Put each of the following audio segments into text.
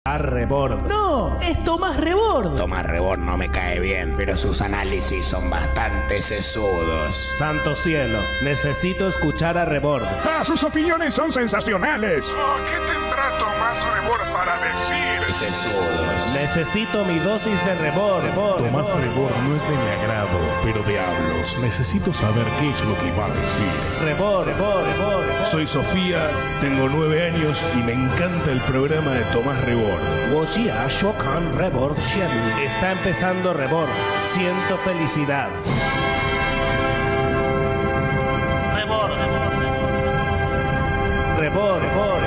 Rebord. No, es Tomás Rebord. Tomás Rebord no me cae bien, pero sus análisis son bastante sesudos. Santo cielo, necesito escuchar a Rebord. ¡Ah, sus opiniones son sensacionales! Oh, ¿qué tendrá Tomás Rebord para decir? Sesudos. Necesito mi dosis de Rebord. Tomás Rebord no es de mi agrado, pero diablos, necesito saber qué es lo que va a decir. Rebord. Soy Sofía, tengo 9 años y me encanta el programa de Tomás Rebord. Woshia Shokan Rebord Shen. Está empezando Rebord. Siento felicidad. Rebord.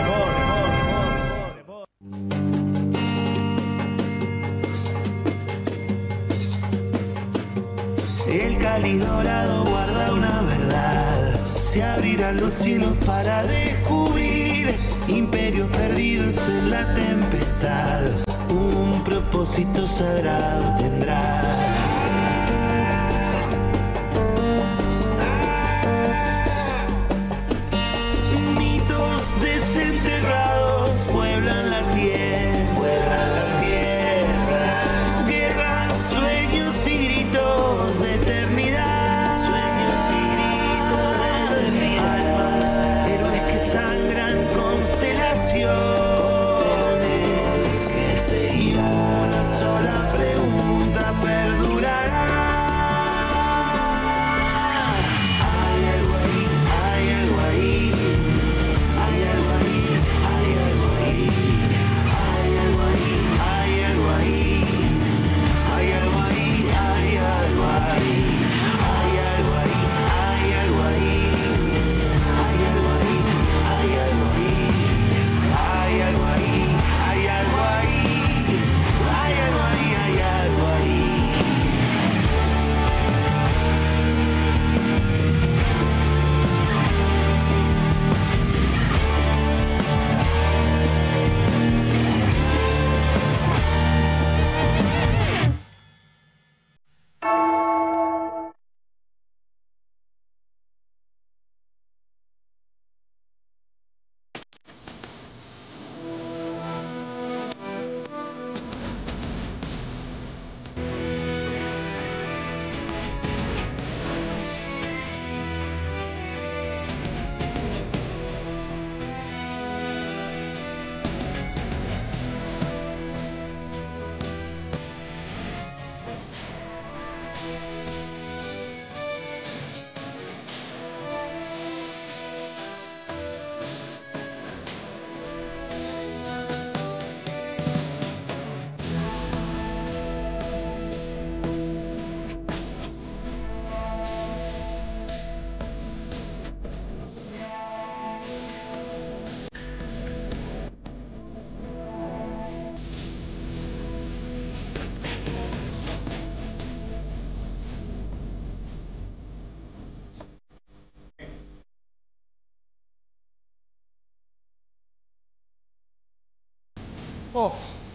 El cáliz dorado guarda una verdad. Se abrirán los cielos para descubrir imperios perdidos en la tempestad. Un propósito sagrado tendrás. Mitos desenterrados pueblan la tierra. Guerras, sueños y gritos de eternidad. Almas, héroes que sangran constelaciones. ¿Qué sería? Una sola pregunta perdurará. Hay algo ahí, hay algo ahí. Hay algo ahí, hay algo ahí. Hay algo ahí, hay algo ahí. Hay algo ahí, hay algo ahí. Hay algo ahí, hay algo ahí. Hay algo ahí, hay algo ahí. Hay algo ahí, hay algo ahí. Hay algo ahí, hay algo ahí. Oh.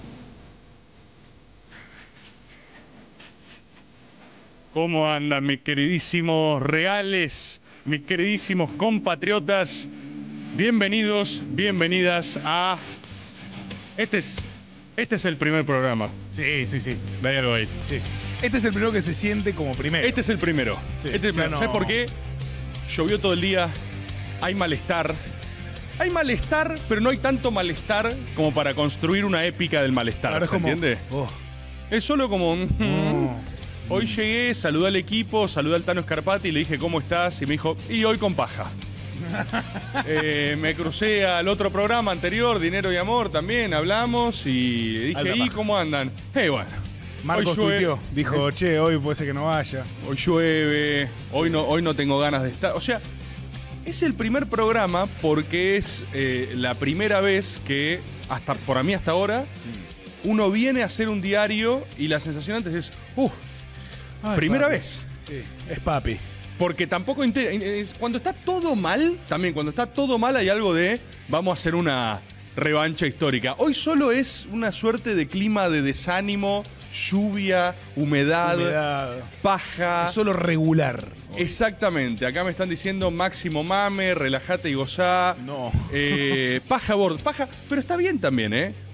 ¿Cómo andan mis queridísimos reales, mis queridísimos compatriotas? Bienvenidos, bienvenidas a... Este es el primer programa. Sí. Hay algo ahí. Sí. Este es el primero que se siente como primero. Este es el primero. Sí, Este es el primero. no. ¿Sabes por qué? Llovió todo el día, hay malestar. Hay malestar, pero no hay tanto malestar como para construir una épica del malestar, Ahora ¿se entiende? Oh. Es solo como... Oh. Hoy llegué, saludé al equipo, saludé al Tano Scarpati y le dije, ¿cómo estás? Y me dijo, y hoy con paja. Me crucé al otro programa anterior, Dinero y Amor, también hablamos y dije, Alta ¿y paja. cómo andan? Bueno. Marcos tuiteó, dijo, che, hoy puede ser que no vaya. Hoy llueve, hoy no tengo ganas de estar. O sea, es el primer programa porque es la primera vez que, por mí hasta ahora, uno viene a hacer un diario y la sensación antes es, Ay, primera papi. vez. Sí, es papi. Porque tampoco... Cuando está todo mal, también cuando está todo mal hay algo de, vamos a hacer una revancha histórica. Hoy solo es una suerte de clima de desánimo, lluvia, humedad. Paja. Es solo regular. Exactamente. Acá me están diciendo máximo mame, relájate y gozá. No. Paja, Bord. Paja, pero está bien también, ¿eh?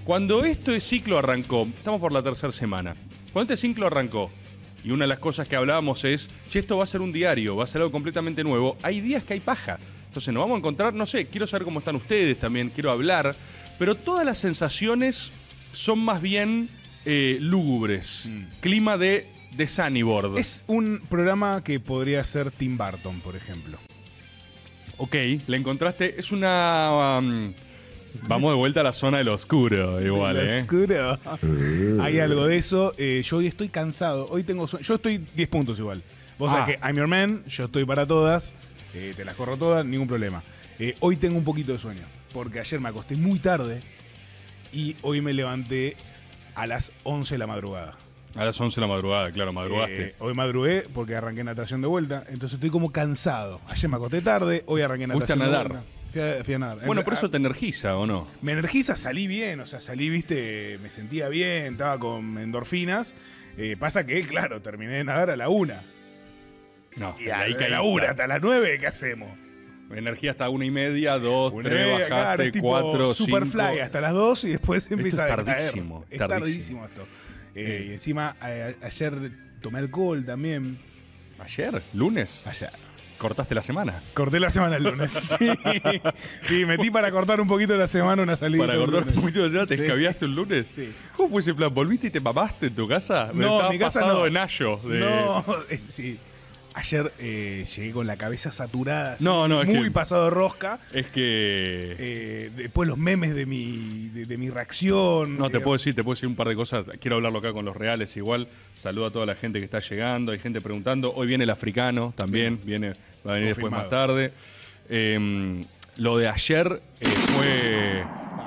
Cuando este ciclo arrancó, estamos por la tercera semana, cuando este ciclo arrancó, y una de las cosas que hablábamos es, che, esto va a ser un diario, va a ser algo completamente nuevo, hay días que hay paja. Entonces nos vamos a encontrar, no sé, quiero saber cómo están ustedes también, quiero hablar, pero todas las sensaciones son más bien lúgubres. Clima de Sunnybord. Es un programa que podría ser Tim Burton, por ejemplo. Ok, le encontraste, es una... vamos de vuelta a la zona de lo oscuro, igual, Lo oscuro. Hay algo de eso. Yo hoy estoy cansado. Hoy tengo yo estoy 10 puntos igual. Vos sabés que I'm your man, yo estoy para todas. Te las corro todas, ningún problema. Hoy tengo un poquito de sueño. Porque ayer me acosté muy tarde. Y hoy me levanté a las 11 de la madrugada. A las 11 de la madrugada, claro, madrugaste. Hoy madrugué porque arranqué natación de vuelta. Entonces estoy como cansado. Ayer me acosté tarde, hoy arranqué natación ¿Fuiste a de nadar? vuelta. Fui a nadar. Bueno, por eso te energiza, ¿o no? Me energiza, salí bien, o sea, salí, viste, me sentía bien, estaba con endorfinas. Pasa que, claro, terminé de nadar a la 1. No, Y a la 1 hasta las 9, ¿qué hacemos? Energía hasta 1:30, 2, 3, 1:30, bajaste, claro, es tipo 4, 5. Superfly hasta las 2 y después empieza a es decaer. tardísimo, Es tardísimo esto. Y encima, ayer tomé alcohol también. ¿Ayer? ¿Lunes? Ayer. ¿Cortaste la semana? Corté la semana el lunes. Sí, sí, metí para cortar un poquito la semana una salida. Para cortar un poquito de semana, ¿te Sí. escabiaste un lunes? Sí. ¿Cómo fue ese plan? ¿Volviste y te mamaste en tu casa? No, Estabas mi casa pasado no. en Ayo. No, sí. Ayer llegué con la cabeza saturada. Así, No, es muy que- pasado de rosca. Es que... Después los memes de mi reacción. No, te puedo decir un par de cosas. Quiero hablarlo acá con los reales igual. Saludo a toda la gente que está llegando. Hay gente preguntando. Hoy viene el africano también. Va a venir después más tarde. Lo de ayer fue...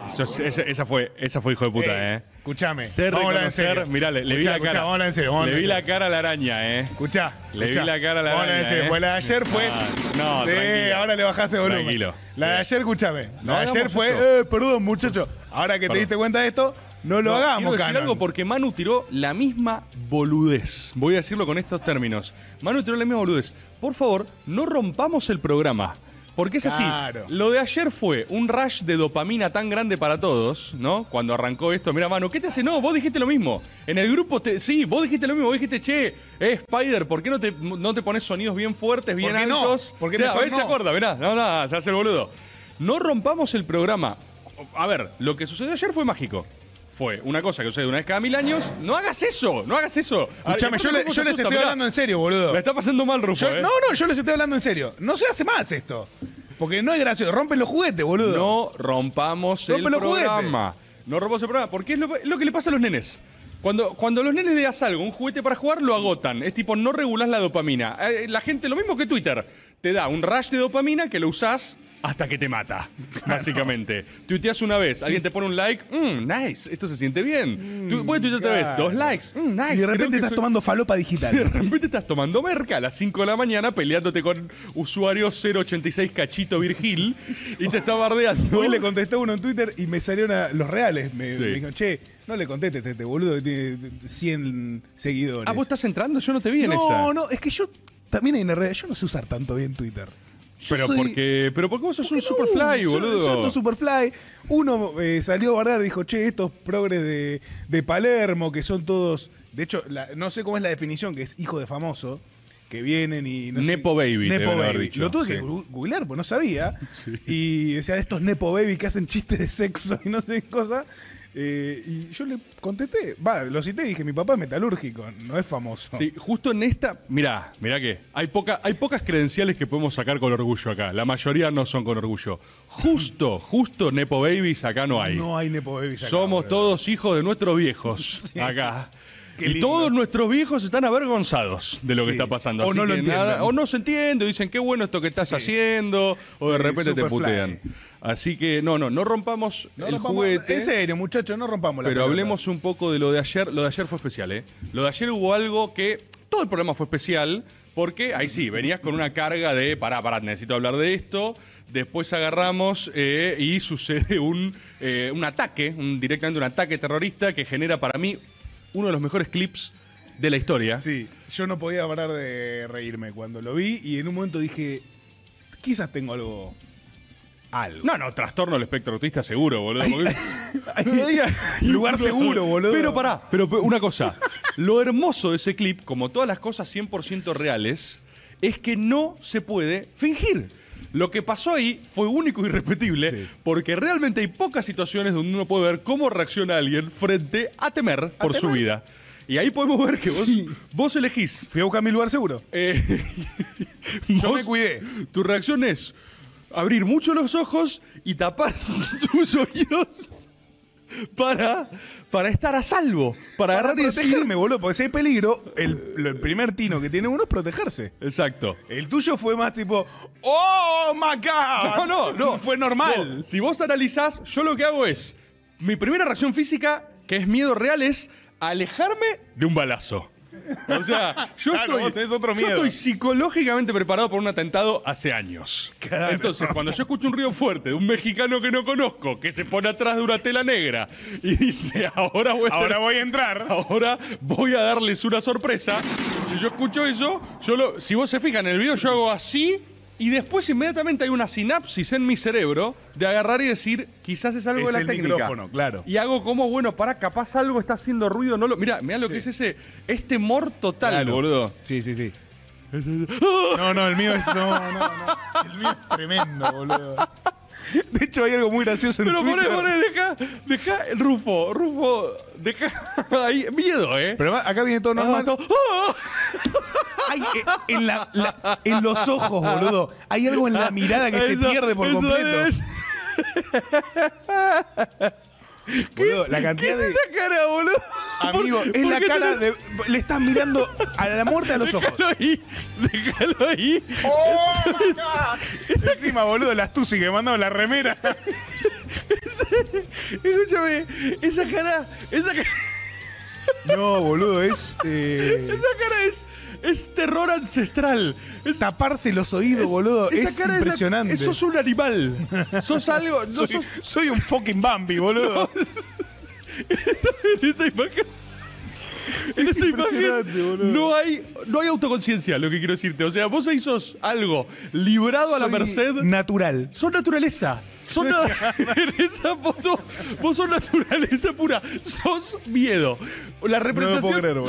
Esa fue hijo de puta, Escuchame. Ser vamos a hablar en reconocer... serio. Mirá, le vi Escuchá, la escuchá, cara. vamos a hablar en serio. vamos a Le hablar vi en la serio. cara a la araña, Escuchá. Le vi escuchá. la cara a la Vamos a hablar en araña, serio. Pues la de ayer fue. No, Sí, tranquilo. ahora le bajás el volumen. Tranquilo. La de Sí. ayer, escúchame. No La de ayer hagamos fue. eso. Perdón, muchacho. Ahora que te Perdón. diste cuenta de esto, no lo No, hagamos, quiero decir Canon. algo porque Manu tiró la misma boludez. Voy a decirlo con estos términos. Manu tiró la misma boludez. Por favor, no rompamos el programa. Porque es Claro. así. Lo de ayer fue un rush de dopamina tan grande para todos, ¿no? Cuando arrancó esto. Mira, Manu, ¿qué te hace? No, vos dijiste lo mismo. En el grupo, sí, vos dijiste lo mismo. Vos dijiste, che, Spider, ¿por qué no te pones sonidos bien fuertes, bien ¿Por qué no? altos? ¿Por qué O sea, mejor a ver, se no? acuerda, mirá. No, se hace el boludo. No rompamos el programa. A ver, lo que sucedió ayer fue mágico. Fue una cosa que sucede una vez cada 1000 años. No hagas eso, no hagas eso. Escuchame, yo les estoy hablando en serio, boludo. La está pasando mal, Rufo, No, yo les estoy hablando en serio. No se hace más esto. Porque no es gracioso. Rompen los juguetes, boludo. No rompamos el Rompe los programa. No rompamos el programa. Porque es lo que le pasa a los nenes. Cuando los nenes le das algo, un juguete para jugar, lo agotan. Es tipo, no regulás la dopamina. La gente, lo mismo que Twitter, te da un rush de dopamina que lo usás hasta que te mata, básicamente. Tuiteas una vez, alguien te pone un like, nice, esto se siente bien. Puedes tuitear otra vez, claro. 2 likes, nice. Y de repente estás tomando falopa De digital. repente estás tomando merca a las 5 de la mañana peleándote con usuario 086 Cachito Virgil y te está bardeando. Hoy le contesté uno en Twitter y me salieron los reales. Me Sí. dijeron, che, no le contestes a este boludo que tiene 100 seguidores. Ah, vos estás entrando, yo no te vi en esa. No, es que yo también hay una realidad. Yo no sé usar tanto bien Twitter. Yo Pero soy- porque vos sos un no, Superfly, boludo. Yo ando Superfly. Uno salió a bardear y dijo, che, estos progres de Palermo, que son todos... De hecho, no sé cómo es la definición, que es hijo de famoso, que vienen y... No sé- Nepo baby, te Nepo deben haber baby. dicho, Lo tuve sí. que googlear, pues no sabía. Y decía, estos Nepo baby que hacen chistes de sexo y no sé qué cosa. Y yo le contesté, lo cité y dije, mi papá es metalúrgico, no es famoso. Sí, justo en esta, mirá que hay pocas credenciales que podemos sacar con orgullo acá. La mayoría no son con orgullo. Justo Nepo Babies acá no hay. No hay Nepo babies acá, Somos boludo. todos hijos de nuestros viejos Sí. acá. Qué Y lindo. todos nuestros viejos están avergonzados de lo que Sí. está pasando. O Así no lo que entienden. o no se entiende, dicen qué bueno esto que estás Sí. haciendo, o de Sí, repente te Superfly. putean. Así que no rompamos No el rompamos- juguete. En serio, muchachos, no rompamos la Pero pelota. hablemos un poco de lo de ayer. Lo de ayer fue especial, ¿eh? Lo de ayer hubo algo que... Todo el programa fue especial porque, ahí sí, venías con una carga de... Pará, necesito hablar de esto. Después agarramos y sucede un ataque, directamente un ataque terrorista que genera para mí uno de los mejores clips de la historia. Sí, yo no podía parar de reírme cuando lo vi y en un momento dije, quizás tengo algo algo. No, trastorno del espectro autista seguro, boludo. Lugar seguro, boludo. Pero pará, pero una cosa. Lo hermoso de ese clip, como todas las cosas 100% reales, es que no se puede fingir. Lo que pasó ahí fue único y irrepetible, porque realmente hay pocas situaciones donde uno puede ver cómo reacciona alguien frente a temer por su vida. Y ahí podemos ver que vos elegís. Fui a buscar mi lugar seguro. Yo me cuidé. Tu reacción es abrir mucho los ojos y tapar tus oídos para estar a salvo. Para agarrar y protegerme, boludo, porque si hay peligro, el primer tino que tiene uno es protegerse. Exacto. El tuyo fue más tipo, ¡oh, my God! No. Fue normal. No, si vos analizás, yo lo que hago es, mi primera reacción física, que es miedo real, es alejarme de un balazo. O sea, yo estoy psicológicamente preparado para un atentado hace años. Claro. Entonces, cuando yo escucho un ruido fuerte de un mexicano que no conozco, que se pone atrás de una tela negra y dice, ahora voy a entrar. Ahora voy a darles una sorpresa. Si yo escucho eso, si vos se fijan en el video, yo hago así. Y después inmediatamente hay una sinapsis en mi cerebro de agarrar y decir, quizás es algo de la técnica. Micrófono, claro. Y hago como, bueno, capaz algo está haciendo ruido. Mirá lo que es es temor total, claro, boludo. Sí. No, el mío es... No. El mío es tremendo, boludo. De hecho, hay algo muy gracioso en Twitter. Pero deja el Rufo, deja ahí, miedo, ¿eh? Pero acá viene todo normal. Hay, en los ojos, boludo. Hay algo en la mirada que se pierde por completo. Boludo, la cantidad ¿Qué es esa cara, boludo? Amigo, es la cara de... Le estás mirando a la muerte a los ojos. Déjalo ahí. ¡Oh, my God! Encima, boludo, las Tusi que me mandaron la remera. Escúchame, esa cara... No, boludo, es... Esa cara es terror ancestral. Taparse los oídos, boludo, es impresionante. Sos un animal. Sos algo... Soy un fucking Bambi, boludo. En esa imagen... no hay autoconciencia, lo que quiero decirte. O sea, vos ahí sos algo librado a la merced. Natural. Sos naturaleza. En esa foto, vos sos naturaleza pura. Sos miedo. La representación.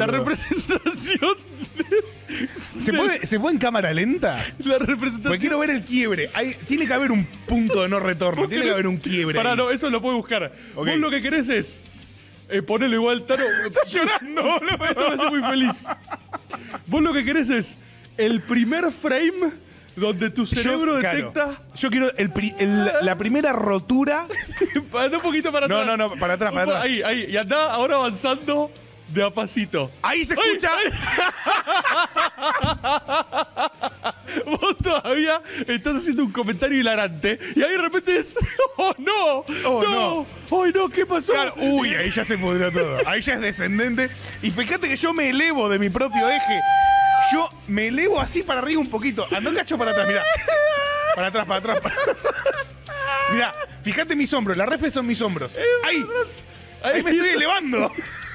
¿Se puede en cámara lenta? La representación. Porque quiero ver el quiebre. Tiene que haber un punto de no retorno. Tiene que haber un quiebre. Pará, no, eso lo puedo buscar. Okay. Vos lo que querés es. Ponele igual, Tano. Está llorando, boludo. Esto me hace muy feliz. Vos lo que querés es el primer frame donde tu cerebro detecta. Yo quiero la primera rotura. Un poquito para atrás. No, para atrás. Ahí. Y andá ahora avanzando de a pasito. ¡Ahí se escucha! Vos todavía estás haciendo un comentario hilarante y ahí de repente es... ¡Oh, no! ¡Ay, no! ¿Qué pasó? Claro, ahí ya se pudrió todo. Ahí ya es descendente. Y fíjate que yo me elevo de mi propio eje. Yo me elevo así para arriba un poquito. Ando un cacho para atrás, mirá. Para atrás. Mirá, fíjate mis hombros. La refe son mis hombros. Ahí me estoy elevando.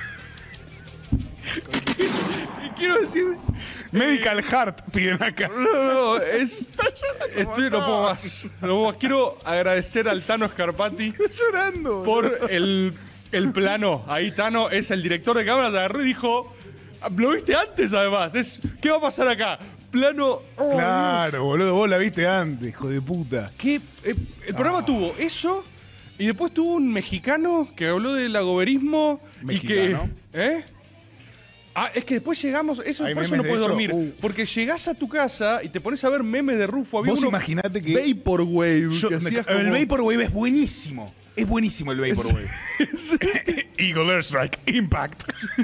Y quiero decir... Medical Heart piden acá. No, no puedo más. Quiero agradecer al Tano Scarpati. Estoy llorando. Por el plano. Ahí Tano es el director de cámara, te agarró y dijo... Lo viste antes, además. ¿Qué va a pasar acá? Plano... Claro, boludo, vos la viste antes, hijo de puta. El programa tuvo eso y después tuvo un mexicano que habló del agoberismo. ¿Mexicano? Y que... es que después llegamos... Por eso no puedes dormir. Porque llegás a tu casa y te pones a ver memes de Rufo. Vos imaginate que... Vaporwave. El Vaporwave es buenísimo. Es buenísimo el Vaporwave. Eagle Airstrike Impact.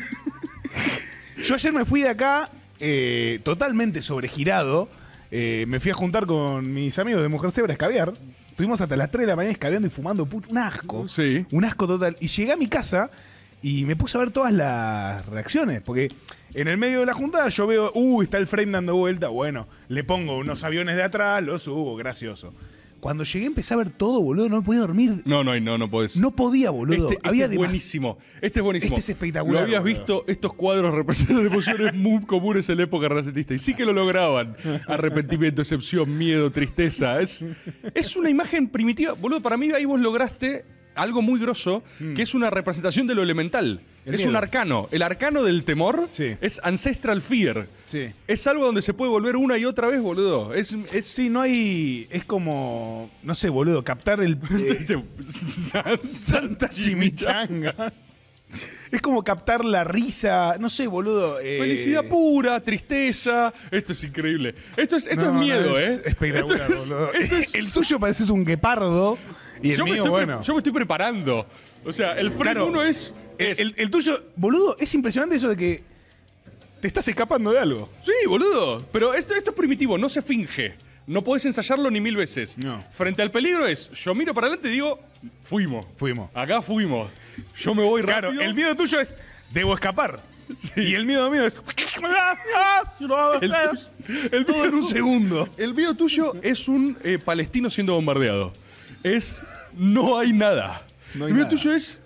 Yo ayer me fui de acá totalmente sobregirado. Me fui a juntar con mis amigos de Mujer Zebra a escabear. Estuvimos hasta las 3 de la mañana escabeando y fumando un asco. Sí. Un asco total. Y llegué a mi casa y me puse a ver todas las reacciones. Porque en el medio de la juntada yo veo, está el frame dando vuelta. Bueno, le pongo unos aviones de atrás, lo subo, gracioso. cuando llegué empecé a ver todo, boludo, no podía dormir. No podés. No podía, boludo. Este es buenísimo. Este es buenísimo. Este es espectacular. Lo habías boludo. visto, estos cuadros representan emociones muy comunes en la época renacentista. Y sí que lo lograban. Arrepentimiento, decepción, miedo, tristeza. Es una imagen primitiva. Boludo, para mí ahí vos lograste algo muy grosso, que es una representación de lo elemental. El es miedo. un arcano. El arcano del temor es Ancestral Fear. Sí. Es algo donde se puede volver una y otra vez, boludo. Sí, no hay... Es como... No sé, boludo, captar el... Santa chimichangas. Es como captar la risa, no sé, boludo. Felicidad pura, tristeza. Esto es increíble. Esto es miedo, es espectacular, boludo. esto es- El tuyo pareces un guepardo y el yo, mío, me bueno. yo me estoy preparando. O sea, el frame Claro. 1 es. El tuyo, boludo, es impresionante eso de que te estás escapando de algo. Sí, boludo. Pero esto es primitivo, no se finge. No podés ensayarlo ni 1000 veces. No. Frente al peligro es, yo miro para adelante y digo, fuimos. Acá fuimos. Yo me voy Claro, rápido. el miedo tuyo es, debo escapar. Y el miedo mío es... El Todo en un segundo. El miedo tuyo es un palestino siendo bombardeado. No hay nada. No hay el miedo nada. tuyo es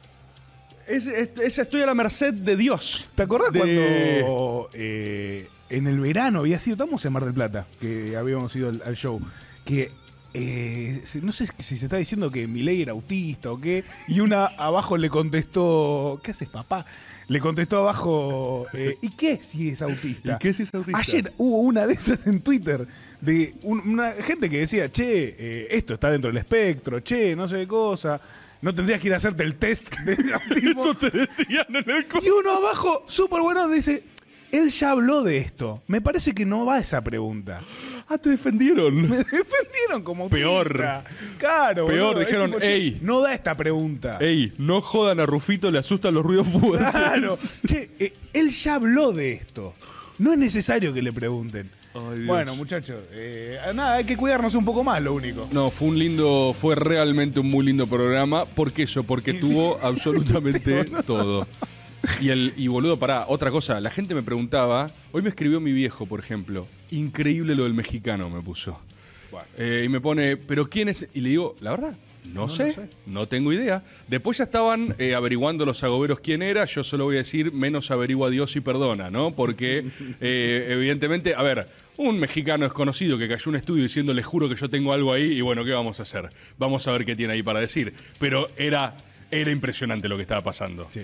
estoy a la merced de Dios. ¿Te acordás De- cuando en el verano había sido, estamos en Mar del Plata, que habíamos ido al show, que no sé si se está diciendo que Milei era autista o qué, y una abajo le contestó, ¿qué haces, papá? Le contestó abajo, ¿y qué si es autista? ¿Y qué si es autista? Ayer hubo una de esas en Twitter, de una gente que decía, che, esto está dentro del espectro, che, no sé qué cosa, no tendrías que ir a hacerte el test de autismo. Eso te decían en el Y uno abajo, súper bueno, dice, él ya habló de esto. Me parece que no va esa pregunta. Ah, te defendieron. Me defendieron como Peor. autista. Claro, Peor, boludo, es dijeron, tipo, che, "Ey". no da esta pregunta. Ey, no jodan a Rufito, le asustan los ruidos fuertes. Claro. Che, él ya habló de esto. No es necesario que le pregunten. Ay, Dios. Bueno, muchachos, nada, hay que cuidarnos un poco más, lo único. No, fue realmente un muy lindo programa. ¿Por qué eso? Porque Y tuvo sí. absolutamente todo. Y boludo, pará, otra cosa. La gente me preguntaba, hoy me escribió mi viejo, por ejemplo. Increíble lo del mexicano, me puso. Y me pone, ¿pero quién es? Y le digo, la verdad, no sé, no tengo idea. Después ya estaban averiguando los agoberos quién era. Yo solo voy a decir, menos averigua Dios y perdona, ¿no? Porque, evidentemente, a ver, un mexicano es conocido que cayó en un estudio diciendo, les juro que yo tengo algo ahí, y bueno, ¿qué vamos a hacer? Vamos a ver qué tiene ahí para decir. Pero era impresionante lo que estaba pasando. Sí.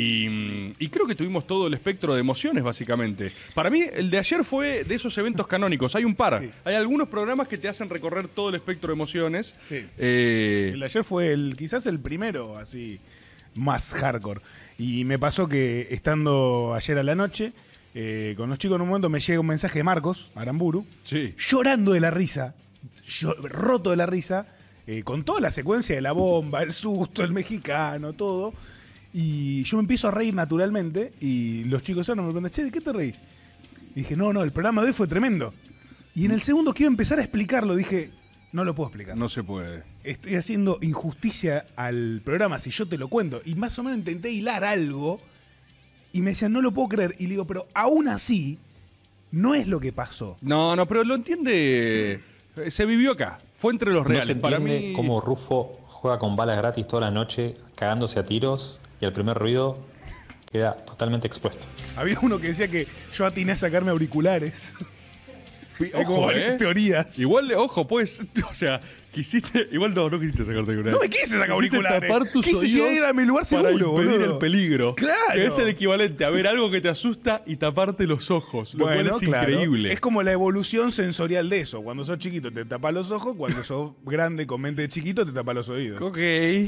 Y creo que tuvimos todo el espectro de emociones, básicamente. Para mí, el de ayer fue de esos eventos canónicos. Hay un par. Sí. Hay algunos programas que te hacen recorrer todo el espectro de emociones. Sí. El de ayer fue quizás el primero, así, más hardcore. Y me pasó que estando ayer a la noche, con los chicos en un momento me llega un mensaje de Marcos Aramburu, Sí. llorando de la risa, roto de la risa, con toda la secuencia de la bomba, el susto, el mexicano, todo. Y yo me empiezo a reír naturalmente y los chicos me preguntan, che, ¿de qué te reís? Y dije, no, el programa de hoy fue tremendo. Y en el segundo que iba a empezar a explicarlo, dije, no lo puedo explicar. No se puede. Estoy haciendo injusticia al programa si yo te lo cuento. Y más o menos intenté hilar algo y me decían, no lo puedo creer. Y le digo, pero aún así, no es lo que pasó. No, pero lo entiende. Se vivió acá. Fue entre los No reales. se Para entiende mí. cómo Rufo juega con balas gratis toda la noche, cagándose a tiros, y al primer ruido queda totalmente expuesto. Había uno que decía que yo atiné a sacarme auriculares. Hay como Ojo, varias teorías. Igual, ojo, pues, o sea, quisiste. Igual no quisiste sacarte auriculares. No me quise sacar Quisiste auriculares. tapar tus Quise oídos llegar a mi lugar para seguro, impedir boludo. el peligro. Claro. Que es el equivalente a ver algo que te asusta y taparte los ojos. Lo cual es claro. increíble. Es como la evolución sensorial de eso. Cuando sos chiquito te tapas los ojos, cuando sos grande con mente de chiquito te tapas los oídos. Ok.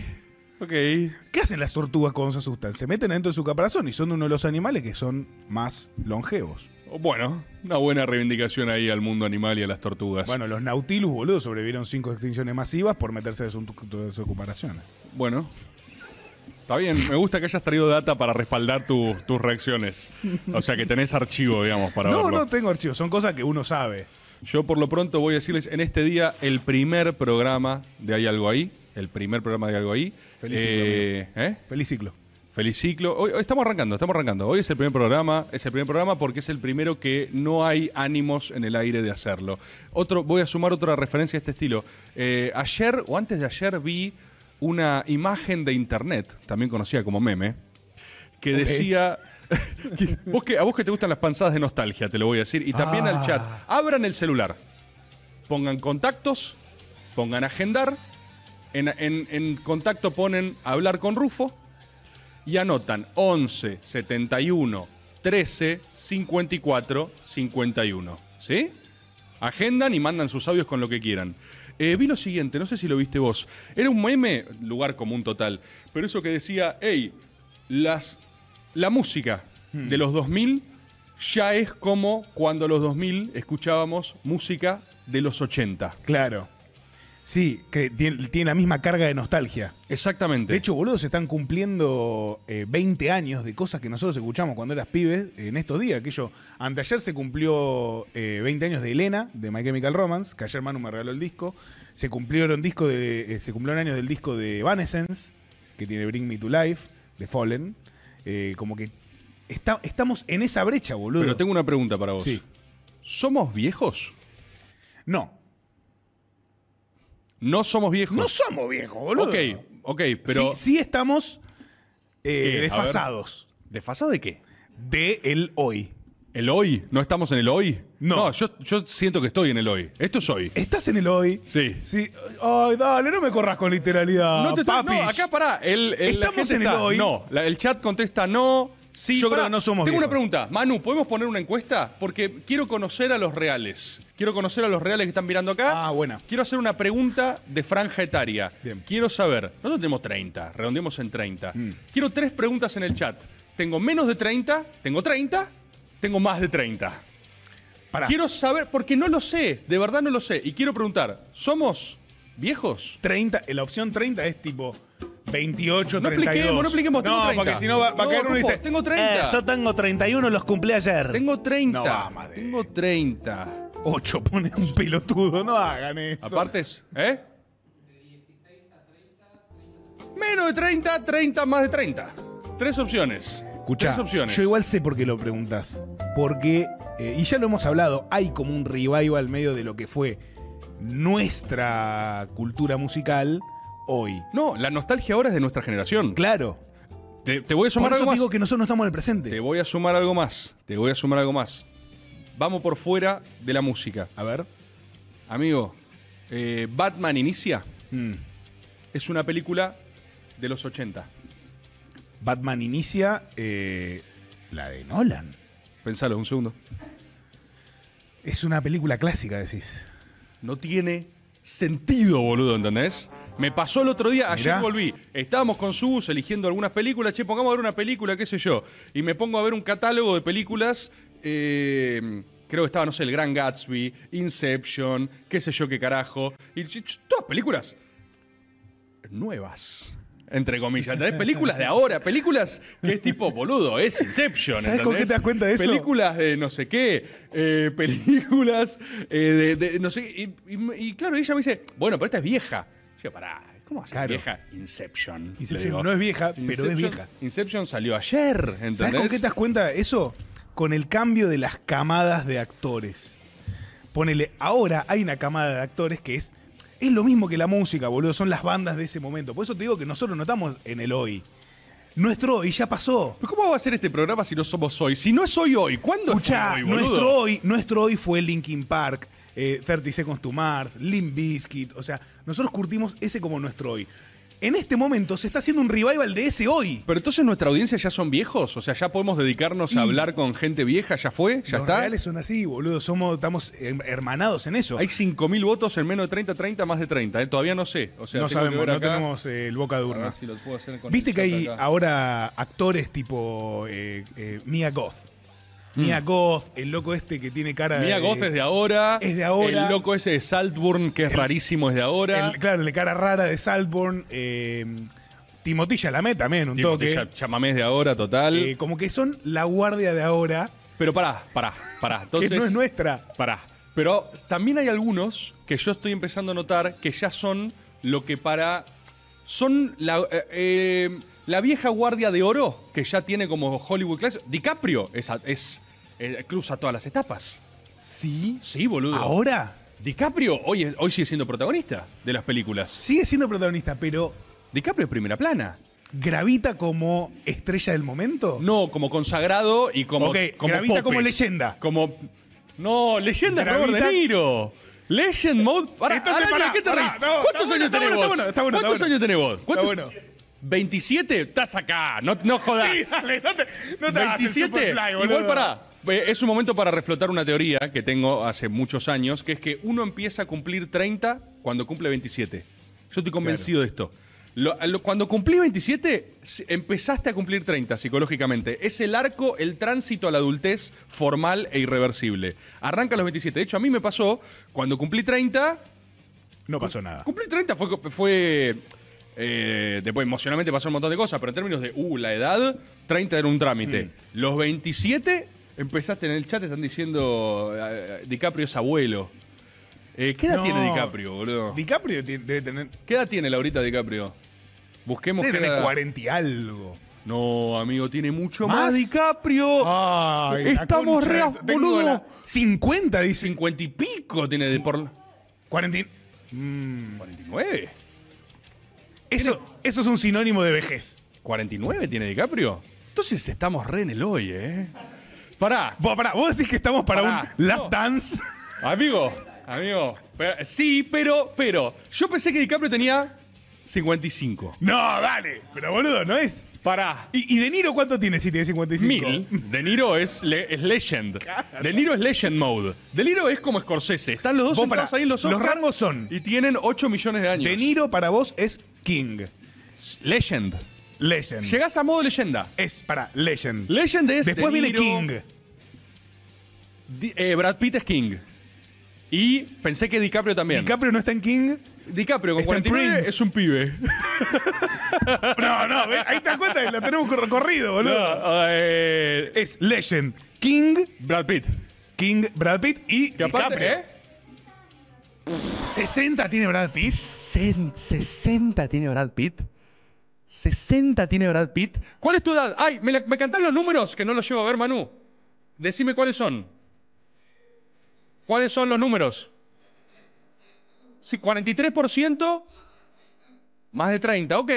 ¿Qué hacen las tortugas cuando se asustan? Se meten adentro de su caparazón y son uno de los animales que son más longevos. Bueno, una buena reivindicación ahí al mundo animal y a las tortugas. Bueno, los nautilus, boludo, sobrevivieron 5 extinciones masivas por meterse de sus comparaciones. Bueno. Está bien, me gusta que hayas traído data para respaldar tus reacciones. O sea, que tenés archivo, digamos, para verlo. No tengo archivos, son cosas que uno sabe. Yo por lo pronto voy a decirles en este día el primer programa de Hay Algo Ahí. El primer programa de Hay Algo Ahí. Feliz ciclo, amigo. ¿Eh? Feliz ciclo. Feliz ciclo. Hoy estamos arrancando. Hoy es el primer programa porque es el primero que no hay ánimos en el aire de hacerlo. Voy a sumar otra referencia a este estilo. Ayer o antes de ayer vi una imagen de internet, también conocida como meme, que decía... a vos que te gustan las panzadas de nostalgia, te lo voy a decir, y también al chat. Abran el celular, pongan contactos, pongan agendar, en contacto ponen hablar con Rufo, y anotan 11 71 13 54 51. ¿Sí? Agendan y mandan sus audios con lo que quieran. Vi lo siguiente, no sé si lo viste vos. Era un meme, lugar común total, pero eso que decía, hey, la música de los 2000 ya es como cuando los 2000 escuchábamos música de los 80. Claro. Sí, que tiene la misma carga de nostalgia. Exactamente. De hecho, boludo, se están cumpliendo 20 años de cosas que nosotros escuchamos cuando eras pibes en estos días. Anteayer se cumplió 20 años de Elena, de My Chemical Romance, que ayer Manu me regaló el disco. Se cumplieron años del disco de Evanescence, que tiene Bring Me to Life, de Fallen. Como que estamos en esa brecha, boludo. Pero tengo una pregunta para vos. Sí. ¿Somos viejos? No. ¿No somos viejos? No somos viejos, boludo. Ok, pero... Sí estamos desfasados. ¿Desfasados de qué? De el hoy. ¿El hoy? ¿No estamos en el hoy? No. Yo siento que estoy en el hoy. Esto es hoy. ¿Estás en el hoy? Sí. Ay, dale, no me corras con literalidad. No, acá pará. ¿Estamos en el hoy? No, el chat contesta no. Sí, yo creo que no somos Tengo viejos. una pregunta. Manu, ¿podemos poner una encuesta? Porque quiero conocer a los reales. Quiero conocer a los reales que están mirando acá. Ah, buena. Quiero hacer una pregunta de franja etaria. Bien. Quiero saber. Nosotros tenemos 30. Redondeemos en 30. Quiero 3 preguntas en el chat. Tengo menos de 30. Tengo 30. Tengo más de 30. Pará. Quiero saber, porque no lo sé. De verdad no lo sé. Y quiero preguntar. ¿Somos viejos? 30, la opción 30 es tipo 28, No 32. No expliquemos. Tengo 30. porque si no va a caer uno y dice... Tengo 30. Yo tengo 31, los cumplí ayer. Tengo 30. No va, madre. Tengo 30. 8 pone un pelotudo, no hagan eso. Aparte es, ¿eh? Menos de 30, 30 más de 30. 3 opciones. Escuchá, 3 opciones. yo igual sé por qué lo preguntas. Porque, y ya lo hemos hablado, hay como un revival medio de lo que fue nuestra cultura musical hoy. No, la nostalgia ahora es de nuestra generación. Claro. Te voy a Por sumar eso algo más. digo que nosotros no estamos en el presente. Te voy a sumar algo más. Vamos por fuera de la música. A ver. Amigo, Batman Inicia Mm. es una película de los 80. Batman Inicia, la de Nolan. Pensalo un segundo. Es una película clásica, decís. No tiene sentido, boludo, ¿entendés? Me pasó el otro día, ayer Mirá. volví. Estábamos con Sus eligiendo algunas películas. Che, pongamos a ver una película, qué sé yo. Y me pongo a ver un catálogo de películas. Creo que estaba, no sé, El Gran Gatsby, Inception, qué sé yo qué carajo. Y todas películas nuevas. Entre comillas, ¿entendés? Películas de ahora, películas que es tipo, boludo, es Inception. ¿Sabes con qué te das cuenta de eso? Películas de no sé qué, películas de no sé. Y claro, ella me dice, bueno, pero esta es vieja. Yo, pará, ¿cómo va a ser Claro. vieja? Inception. Inception le digo. no es vieja, pero es vieja. Inception salió ayer, ¿entendés? ¿Sabes con qué te das cuenta de eso? Con el cambio de las camadas de actores. Ponele, ahora hay una camada de actores que es lo mismo que la música, boludo. Son las bandas de ese momento. Por eso te digo que nosotros no estamos en el hoy. Nuestro hoy ya pasó. ¿Pero cómo va a ser este programa si no somos hoy? Si no es hoy, ¿cuándo Escuchá, fue hoy, boludo? nuestro hoy fue Linkin Park, 30 Seconds to Mars, Limp Bizkit. O sea, nosotros curtimos ese como nuestro hoy. En este momento se está haciendo un revival de ese hoy. Pero entonces nuestra audiencia ya son viejos, o sea, ya podemos dedicarnos a hablar con gente vieja, ya fue, ya Los está. reales son así, boludo. Estamos hermanados en eso. Hay 5.000 votos en menos de 30, 30, más de 30. Todavía no sé. O sea, No tengo que sabemos, ver no acá. tenemos el boca de A urna. ver si lo puedo hacer con Viste el que chat hay acá. ahora actores tipo Mia Goth. Mia Goth, el loco este que tiene cara Mia Goth es de ahora. Es de ahora. El loco ese de Saltburn, que es rarísimo, es de ahora. Claro, el de cara rara de Saltburn. Timothy Chalamet también, un Tipo, toque. Chamamés de ahora, total. Como que son la guardia de ahora, Pero pará. Entonces, que no es nuestra. Pará. Pero también hay algunos que yo estoy empezando a notar que ya son lo que para... Son la la vieja guardia de oro, que ya tiene como Hollywood Class. DiCaprio cruza todas las etapas. ¿Sí? Sí, boludo. ¿Ahora? DiCaprio hoy sigue siendo protagonista de las películas. Sigue siendo protagonista, pero DiCaprio es primera plana. ¿gravita como estrella del momento? No, como consagrado y como. Ok, como gravita Pope. como leyenda. Como. No, leyenda es Robert Gravita- De Niro. Legend Mode. Entonces, Araña, pará, ¿qué te pará, reís? no, ¿Cuántos está años bueno, tenés está vos? bueno, está bueno, ¿Cuántos está años tenés vos? Está bueno. ¿27? Estás acá. No jodas. Sí, dale, no te hagas el 27. Superfly, boludo. Igual pará. Es un momento para reflotar una teoría que tengo hace muchos años, que es que uno empieza a cumplir 30 cuando cumple 27. Yo estoy convencido de esto. Cuando cumplí 27, empezaste a cumplir 30 psicológicamente. Es el arco, el tránsito a la adultez formal e irreversible. Arranca a los 27. De hecho, a mí me pasó, cuando cumplí 30... No pasó nada. Cumplir 30 fue después emocionalmente pasó un montón de cosas, pero en términos de la edad, 30 era un trámite. Los 27 empezaste en el chat, están diciendo DiCaprio es abuelo. ¿Qué edad No. tiene DiCaprio, boludo? DiCaprio debe tener... ¿Qué edad tiene Laurita DiCaprio? Busquemos Debe qué tener edad. 40 y algo. No, amigo, tiene mucho ¿Más? más DiCaprio. Ay, la Estamos concha re de- tengo boludo. la- 50, dice. 50 y pico tiene de por 40 y- 49. Eso es un sinónimo de vejez. 49 tiene DiCaprio. Entonces estamos re en el hoy, Pará. Vos decís que estamos para Pará, un Last no. Dance. Amigo. Sí, pero yo pensé que DiCaprio tenía 55. No, dale. Pero boludo, no es. Pará. ¿Y De Niro cuánto tiene si tiene 55? 1000. De Niro es Legend. De Niro es Legend Mode. De Niro es como Scorsese. Están los dos Vos, sentados pará, ahí en los los Oscars rangos son- y tienen 8 millones de años. De Niro para vos es King. Legend. Legend. Llegás a modo leyenda. Es para Legend. Legend es Después De viene Niro. King. Brad Pitt es King. Y pensé que DiCaprio también. DiCaprio no está en King. DiCaprio con Está en 49 Prince. es un pibe. No, ahí te das cuenta que lo tenemos recorrido, boludo. No, Es Legend, King, Brad Pitt. King, Brad Pitt y Que aparte, DiCaprio. 60 tiene Brad Pitt. 60 tiene Brad Pitt. 60 tiene Brad Pitt. ¿Cuál es tu edad? Ay, me cantás los números que no los llevo a ver, Manu. Decime cuáles son. ¿Cuáles son los números? Sí, 43%. Más de 30, ok.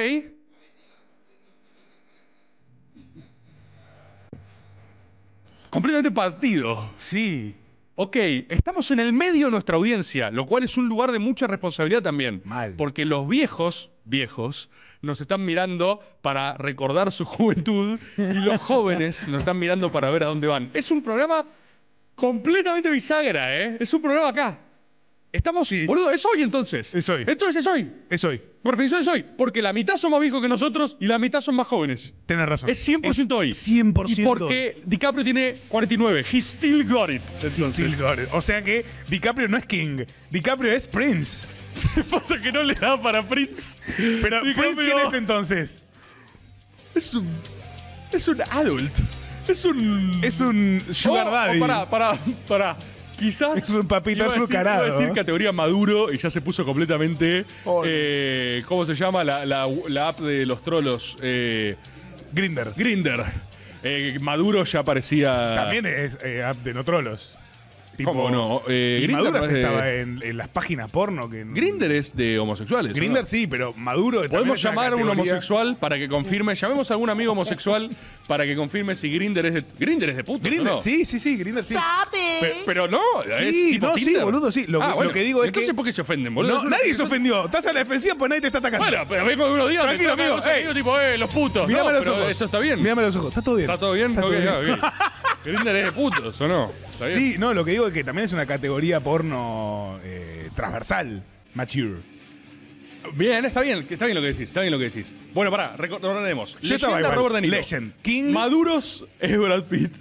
Completamente partido. Sí. Ok, estamos en el medio de nuestra audiencia, lo cual es un lugar de mucha responsabilidad también. Mal. Porque los viejos, nos están mirando para recordar su juventud y los jóvenes nos están mirando para ver a dónde van. Es un programa completamente bisagra, ¿eh? Es un programa acá. Estamos... Boludo, es hoy entonces. Es hoy. Entonces es hoy. Es hoy. Por definición es hoy. Porque la mitad son más viejos que nosotros y la mitad son más jóvenes. Tenés razón. Es 100% hoy. 100%. Y porque DiCaprio tiene 49. He still got it. Still got it. O sea que DiCaprio no es King. DiCaprio es Prince. Pasa que no le da para Prince. Pero DiCaprio Prince, ¿quién es entonces? es un adult. Es un Sugar Daddy. Pará. Quizás. Es un papito iba a decir- azucarado. Iba a decir categoría maduro y ya se puso completamente. ¿Cómo se llama? La app de los trolos. Grinder. Grindr. Maduro ya parecía. También es app de no trolos. Tipo, ¿Cómo no? y Grindr Maduro no es de- estaba en las páginas porno. Que Grindr es de homosexuales. ¿o Grinder no? sí, pero Maduro también Podemos es una llamar a un categoría- homosexual para que confirme. Llamemos a algún amigo homosexual para que confirme si Grindr es de. Grindr es de putos, ¿o Grinder, no? sí, Grinder sí. Pero no, Sí, es tipo no, sí, Tinder. boludo, sí. Lo que digo es que- entonces, ¿por qué se ofenden, boludo? No, Es una- nadie se ofendió. Estás a la defensiva, pues nadie te está atacando. Bueno, pero vengo de unos días. Tranquilo, me amigo, tocan ey. amigos, tipo, los putos. Mírame no, los pero ojos. esto está bien. Mírame los ojos. ¿Está todo bien? ¿Está todo bien? Está Ok, todo bien. ok. Grindr es de putos, ¿o no? ¿Está bien? Sí, no, lo que digo es que también es una categoría porno transversal, mature. Bien, está bien lo que decís. Bueno, pará, recordemos. Yo estaba Leyenda igual. Robert De Niro. Legend. King. Maduros es Brad Pitt.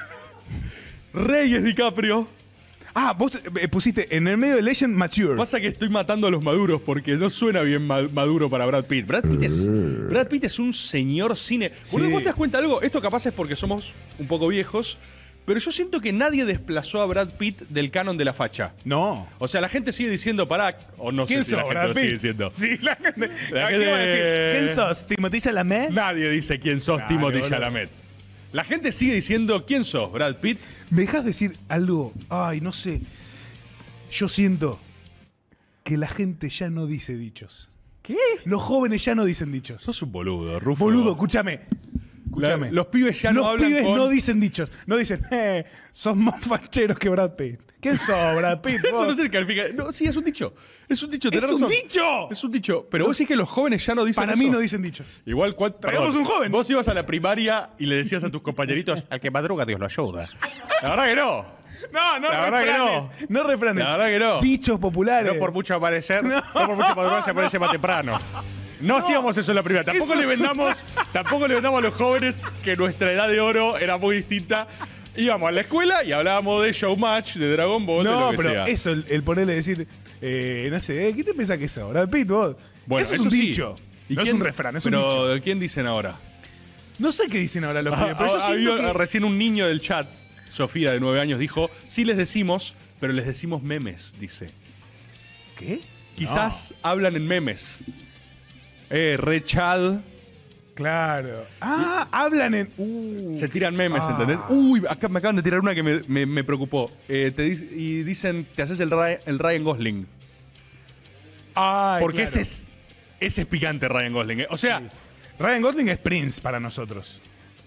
Rey es DiCaprio. Ah, vos pusiste en el medio de Legend Mature. Pasa que estoy matando a los maduros porque no suena bien maduro para Brad Pitt. Brad Pitt es un señor cine. Boludo, Sí. ¿vos te das cuenta de algo? Esto capaz es porque somos un poco viejos, pero yo siento que nadie desplazó a Brad Pitt del canon de la facha. No. O sea, la gente sigue diciendo, pará, o no ¿Quién sé si la sos, gente Brad lo Pitt? sigue diciendo. Sí, la gente. La ¿Qué gente- va a decir? ¿Quién sos? ¿Timothée Chalamet? Nadie dice quién sos, Dale, Timothée boludo. Chalamet. La gente sigue diciendo, ¿quién sos, Brad Pitt? ¿Me dejas decir algo? Ay, no sé. Yo siento que la gente ya no dice dichos. ¿Qué? Los jóvenes ya no dicen dichos. Sos un boludo, Rufo. Boludo, escúchame. Escúchame. Los pibes ya no Los hablan pibes con- no dicen dichos. No dicen, sos más facheros que Brad Pitt. ¿Quién sos, Brad Pitt? Eso vos? no se califica. No, sí, es un dicho. Es un dicho, tenés ¡Es un razón. dicho! Es un dicho. Pero vos decís que los jóvenes ya no dicen Para eso. mí no dicen dichos. Igual, Traigamos un joven. Vos ibas a la primaria y le decías a tus compañeritos, al que madruga Dios lo ayuda. La verdad que no. No, La verdad que refranes. No refranes. La verdad que no. Dichos populares. No por mucho aparecer, no por mucho madrugar se aparece más temprano. No hacíamos eso en la primaria. Tampoco Eso le es- vendamos a los jóvenes que nuestra edad de oro era muy distinta. Íbamos a la escuela y hablábamos de Showmatch, de Dragon Ball, de No, lo que pero sea. eso, el ponerle decir, no sé, ¿qué te pensás que sos? Brad Pitt, vos. Bueno, eso es un sí. dicho. ¿Y No es quién- un refrán, es pero, un dicho. ¿quién dicen ahora? No sé qué dicen ahora los pibes, pero yo siento Había que... recién un niño del chat, Sofía, de 9 años, dijo, sí les decimos, pero les decimos memes, dice. ¿Qué? Quizás hablan en memes. Re Chad. Claro. Ah, hablan en... Se tiran memes, Ah. ¿entendés? Uy, acá me acaban de tirar una que me preocupó. Y dicen, te haces el Ryan Gosling. Ay, Porque claro. ese es picante, Ryan Gosling. O sea, Ryan Gosling es Prince para nosotros.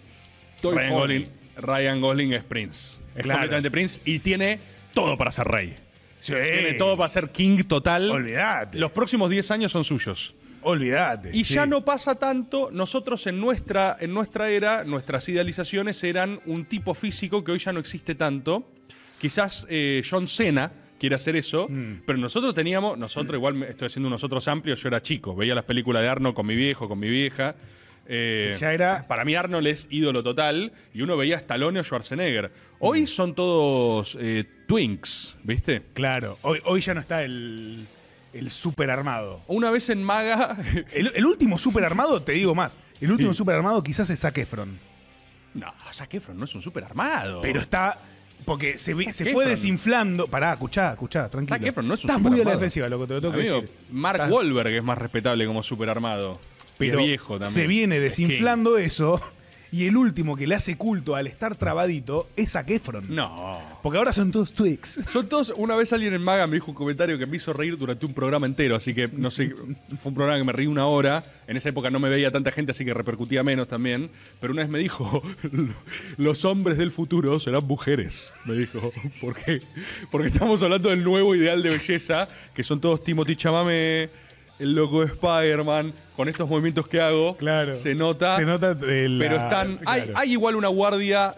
Ryan Gosling es Prince. Es Claro. completamente Prince y tiene todo para ser rey. Sí. Tiene todo para ser king total. Olvídate. Los próximos 10 años son suyos. Olvídate. Y sí. ya no pasa tanto. Nosotros en nuestra era, nuestras idealizaciones eran un tipo físico que hoy ya no existe tanto. Quizás John Cena quiere hacer eso, pero nosotros igual estoy haciendo nosotros amplios, yo era chico, veía las películas de Arnold con mi viejo, con mi vieja. Ya era... Para mí Arnold es ídolo total y uno veía a Stallone o Schwarzenegger. Hoy son todos twinks, ¿viste? Claro. Hoy ya no está el super armado. Una vez en Maga... El último super armado, te digo más. El último super armado quizás es Zac Efron. No, Zac Efron no es un super armado. Pero está... Porque se Zac fue Efron. desinflando. Pará, escuchá, tranquilo. Zac Efron no es un Estás muy a la superarmado. defensiva, loco, te lo tengo que Amigo, decir. Mark Estás- Wahlberg es más respetable como superarmado. Pero Y es viejo también. se viene Es desinflando eso. Y el último que le hace culto al estar trabadito es Zac Efron. king. No. Porque ahora son todos Twix. Son todos. Una vez alguien en Maga me dijo un comentario que me hizo reír durante un programa entero, así que no sé. Fue un programa que me reí una hora. En esa época no me veía tanta gente, así que repercutía menos también. Pero una vez me dijo: los hombres del futuro serán mujeres. Me dijo. ¿Por qué? Porque estamos hablando del nuevo ideal de belleza, que son todos Timothée Chalamet, el loco de Spider-Man, con estos movimientos que hago. Claro. Se nota. Se nota Pero están. claro. Hay igual una guardia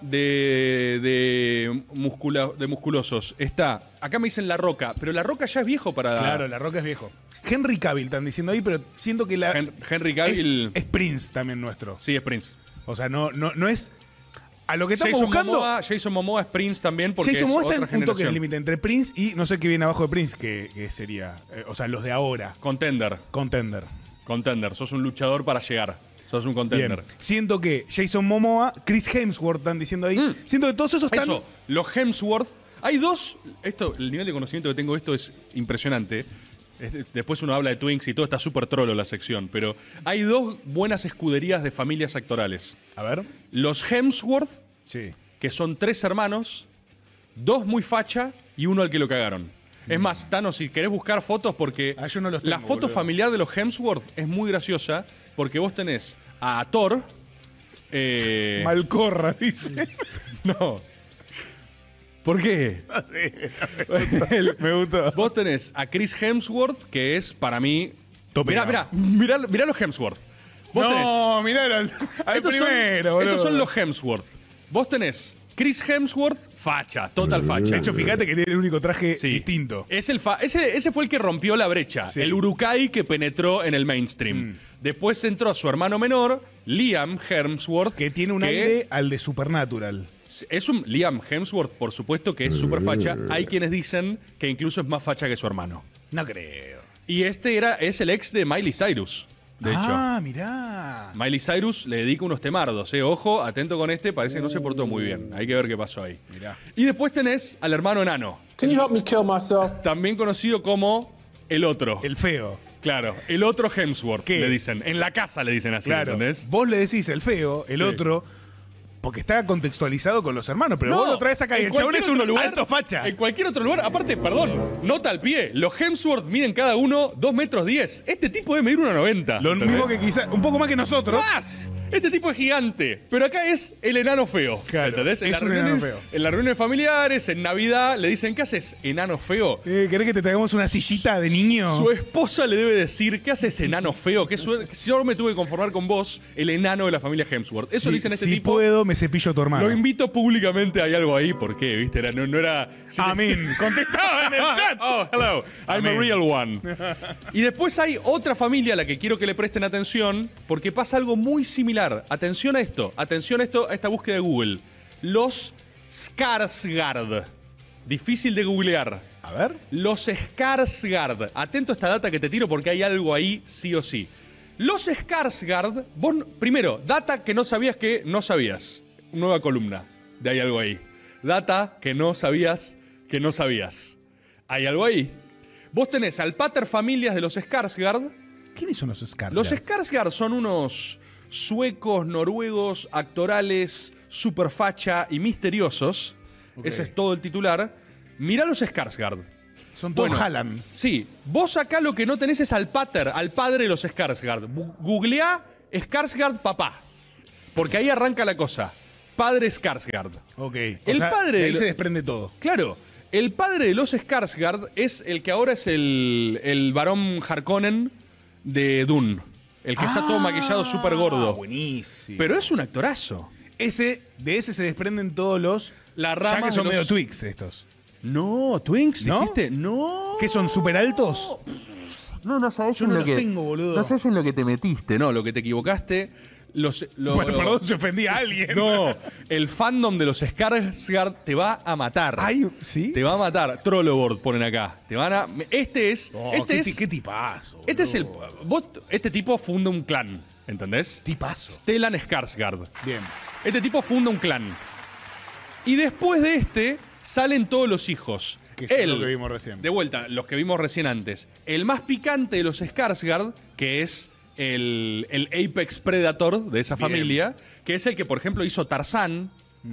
de musculosos. Está. Acá me dicen La Roca, pero La Roca ya es viejo para. Claro, La Roca es viejo. Henry Cavill están diciendo ahí, pero siento que la Henry Cavill. es Prince también nuestro. Sí, es Prince. O sea, no es a lo que estamos buscando. Jason Momoa es Prince también porque Jason es Momoa otra está en un toque en el generación. límite entre Prince y no sé qué viene abajo de Prince, que sería, o sea, los de ahora. Contender. Contender. Sos un luchador para llegar. Sos un contender. Bien. Siento que Jason Momoa, Chris Hemsworth están diciendo ahí. Siento que todos esos están. Eso, los Hemsworth. Hay dos. El nivel de conocimiento que tengo de esto es impresionante. Después uno habla de Twinks y todo está súper trolo la sección. Pero hay dos buenas escuderías de familias actorales. A ver. Los Hemsworth, Sí. que son 3 hermanos, 2 muy facha y uno al que lo cagaron. Es más, Tano, si querés buscar fotos, porque Ah, yo no los la tengo, foto boludo. familiar de los Hemsworth es muy graciosa, porque vos tenés a Thor. Malcorra, dice. No. ¿Por qué? Me gustó. Vos tenés a Chris Hemsworth, que es para mí. Tope Mirá, gama. mirá los Hemsworth. Vos tenés. No, mirá al Estos primero, son, boludo. estos son los Hemsworth. Vos tenés Chris Hemsworth, facha, total facha. De hecho, fíjate que tiene el único traje Sí. distinto. Ese fue el que rompió la brecha. Sí. El Urukai que penetró en el mainstream. Después entró su hermano menor, Liam Hemsworth. Que tiene un aire al de Supernatural. Es un Liam Hemsworth, por supuesto, que es súper facha. Hay quienes dicen que incluso es más facha que su hermano. No creo. Y es el ex de Miley Cyrus. de hecho. Ah, mirá. Miley Cyrus le dedica unos temardos, Ojo, atento con este, parece que no se portó muy bien. Hay que ver qué pasó ahí. Mirá. Y después tenés al hermano enano. Can you help me kill myself? También conocido como el otro. El feo. Claro, el otro Hemsworth, ¿Qué? le dicen. En la casa le dicen así, Claro. ¿entendés? Vos le decís el feo, el Sí. otro, porque está contextualizado con los hermanos, pero vos lo traes acá y en el chabón cualquier es un otro lugar, alto facha. En cualquier otro lugar, aparte, perdón, nota al pie, los Hemsworth miden cada uno 2 metros 10. Este tipo debe medir 1,90. Lo ¿entendés? mismo que quizás, un poco más que nosotros. ¡Más! Este tipo es gigante, pero acá es el enano feo. Claro, ¿Entendés? En es las un enano reuniones, feo. en las reuniones familiares, en Navidad, le dicen, ¿qué haces, enano feo? ¿Querés que te traigamos una sillita de niño? Su esposa le debe decir, ¿qué haces, enano feo? Que yo me tuve que conformar con vos, el enano de la familia Hemsworth. Eso le dicen a este si tipo. puedo, me cepillo a tu hermano. Lo invito públicamente, hay algo ahí, ¿por qué? ¿Viste? No era... Amén. Contestaba en el chat. Oh, hello. I'm a Amén. real one. Y después hay otra familia a la que quiero que le presten atención, porque pasa algo muy similar. Atención a esto, a esta búsqueda de Google. Los Skarsgård. Difícil de googlear. A ver. Los Skarsgård. Atento a esta data que te tiro porque hay algo ahí sí o sí. Los Skarsgård, vos, primero, data que no sabías que no sabías. Nueva columna, de hay algo ahí. Data que no sabías que no sabías. Hay algo ahí. Vos tenés al pater familias de los Skarsgård. ¿Quiénes son los Skarsgård? Los Skarsgård son unos suecos, noruegos, actorales, super facha y misteriosos. Ok. Ese es todo el titular. Mirá los Skarsgård. Son todos Bueno, Haaland. Sí, vos acá lo que no tenés es al pater, al padre de los Skarsgård. Googleá Skarsgård papá. Porque ahí arranca la cosa. Padre Skarsgård. Ok. El padre de de ahí lo- se desprende todo. Claro, el padre de los Skarsgård es el que ahora es el varón Harkonnen de Dune. El que está todo maquillado súper gordo. Buenísimo. Pero es un actorazo. de ese se desprenden todos los. La Ya rama que son de medio los- Twix estos. No, Twinks, ¿No? ¿dijiste? No. ¿Qué son súper altos? No sabes Yo no los tengo, boludo. No sabes en lo que te metiste. No, lo que te equivocaste. Bueno, perdón, se ofendía a alguien. No, el fandom de los Skarsgård te va a matar. Ay, ¿sí? Te va a matar. Trollobord ponen acá. Te van a. Este es. qué tipazo. Este es el. boludo. Este tipo funda un clan. ¿Entendés? Tipazo. Stellan Skarsgård. Bien. Este tipo funda un clan. Y después de este, salen todos los hijos. Que es lo que vimos recién. De vuelta, los que vimos recién antes. El más picante de los Skarsgård, que es el Apex Predator de esa Bien. familia, que es el que, por ejemplo, hizo Tarzán.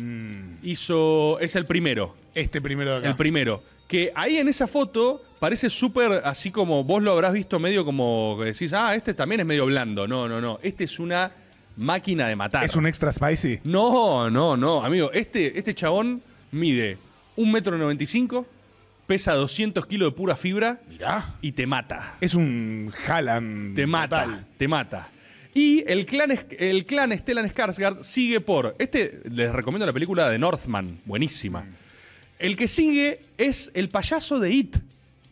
Es el primero. Este primero de acá. El primero. Que ahí en esa foto parece súper así como vos lo habrás visto medio como que decís, este también es medio blando. No. Este es una máquina de matar. ¿Es un extra spicy? No, amigo. Este chabón mide 1,95 m, pesa 200 kilos de pura fibra Mirá. y te mata. Es un Haaland. Te mata, total. te mata. Y el clan Stellan Skarsgård sigue por... les recomiendo la película de Northman, buenísima. El que sigue es el payaso de It.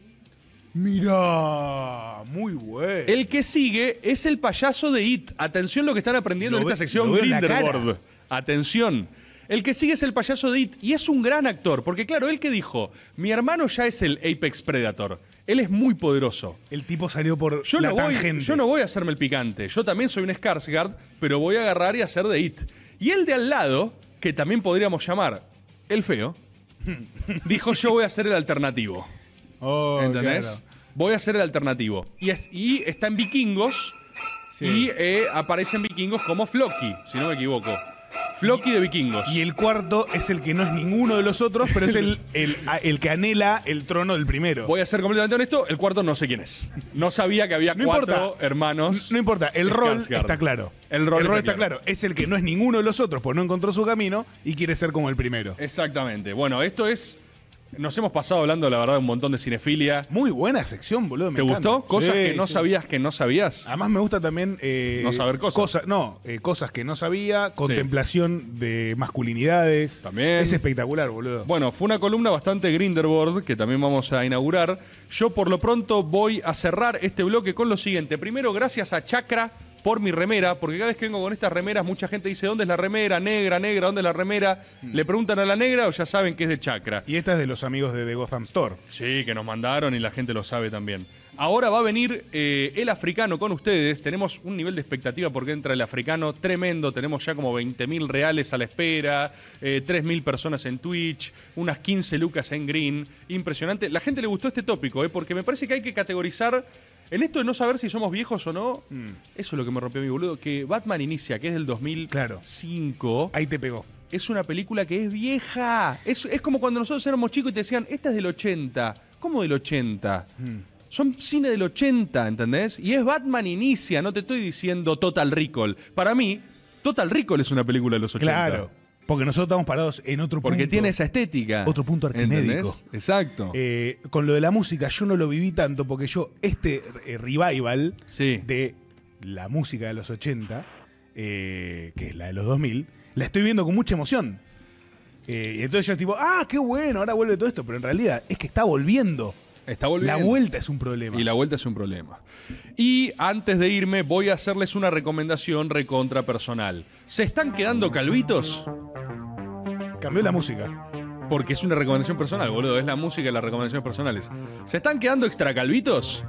Mirá, muy bueno. El que sigue es el payaso de It. Atención lo que están aprendiendo Lo en esta ve- sección lo veo en la Grindelwald. Atención. El que sigue es el payaso de It y es un gran actor. Porque claro, él que dijo, mi hermano ya es el Apex Predator. Él es muy poderoso. El tipo salió por Yo la no, voy, tangente. yo no voy a hacerme el picante. Yo también soy un Skarsgård, pero voy a agarrar y hacer de It. Y el de al lado, que también podríamos llamar el feo, dijo yo voy a hacer el alternativo. Oh, ¿Entendés? claro. Voy a hacer el alternativo. Y está en Vikingos. Sí. Y aparece en Vikingos como Floki, si no me equivoco. Floki de Vikingos. Y el cuarto es el que no es ninguno de los otros, pero es el que anhela el trono del primero. Voy a ser completamente honesto, el cuarto no sé quién es. No sabía que había No 4 importa. hermanos. No importa, el rol Skarsgård. está claro. El rol está claro. Es el que no es ninguno de los otros, pues no encontró su camino y quiere ser como el primero. Exactamente. Bueno, esto es... Nos hemos pasado hablando, la verdad, de un montón de cinefilia. Muy buena sección, boludo. ¿Te me encanta. gustó? Cosas Sí, que no sí. sabías que no sabías. Además me gusta también... No saber cosas. Cosas que no sabía, contemplación de masculinidades. También. Es espectacular, boludo. Bueno, fue una columna bastante Grindelwald que también vamos a inaugurar. Yo por lo pronto voy a cerrar este bloque con lo siguiente. Primero, gracias a Chakra por mi remera, porque cada vez que vengo con estas remeras mucha gente dice, ¿dónde es la remera? Negra, ¿dónde es la remera? Le preguntan a la negra o ya saben que es de Chakra. Y esta es de los amigos de The Gotham Store. Sí, que nos mandaron y la gente lo sabe también. Ahora va a venir el africano con ustedes. Tenemos un nivel de expectativa porque entra el africano tremendo. Tenemos ya como 20.000 reales a la espera, 3.000 personas en Twitch, unas 15 lucas en Green. Impresionante. La gente le gustó este tópico, porque me parece que hay que categorizar... En esto de no saber si somos viejos o no, eso es lo que me rompió mi boludo. Que Batman Inicia, que es del 2005. Ahí te pegó. Es una película que es vieja. Es como cuando nosotros éramos chicos y te decían, esta es del 80. ¿Cómo del 80? Son cine del 80, ¿entendés? Y es Batman Inicia, no te estoy diciendo Total Recall. Para mí, Total Recall es una película de los 80. Claro, porque nosotros estamos parados en otro punto. Porque tiene esa estética. Otro punto arquimédico. ¿Entendés? Exacto. Con lo de la música, yo no lo viví tanto porque yo, revival de la música de los 80, que es la de los 2000, la estoy viendo con mucha emoción. Y entonces yo tipo, qué bueno, ahora vuelve todo esto. Pero en realidad es que está volviendo. Está volviendo. La vuelta es un problema. Y la vuelta es un problema. Y antes de irme, voy a hacerles una recomendación recontra personal. ¿Se están quedando calvitos? Cambió la música. Porque es una recomendación personal, boludo. Es la música y las recomendaciones personales. ¿Se están quedando extra calvitos?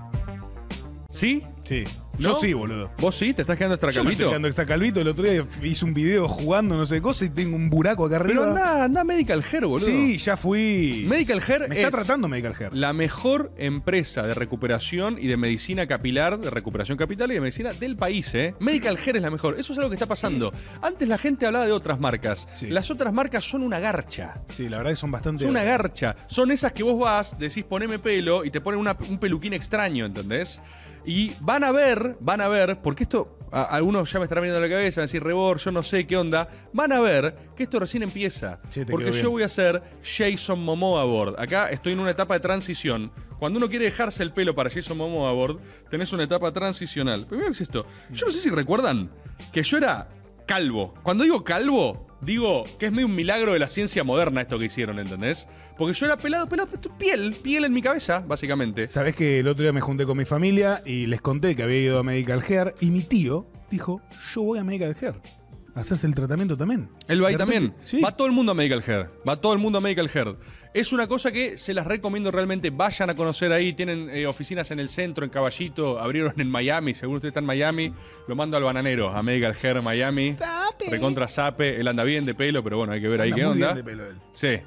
¿Sí? Sí. ¿No? Yo sí, boludo. ¿Vos sí? ¿Te estás quedando extra Yo me calvito? estoy quedando extra calvito. El otro día hice un video jugando no sé qué cosa y tengo un buraco acá arriba. Pero anda a Medical Hair, boludo. Sí, ya fui. Medical Hair Me está es tratando Medical Hair. la mejor empresa de recuperación y de medicina capilar, de recuperación capital y de medicina del país, ¿eh? Medical Hair es la mejor. Eso es algo que está pasando. Antes la gente hablaba de otras marcas. Sí. Las otras marcas son una garcha. Sí, la verdad que son bastante... Son una garcha. Son esas que vos vas, decís poneme pelo y te ponen un peluquín extraño, ¿entendés? Y van a ver, porque esto, algunos ya me estarán viendo la cabeza, van a decir, Rebor, yo no sé qué onda. Van a ver que esto recién empieza. Sí, te porque quedó yo bien. voy a hacer Jason Momoa Board. Acá estoy en una etapa de transición. Cuando uno quiere dejarse el pelo para Jason Momoa Board, tenés una etapa transicional. Primero que es esto. Yo no sé si recuerdan que yo era calvo. Cuando digo calvo, digo que es medio un milagro de la ciencia moderna esto que hicieron, ¿entendés? Porque yo era pelado, piel en mi cabeza, básicamente. Sabés que el otro día me junté con mi familia y les conté que había ido a Medical Hair y mi tío dijo, yo voy a Medical Hair a hacerse el tratamiento también. Él va ahí De repente, también. sí. Va todo el mundo a Medical Hair. Va todo el mundo a Medical Hair. Es una cosa que se las recomiendo realmente. Vayan a conocer ahí. Tienen oficinas en el centro, en Caballito. Abrieron en Miami. Seguro usted está en Miami. Lo mando al bananero, a Medical Hair Miami. Recontra Sape. Él anda bien de pelo, pero bueno, hay que ver ahí Anda qué muy onda. bien de pelo él. Sí.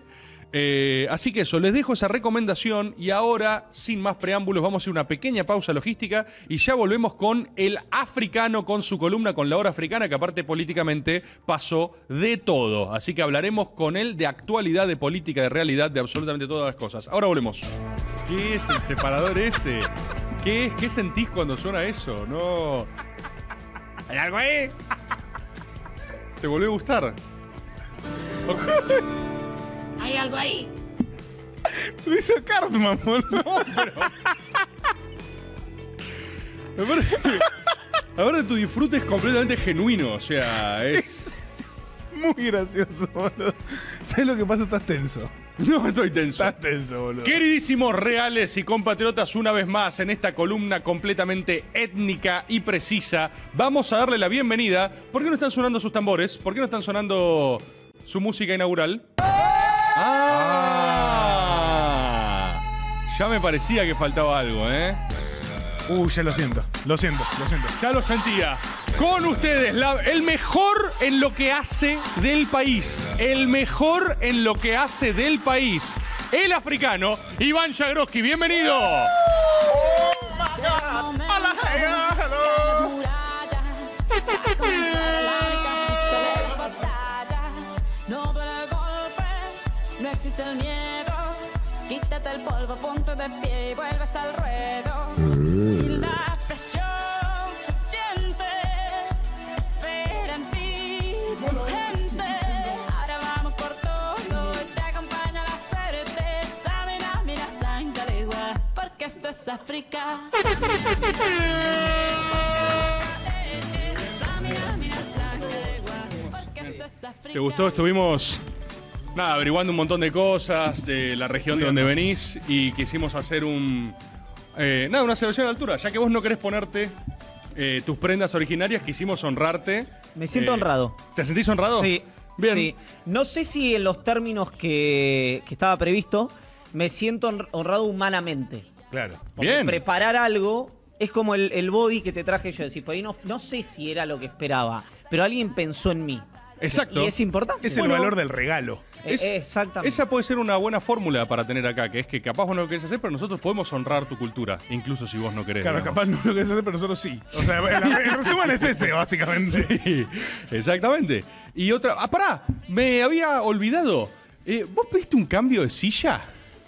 Así que eso, les dejo esa recomendación y ahora, sin más preámbulos, vamos a hacer una pequeña pausa logística y ya volvemos con el africano, con su columna, con la hora africana, que aparte políticamente pasó de todo. Así que hablaremos con él de actualidad, de política, de realidad, de absolutamente todas las cosas. Ahora volvemos. ¿Qué es el separador ese? ¿Qué es? ¿Qué sentís cuando suena eso? No. ¿Hay algo ahí? ¿Te volvió a gustar? ¿Hay algo ahí? Lo hizo Cartman, boludo. Ahora tu disfrute es completamente genuino, o sea, es... Muy gracioso, boludo. ¿Sabes lo que pasa? Estás tenso. No estoy tenso. Estás tenso, boludo. Queridísimos reales y compatriotas, una vez más en esta columna completamente étnica y precisa, vamos a darle la bienvenida. ¿Por qué no están sonando sus tambores? ¿Por qué no están sonando su música inaugural? Ya me parecía que faltaba algo, ¿eh? Ya lo siento. Ya lo sentía. Con ustedes, el mejor en lo que hace del país. El mejor en lo que hace del país. El africano, Iván Jagroski. ¡Bienvenido! No existe el miedo, quítate el polvo, ponte de pie y vuelves al ruedo. Y la presión se siente, espera en ti, gente. Ahora vamos por todo y te acompaña la certeza. Mira, sangalegua, porque esto es África. Mira, sangalegua, porque esto es África. ¿Te gustó? Estuvimos... Nada, averiguando un montón de cosas de la región de donde venís y quisimos hacer una selección de altura. Ya que vos no querés ponerte tus prendas originarias, quisimos honrarte. Me siento honrado. ¿Te sentís honrado? Sí. Bien. Sí. No sé si en los términos que estaba previsto, me siento honrado humanamente. Claro. Porque Bien. preparar algo es como el body que te traje yo. Decir, por ahí no sé si era lo que esperaba, pero alguien pensó en mí. Exacto. Y es importante. Es el valor del regalo. Exactamente. Esa puede ser una buena fórmula para tener acá, que es que capaz vos no lo querés hacer, pero nosotros podemos honrar tu cultura, incluso si vos no querés. Claro, digamos. capaz no lo querés hacer, pero nosotros sí. O sea, el resumen es ese, básicamente. Sí, exactamente. Y otra... ¡Ah, pará! Me había olvidado. ¿Vos pediste un cambio de silla?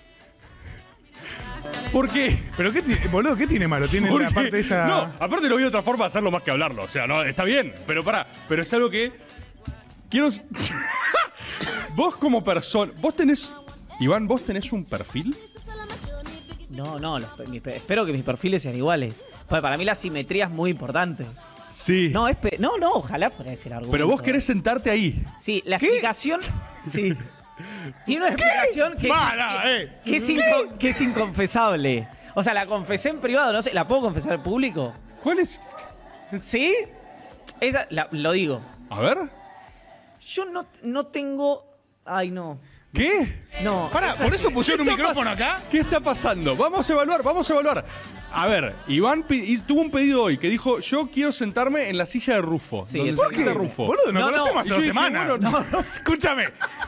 ¿Por qué? Pero boludo, ¿qué tiene malo? Tiene la parte esa... No, aparte no había otra forma de hacerlo más que hablarlo. O sea, no, está bien, pero pará. Pero es algo que... Quiero... Vos como persona... ¿Vos tenés... Iván, ¿vos tenés un perfil? No, espero que mis perfiles sean iguales. Porque para mí la simetría es muy importante. Sí. No, ojalá fuera ese el argumento. Pero vos querés sentarte ahí. Sí, la explicación... Sí. Tiene una explicación que es inconfesable. O sea, la confesé en privado, no sé, ¿la puedo confesar en público? ¿Cuál es? ¿Sí? Esa, lo digo. A ver. Yo no tengo... Ay, no. ¿Qué? No. Pará, ¿por eso pusieron un micrófono acá? ¿Qué está pasando? Vamos a evaluar. A ver, Iván tuvo un pedido hoy que dijo, yo quiero sentarme en la silla de Rufo. Sí, donde eso se sí. sienta Rufo. Boludo, nos conocemos hace Y yo 2 dije, semanas. bueno, no, escúchame,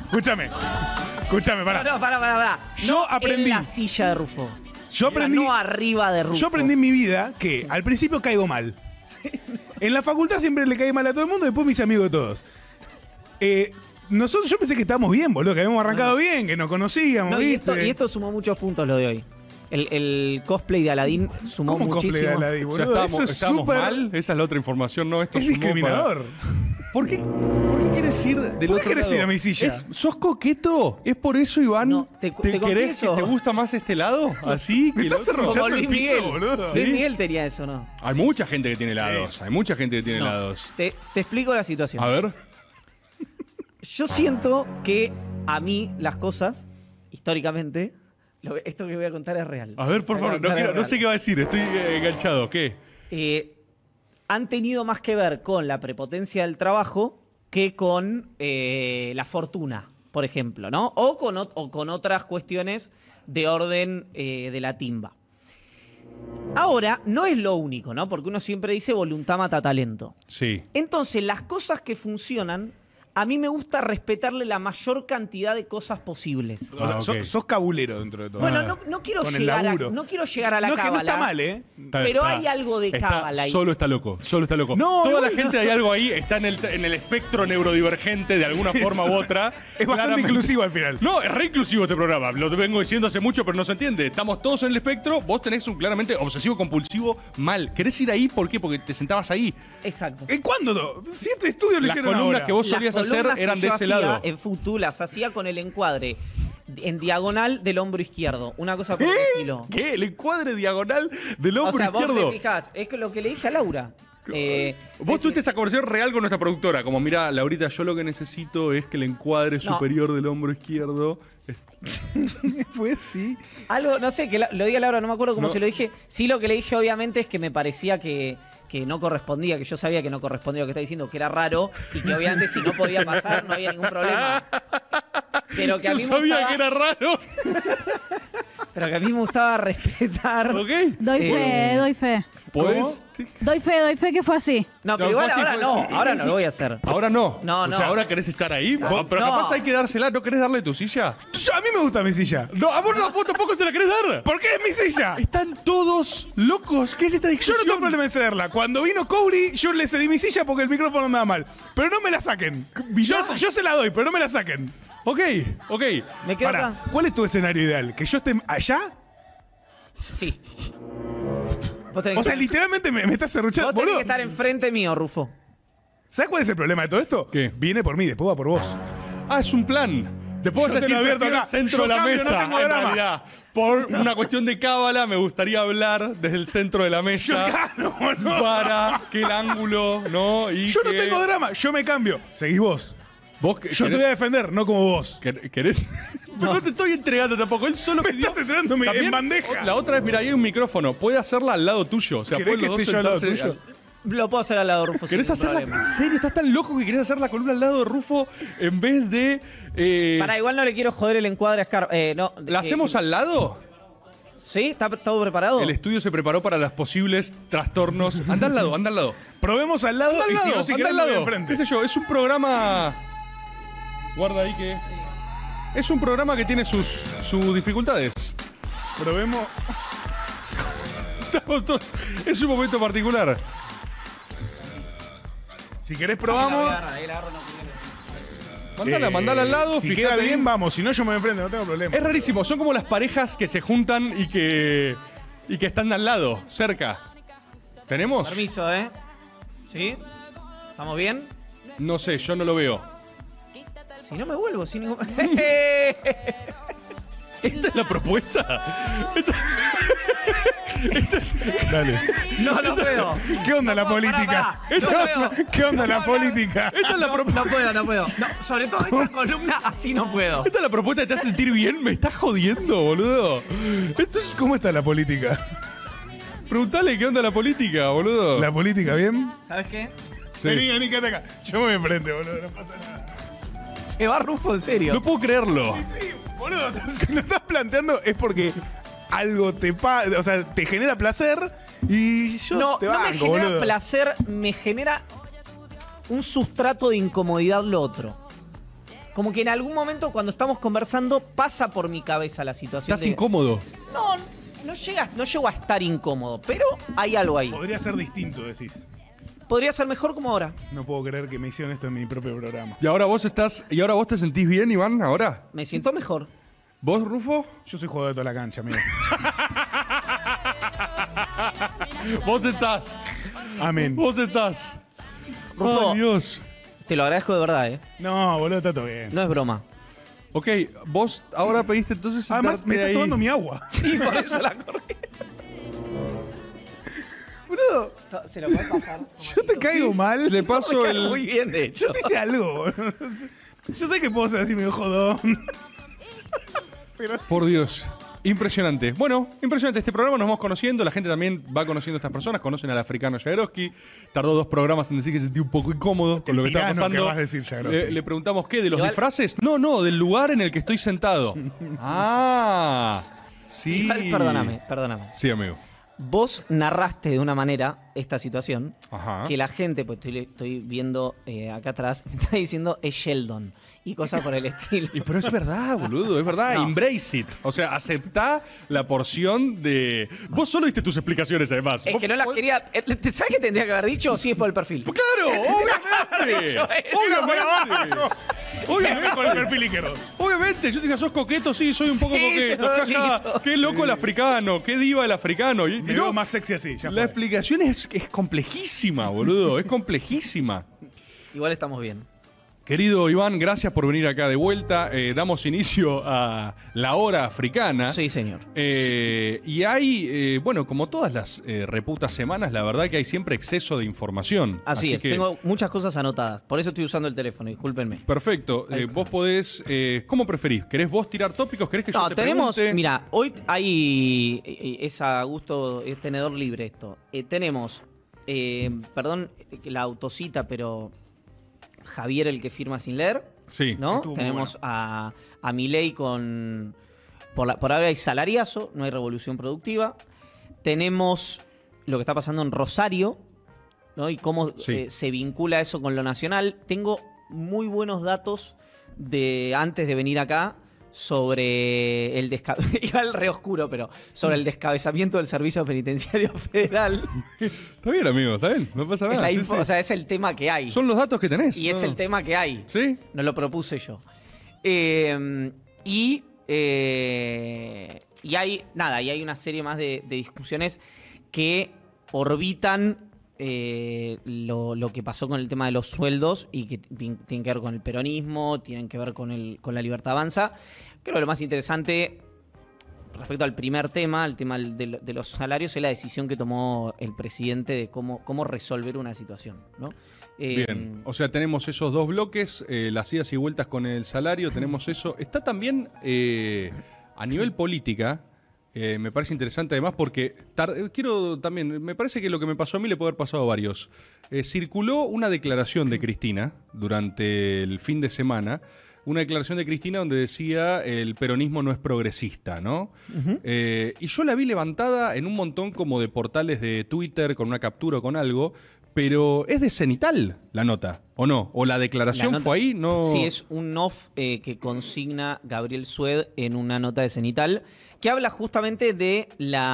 pará. No, pará. Yo aprendí. En la silla de Rufo. Yo aprendí. No arriba de Rufo. Yo aprendí en mi vida que al principio caigo mal. En la facultad siempre le caí mal a todo el mundo, después me hice amigo de todos. Yo pensé que estábamos bien, boludo, que habíamos arrancado bien, que nos conocíamos, No, y ¿viste? esto sumó muchos puntos lo de hoy. El cosplay de Aladín sumó ¿Cómo muchísimo. cosplay de Aladín, O sea, boludo? estábamos, Eso es estábamos súper... mal. Esa es la otra información, ¿no? Esto Es sumó discriminador. para- ¿Por qué quieres ir del ¿Por qué otro querés lado? ir a mi silla? ¿Sos coqueto? ¿Es por eso, Iván? No, te querés confieso. que te gusta más este lado? ¿Así? Me que el estás otro? arrochando Como el Luis piso, Miguel. boludo. Luis ¿Sí? Miguel tenía eso, ¿no? Hay mucha gente que tiene lados. Hay mucha gente que tiene No. lados. Te explico la situación. A ver. Yo siento que a mí las cosas, históricamente, esto que voy a contar es real. A ver, por favor. No sé qué va a decir. Estoy enganchado. ¿Qué? Han tenido más que ver con la prepotencia del trabajo que con la fortuna, por ejemplo, ¿no? O con otras cuestiones de orden de la timba. Ahora, no es lo único, ¿no? Porque uno siempre dice voluntad mata talento. Sí. Entonces, las cosas que funcionan, a mí me gusta respetarle la mayor cantidad de cosas posibles. O sea, ok. sos cabulero dentro de todo. Bueno, no quiero Con el llegar laburo. no quiero llegar a la No, es que no cábala. está mal, ¿eh? Pero hay algo de cábala ahí. Solo está loco. No, Toda la bueno. gente, hay algo ahí, está en el espectro neurodivergente de alguna forma u otra. Es bastante Claramente. inclusivo al final. No, es re inclusivo este programa. Lo vengo diciendo hace mucho, pero no se entiende. Estamos todos en el espectro. Vos tenés un claramente obsesivo compulsivo mal. ¿Querés ir ahí? ¿Por qué? Porque te sentabas ahí. Exacto. ¿En cuándo? 7 estudios lo Las hicieron columnas ahora. que vos Las solías hacer columnas que eran de yo ese hacía lado. En Futu las hacía con el encuadre en diagonal del hombro izquierdo. Una cosa por el estilo. ¿Qué? ¿El encuadre diagonal del hombro O sea, vos izquierdo? te fijás, es que lo que le dije a Laura. Vos tuviste esa conversación real con nuestra productora. Como, mira, Laurita, yo lo que necesito es que el encuadre No. superior del hombro izquierdo. Pues sí. Algo, no sé, que lo diga Laura, no me acuerdo cómo No. se lo dije. Sí, lo que le dije obviamente es que me parecía que no correspondía, que yo sabía que no correspondía lo que está diciendo, que era raro y que obviamente si no podía pasar no había ningún problema. Pero que a Yo mí me sabía gustaba, que era raro. pero que a mí me gustaba respetar. ¿Ok? Doy fe. ¿Podés? Doy fe que fue así. No, pero No, igual fue así, ahora fue no, así. ahora no lo voy a hacer. Ahora no. No, no. ¿Ahora querés estar ahí? No. Pero No. capaz hay que dársela. ¿No querés darle tu silla? A mí me gusta mi silla. No, a vos tampoco se la querés dar. ¿Por qué es mi silla? Están todos locos. ¿Qué es esta Yo discusión? no tengo problema en cederla. Cuando vino Cobri, yo le cedí mi silla porque el micrófono andaba mal. Pero no me la saquen. Yo se la doy, pero no me la saquen. Ok. ¿Me quedo Pará, acá? ¿cuál es tu escenario ideal? ¿Que yo esté allá? Sí. Vos tenés O sea, que- literalmente me estás cerruchando. vos tenés Boludo, que estar enfrente mío, Rufo. ¿sabes cuál es el problema de todo esto? ¿Qué? Viene por mí, después va por vos. Ah, es un plan. Después Yo vas a te lo decir, advierto prefiero acá. el centro Yo de la cambio, no mesa. tengo En drama. realidad, por una cuestión de cábala, me gustaría hablar desde el centro de la mesa. Yo no. Para que el ángulo, ¿no? Y Yo no que- tengo drama, yo me cambio. Seguís vos. ¿Vos Yo te voy a defender, no como vos. ¿Querés? Pero no te estoy entregando tampoco. Él solo Me pidió. estás entregando en También, bandeja. La otra es, mira, ahí hay un micrófono. Puede hacerla al lado tuyo. O sea, ¿Querés pueden que los dos esté yo al lado sentarse tuyo? Lo puedo hacer al lado de Rufo. ¿Querés sin hacerla? problema. ¿En serio? ¿Estás tan loco que querés hacer la columna al lado de Rufo en vez de. Pará, igual no le quiero joder el encuadre a Scar. No, ¿La hacemos al lado? ¿Sí? ¿Está todo preparado? El estudio se preparó para los posibles trastornos. Anda al lado, anda al lado. Probemos al lado Anda al y si lado, no, si anda querés, al me voy lado. enfrente. ¿Qué sé yo? Es un programa... Guarda ahí que... Es un programa que tiene sus dificultades. Probemos. Estamos todos... Es un momento particular. Si querés, probamos. Mandala al lado. Si fíjate queda ahí. bien, vamos. Si no, yo me voy enfrente, no tengo problema. Es rarísimo. Son como las parejas que se juntan y que están al lado, cerca. ¿Tenemos? Permiso, ¿eh? ¿Sí? ¿Estamos bien? No sé, yo no lo veo. Si no me vuelvo sin ningún... ¿Esta es la propuesta? Dale. No puedo. ¿Qué onda la política? ¿Qué onda la política? Esta es la propuesta. No puedo. No, sobre todo esta columna, así no puedo. ¿Esta es la propuesta que te hace sentir bien? Me estás jodiendo, boludo. ¿Cómo está la política? Preguntale qué onda la política, boludo. ¿La política bien? ¿Sabes qué? Sí. Vení, quédate acá. Yo me voy enfrente, boludo. No pasa nada. Se va Rufo, en serio. No puedo creerlo. Sí, boludo. O sea, si lo estás planteando es porque algo o sea, te genera placer y yo No te me banco, genera boludo. placer, me genera un sustrato de incomodidad lo otro. Como que en algún momento cuando estamos conversando pasa por mi cabeza la situación. ¿Estás incómodo? No llego a estar incómodo, pero hay algo ahí. Podría ser distinto, decís. Podría ser mejor como ahora. No puedo creer que me hicieron esto en mi propio programa. ¿Y ahora vos te sentís bien, Iván, ahora? Me siento mejor. ¿Vos, Rufo? Yo soy jugador de toda la cancha, amigo. Vos estás. Amén. Vos estás. Rufo, Ay, Dios. te lo agradezco de verdad, ¿eh? No, boludo, está todo bien. No es broma. Ok, vos ahora pediste entonces Además, sentarte me estás ahí. tomando mi agua. Sí, por eso la corrí. Boludo, Se lo puedes pasar. yo te caigo mal. Le paso Me cae el... muy bien, de hecho. Yo te hice algo, boludo. Yo sé que puedo ser así medio jodón. Por Dios. Impresionante. Bueno, impresionante. Este programa nos vamos conociendo. La gente también va conociendo a estas personas. Conocen al africano Jagroski. Tardó 2 programas en decir que se sentía un poco incómodo con El lo que está tirano pasando. que vas a decir, Jagroski. Le preguntamos, ¿qué? ¿De los Igual- disfraces? No, del lugar en el que estoy sentado. Ah, sí. Igual, perdóname. Sí, amigo. Vos narraste de una manera esta situación Ajá. que la gente, pues estoy viendo acá atrás, me está diciendo es Sheldon y cosas por el estilo. Pero es verdad, boludo, es verdad. No. Embrace it. O sea, aceptá la porción de... Vos solo diste tus explicaciones, además. Es Vos- que no las vos- quería... ¿Sabes qué tendría que haber dicho? Sí, es por el perfil. ¡Claro! ¡Obviamente! ¡Obviamente! Obviamente con el perfil izquierdo. Obviamente, yo te decía, sos coqueto, sí, soy un poco Sí, coqueto. soy jaja. lindo. Qué loco el africano, qué diva el africano. Y Me no, veo más sexy así, ya la fue. explicación es complejísima, boludo. Es complejísima. Igual estamos bien. Querido Iván, gracias por venir acá de vuelta. Damos inicio a la hora africana. Sí, señor. Y hay, bueno, como todas las reputas semanas, la verdad que hay siempre exceso de información. Así es, que, tengo muchas cosas anotadas. Por eso estoy usando el teléfono, discúlpenme. Perfecto. Vos podés, ¿cómo preferís? ¿Querés vos tirar tópicos? ¿Querés que yo No, te tenemos, pregunte? mira, hoy hay, es a gusto, es tenedor libre esto. Tenemos, perdón la autocita, pero Javier el que firma sin leer, Sí. ¿no? estuvo muy Tenemos a Milei con, por ahora hay salariazo, no hay revolución productiva. Tenemos lo que está pasando en Rosario, ¿no? Y cómo Sí. se vincula eso con lo nacional. Tengo muy buenos datos de antes de venir acá sobre el iba el re oscuro, pero sobre el descabezamiento del Servicio Penitenciario Federal. Está bien, amigo, está bien. No pasa Es nada. la sí, info- sí. O sea, es el tema que hay. Son los datos que tenés. Y es No. el tema que hay. ¿Sí? No lo propuse yo. Y hay nada, y hay una serie más de discusiones que orbitan lo que pasó con el tema de los sueldos y que tienen que ver con el peronismo, tienen que ver con la Libertad Avanza. Creo que lo más interesante respecto al primer tema, el tema de los salarios, es la decisión que tomó el presidente de cómo resolver una situación, ¿no? Bien, o sea, tenemos esos dos bloques, las idas y vueltas con el salario, tenemos eso. Está también a nivel política, me parece interesante además porque quiero también, me parece que lo que me pasó a mí le puede haber pasado a varios. Circuló una declaración de Cristina durante el fin de semana una declaración de Cristina donde decía el peronismo no es progresista, ¿no? Y yo la vi levantada en un montón como de portales de Twitter con una captura o con algo, pero es de Cenital la nota, ¿o no? ¿O la declaración La nota- fue ahí? No. Sí, es un off que consigna Gabriel Sued en una nota de Cenital que habla justamente de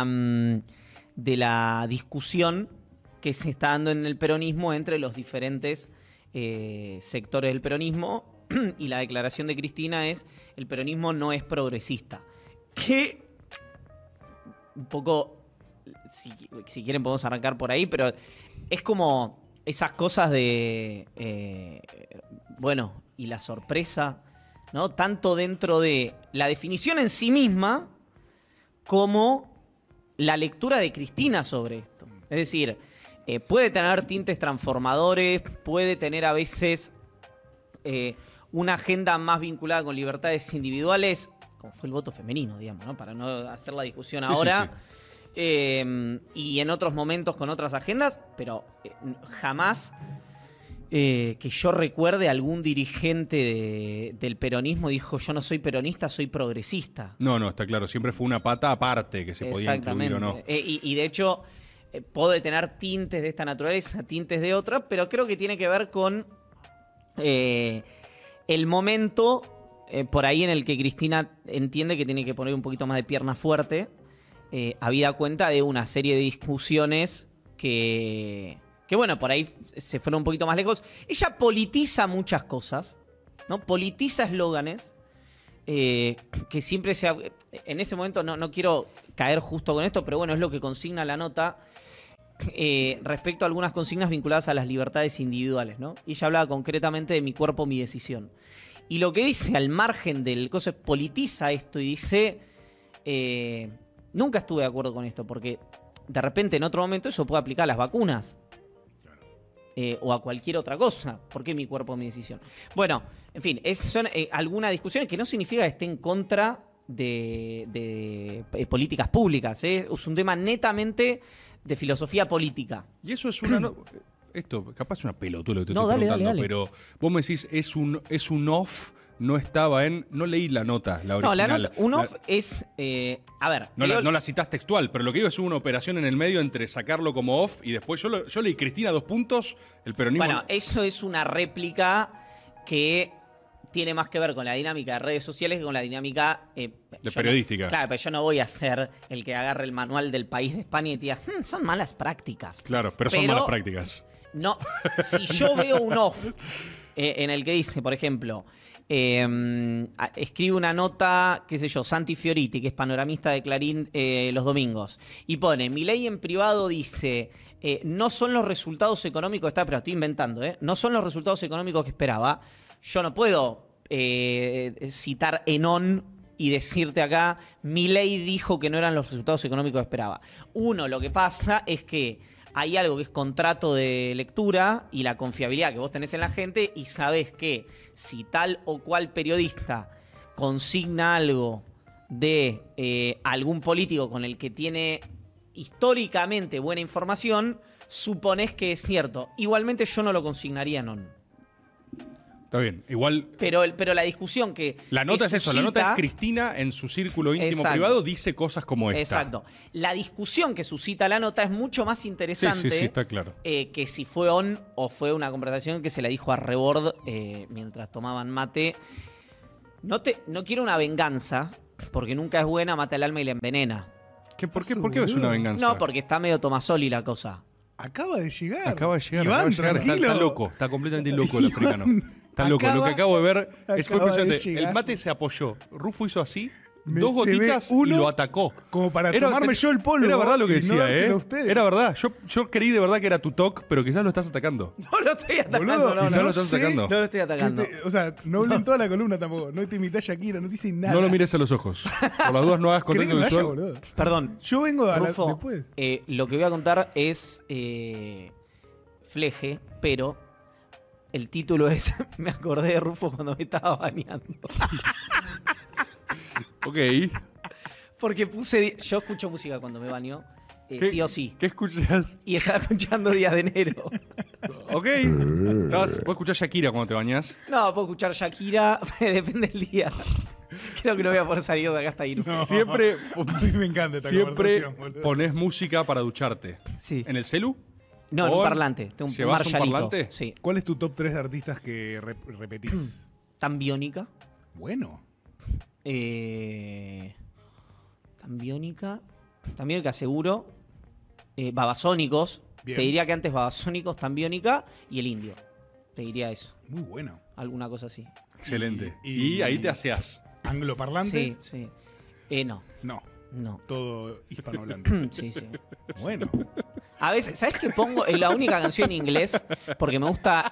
la discusión que se está dando en el peronismo entre los diferentes sectores del peronismo, y la declaración de Cristina es: el peronismo no es progresista. Que un poco, si quieren podemos arrancar por ahí, pero es como esas cosas de, bueno, y la sorpresa, ¿no? Tanto dentro de la definición en sí misma como la lectura de Cristina sobre esto. Es decir, puede tener tintes transformadores, puede tener a veces una agenda más vinculada con libertades individuales, como fue el voto femenino, digamos, ¿no? Para no hacer la discusión ahora. Y en otros momentos con otras agendas, pero jamás que yo recuerde algún dirigente del peronismo dijo: yo no soy peronista, soy progresista. No, está claro. Siempre fue una pata aparte que se podía incluir o no. Y de hecho puede tener tintes de esta naturaleza, tintes de otra, pero creo que tiene que ver con el momento por ahí en el que Cristina entiende que tiene que poner un poquito más de pierna fuerte, habida cuenta de una serie de discusiones que bueno, por ahí se fueron un poquito más lejos. Ella politiza muchas cosas, ¿no? Politiza eslóganes que siempre en ese momento no quiero caer justo con esto, pero bueno, es lo que consigna la nota respecto a algunas consignas vinculadas a las libertades individuales, ¿no? Y ella hablaba concretamente de mi cuerpo, mi decisión. Y lo que dice al margen del coso es politiza esto y dice: nunca estuve de acuerdo con esto, porque de repente en otro momento eso puede aplicar a las vacunas. O a cualquier otra cosa. ¿Por qué mi cuerpo, mi decisión? Bueno, en fin, son algunas discusiones que no significa que esté en contra de políticas públicas. Es un tema netamente de filosofía política. Y eso es una... esto, capaz es una pelotuda lo que te No, estoy dale, preguntando, dale. pero vos me decís, es un off, no estaba en... No leí la nota, la original. No, la nota, un off es... a ver... No la citás textual, pero lo que digo es una operación en el medio entre sacarlo como off y después yo leí Cristina 2 puntos, el peronismo... Bueno, eso es una réplica que tiene más que ver con la dinámica de redes sociales que con la dinámica... de periodística. Claro, pero yo no voy a ser el que agarre el manual del País de España y te diga: son malas prácticas. Claro, pero son malas prácticas. No, si yo veo un off en el que dice, por ejemplo... escribe una nota, qué sé yo, Santi Fioriti, que es panoramista de Clarín los domingos, y pone: Milei en privado dice, no son los resultados económicos, pero estoy inventando, no son los resultados económicos que esperaba. Yo no puedo citar Enón y decirte acá: Milei dijo que no eran los resultados económicos que esperaba. Uno, lo que pasa es que hay algo que es contrato de lectura y la confiabilidad que vos tenés en la gente, y sabés que si tal o cual periodista consigna algo de algún político con el que tiene históricamente buena información, suponés que es cierto. Igualmente yo no lo consignaría, no. Está bien, igual... Pero la discusión que... La nota es eso, la nota es suscita- Cristina en su círculo íntimo Exacto. privado dice cosas como esta. Exacto. La discusión que suscita la nota es mucho más interesante Sí, está claro. que si fue on o fue una conversación que se la dijo a Rebord mientras tomaban mate. No quiero una venganza, porque nunca es buena, mata el alma y la envenena. ¿Por qué es una venganza? No, porque está medio Tomasoli la cosa. Acaba de llegar. Acaba de llegar, Iván, está tranquilo. loco, está completamente loco el Iván, africano. Está loco, lo que acabo de ver fue acaba de impresionante. llegar. El mate se apoyó, Rufo hizo así, Me 2 se ve gotitas y uno lo atacó. como para tomarme yo el polvo Era verdad lo que y no decía, dárselo a ustedes. Era verdad. Yo creí de verdad que era tu toque, pero quizás lo estás atacando. No lo estoy atacando, Boludo, no, quizás no. lo estás atacando. No lo estoy atacando. O sea, no hablen toda la columna tampoco. No te imitas Shakira, no te dicen nada. No lo mires a los ojos. Por las dudas no hagas ¿Querés que contacto me vaya, visual. boludo? Perdón. Yo vengo a Rufo, después. lo que voy a contar es fleje, pero el título es me acordé de Rufo cuando me estaba bañando. Ok. Porque yo escucho música cuando me baño, ¿Qué- sí o sí. ¿Qué escuchas? Y estaba escuchando Días de Enero. Ok. ¿Puedes escuchar Shakira cuando te bañas? No, puedo escuchar Shakira, depende del día. Creo que no voy a poder salir de acá hasta ir. No. Siempre, A mí me encanta esta siempre conversación, boludo. pones música para ducharte. Sí. ¿En el celu? No, en un ¿Con- parlante. Tengo un ¿Llevas un Marshallito. parlante? Sí. ¿Cuál es tu top 3 de artistas que repetís? Tan biónica. Bueno. Tan biónica. Tan biónica seguro. Babasónicos. Bien. Te diría que antes Babasónicos, Tan biónica y el indio. Te diría eso. Muy bueno. Alguna cosa así. Excelente. Y- Y ahí te aseás. ¿Angloparlantes? Sí, no. No. No. Todo hispanohablante. Sí, sí. Bueno. A veces, ¿sabes qué pongo? La única canción en inglés, porque me gusta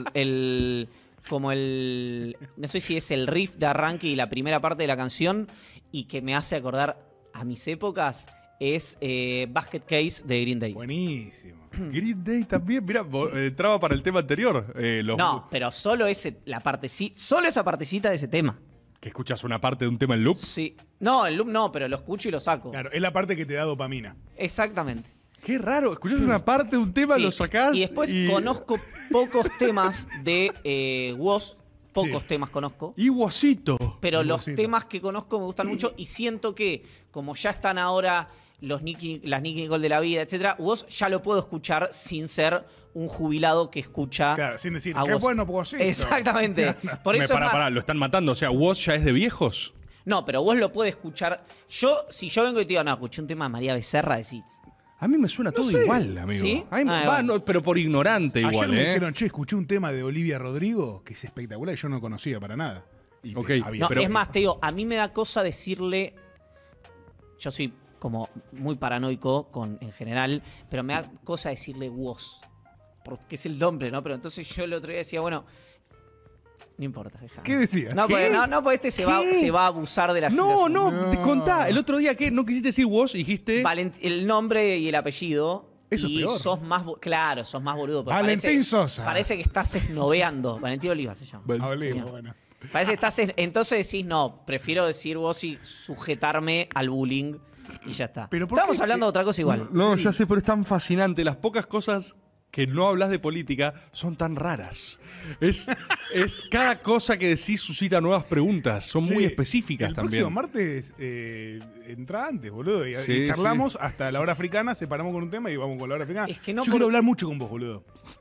como el, no sé si es el riff de arranque y la primera parte de la canción, y que me hace acordar a mis épocas, es Basket Case de Green Day. Buenísimo. Green Day también, mira, entraba para el tema anterior. No, pero solo solo esa partecita de ese tema. ¿Que escuchas una parte de un tema en loop? Sí. No, el loop no, pero lo escucho y lo saco. Claro, es la parte que te da dopamina. Exactamente. Qué raro, escuchás una parte de un tema, Sí. lo sacás Y después conozco pocos temas de Woz. Pocos Sí. temas conozco. Y Wosito. Pero los Wozito. temas que conozco me gustan mucho y siento que, como ya están ahora las Nicky Nicole de la vida, etcétera, Woz ya lo puedo escuchar sin ser un jubilado que escucha. Claro, sin decir, a qué Woz. bueno Wozito. Exactamente. Por eso es más- Pará, lo están matando. O sea, Woz ya es de viejos. No, pero vos lo puedes escuchar. Si yo vengo y te digo, no, escuché un tema de María Becerra, decís. A mí me suena todo sé. igual, amigo. ¿Sí? A mí- Ah, bueno. no, pero por ignorante Ayer igual, me ¿eh? dijeron, che, escuché un tema de Olivia Rodrigo que es espectacular y yo no conocía para nada. Y Ok. había- No, pero- es más, te digo, a mí me da cosa decirle. Yo soy como muy paranoico en general, pero me da cosa decirle Woz. Porque es el nombre, ¿no? Pero entonces yo el otro día decía, bueno, no importa, deja. ¿Qué decías? No, ¿Qué? porque este se va a abusar de la No, situación. no, te contá. El otro día que no quisiste decir Woz y dijiste. El nombre y el apellido. Eso es y peor. sos más, claro, sos más boludo. pero Valentín Sosa. Parece que estás esnoveando. Valentín Oliva se llama. Ah, Olivo, Señor. bueno. Parece que estás entonces decís, no, prefiero decir vos y sujetarme al bullying y ya está. Pero ¿por Estamos qué? hablando de otra cosa igual. No, ya sé, pero es tan fascinante. Las pocas cosas que no hablas de política son tan raras. Es cada cosa que decís suscita nuevas preguntas. Son muy Sí, específicas el también. próximo martes entra antes, boludo. Y, Sí, y charlamos hasta la hora africana, separamos con un tema y vamos con la hora africana. Es que no Yo por- quiero hablar mucho con vos, boludo.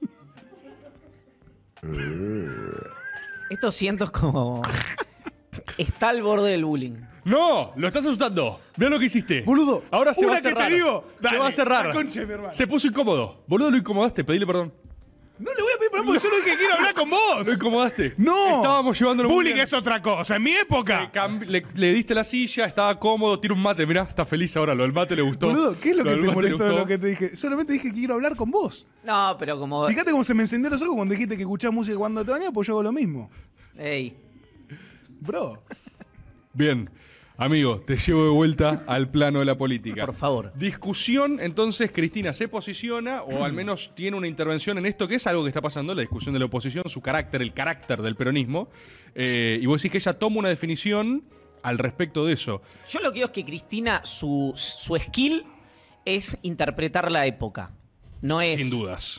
Esto siento como. Está al borde del bullying. No, lo estás asustando. Mira lo que hiciste. Boludo, Ahora se va una a que cerrar. te digo. Se Dale, va a cerrar. la concha de mi hermana. Se puso incómodo. Boludo, lo incomodaste. Pedile perdón. No le voy a pedir perdón porque solo dije que quiero hablar con vos. Lo incomodaste. No. Estábamos llevándolo muy Bullying bien. es otra cosa. En mi época. Le diste la silla, estaba cómodo, tira un mate. Mirá, está feliz ahora. Lo del mate le gustó. Boludo, ¿qué es lo que del te mate le molestó de gustó. lo que te dije? Solamente dije que quiero hablar con vos. No, pero como. Fíjate cómo se me encendieron los ojos cuando dijiste que escuchás música cuando te bañas, pues yo hago lo mismo. Ey. Bro. Bien. Amigo, te llevo de vuelta al plano de la política. Por favor. Discusión, entonces Cristina se posiciona, o al menos tiene una intervención en esto, que es algo que está pasando, la discusión de la oposición, su carácter, el carácter del peronismo. Y vos decís que ella toma una definición al respecto de eso. Yo lo que digo es que Cristina, su skill es interpretar la época. No es. Sin dudas.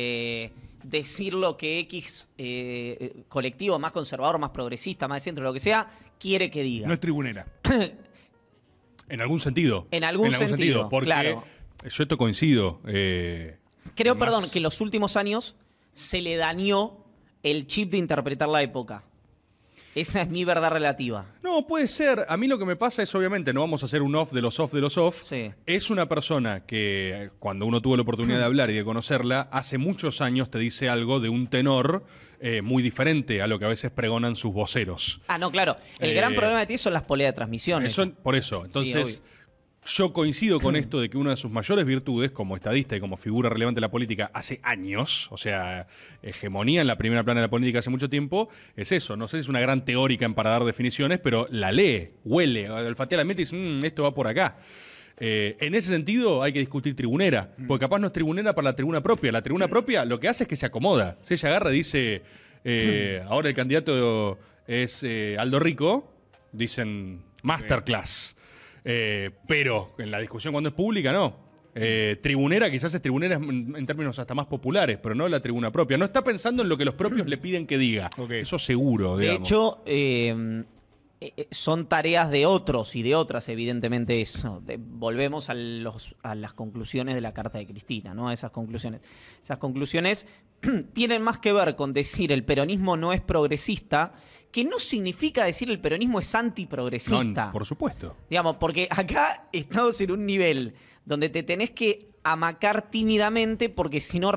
Decir lo que X colectivo más conservador, más progresista, más de centro, lo que sea, quiere que diga. No es tribunera. En algún sentido. En algún sentido, porque claro. yo esto coincido. Creo, perdón, que en los últimos años se le dañó el chip de interpretar la época. Esa es mi verdad relativa. No, puede ser. A mí lo que me pasa es, obviamente, no vamos a hacer un off de los off de los off. Sí. Es una persona que, cuando uno tuvo la oportunidad de hablar y de conocerla, hace muchos años te dice algo de un tenor muy diferente a lo que a veces pregonan sus voceros. Ah, no, claro. El gran problema de ti son las poleas de transmisión. Por eso. Entonces, obvio. yo coincido con esto de que una de sus mayores virtudes como estadista y como figura relevante de la política hace años, o sea, hegemonía en la primera plana de la política hace mucho tiempo, es eso. No sé si es una gran teórica para dar definiciones, pero la lee, huele, olfatea la mente y dice, esto va por acá. En ese sentido hay que discutir tribunera, porque capaz no es tribunera para la tribuna propia. La tribuna propia lo que hace es que se acomoda. Si ella agarra y dice, ahora el candidato es Aldo Rico, dicen masterclass. Pero en la discusión cuando es pública, no. Tribunera, quizás es tribunera en términos hasta más populares, pero no la tribuna propia. No está pensando en lo que los propios le piden que diga. Eso seguro, De digamos. hecho, son tareas de otros y de otras, evidentemente, eso. Volvemos a las conclusiones de la Carta de Cristina, ¿no? A esas conclusiones. Esas conclusiones tienen más que ver con decir el peronismo no es progresista, que no significa decir el peronismo es antiprogresista. No, por supuesto. Digamos, porque acá estamos en un nivel donde te tenés que amacar tímidamente, porque si no,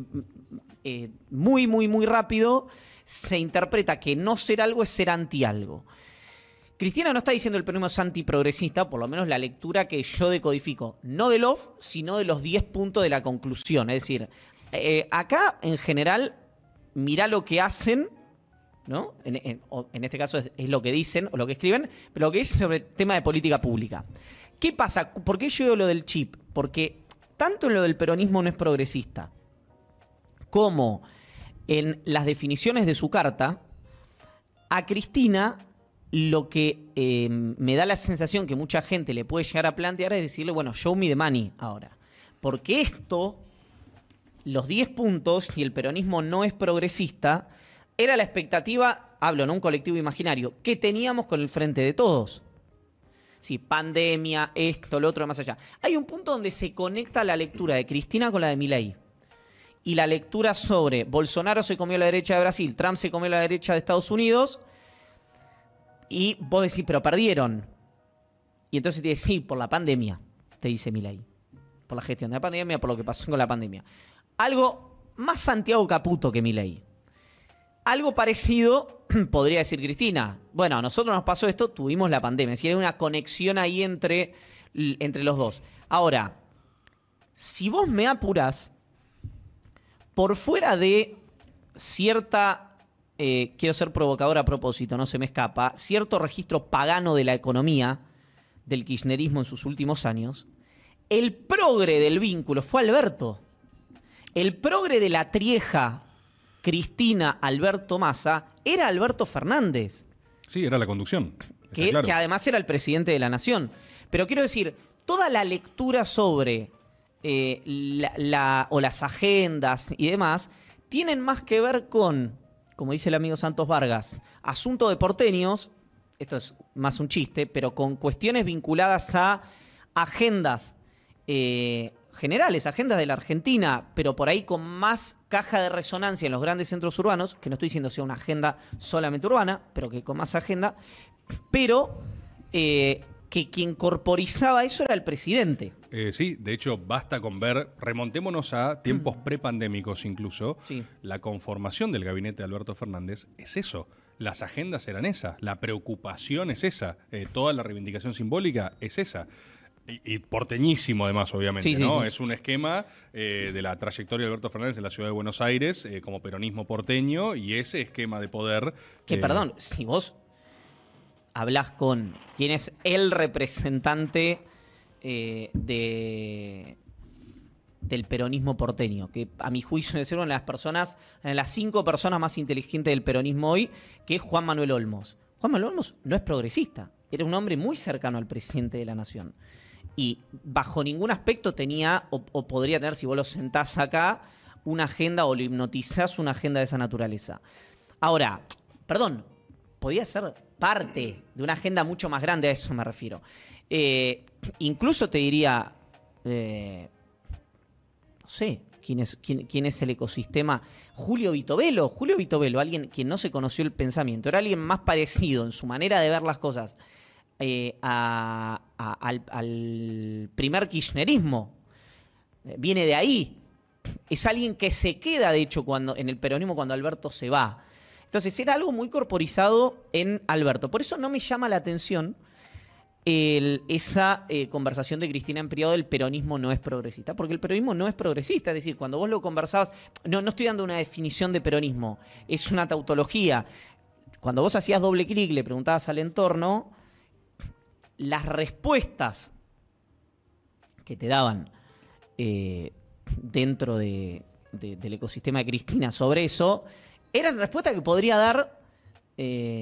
muy, muy, muy rápido se interpreta que no ser algo es ser anti algo. Cristina no está diciendo el peronismo es antiprogresista, por lo menos la lectura que yo decodifico, no de Love, sino de los 10 puntos de la conclusión. Es decir, acá en general, mirá lo que hacen, ¿no? En este caso es lo que dicen o lo que escriben, pero lo que dicen sobre el tema de política pública. ¿Qué pasa? ¿Por qué yo digo lo del chip? Porque tanto en lo del peronismo no es progresista, como en las definiciones de su carta, a Cristina lo que me da la sensación que mucha gente le puede llegar a plantear es decirle, bueno, show me the money ahora. Porque esto, los 10 puntos y el peronismo no es progresista, era la expectativa, hablo en un colectivo imaginario, que teníamos con el Frente de Todos. Sí, pandemia, esto, lo otro, más allá. Hay un punto donde se conecta la lectura de Cristina con la de Milei. Y la lectura sobre Bolsonaro se comió la derecha de Brasil, Trump se comió la derecha de Estados Unidos. Y vos decís, pero perdieron. Y entonces te decís, sí, por la pandemia, te dice Milei. Por la gestión de la pandemia, por lo que pasó con la pandemia. Algo más Santiago Caputo que Milei. Algo parecido podría decir Cristina. Bueno, a nosotros nos pasó esto, tuvimos la pandemia. Es decir, hay una conexión ahí entre los dos. Ahora, si vos me apurás, por fuera de cierta... quiero ser provocador a propósito, no se me escapa, cierto registro pagano de la economía del kirchnerismo en sus últimos años, el progre del vínculo fue Alberto. El progre de la trieja Cristina Alberto Massa era Alberto Fernández. Sí, era la conducción. Que además era el presidente de la nación. Pero quiero decir, toda la lectura sobre las agendas y demás tienen más que ver con, como dice el amigo Santos Vargas, asunto de porteños, esto es más un chiste, pero con cuestiones vinculadas a agendas generales, agendas de la Argentina, pero por ahí con más caja de resonancia en los grandes centros urbanos, que no estoy diciendo sea una agenda solamente urbana, pero que con más agenda, pero que quien corporizaba eso era el presidente. Sí, de hecho, basta con ver, remontémonos a tiempos prepandémicos incluso, sí. La conformación del gabinete de Alberto Fernández es eso. Las agendas eran esas, la preocupación es esa, toda la reivindicación simbólica es esa. Y porteñísimo además, obviamente, sí, sí, ¿no? sí. Es un esquema de la trayectoria de Alberto Fernández en la ciudad de Buenos Aires como peronismo porteño y ese esquema de poder... Que perdón, si vos hablás con quien es el representante del peronismo porteño, que a mi juicio es una de las personas, de las 5 personas más inteligentes del peronismo hoy, que es Juan Manuel Olmos. Juan Manuel Olmos no es progresista, era un hombre muy cercano al presidente de la nación. Y bajo ningún aspecto tenía, o podría tener, si vos lo sentás acá, una agenda o lo hipnotizás, una agenda de esa naturaleza. Ahora, perdón, podía ser parte de una agenda mucho más grande, a eso me refiero. Incluso te diría, no sé, ¿quién es el ecosistema? Julio Vitovelo, alguien quien no se conoció el pensamiento, era alguien más parecido en su manera de ver las cosas al primer kirchnerismo. Viene de ahí. Es alguien que se queda, de hecho, en el peronismo cuando Alberto se va. Entonces era algo muy corporizado en Alberto. Por eso no me llama la atención esa conversación de Cristina en privado del peronismo no es progresista. Porque el peronismo no es progresista. Es decir, cuando vos lo conversabas... No estoy dando una definición de peronismo. Es una tautología. Cuando vos hacías doble clic, le preguntabas al entorno, las respuestas que te daban dentro del ecosistema de Cristina sobre eso... Eran respuestas que podría dar,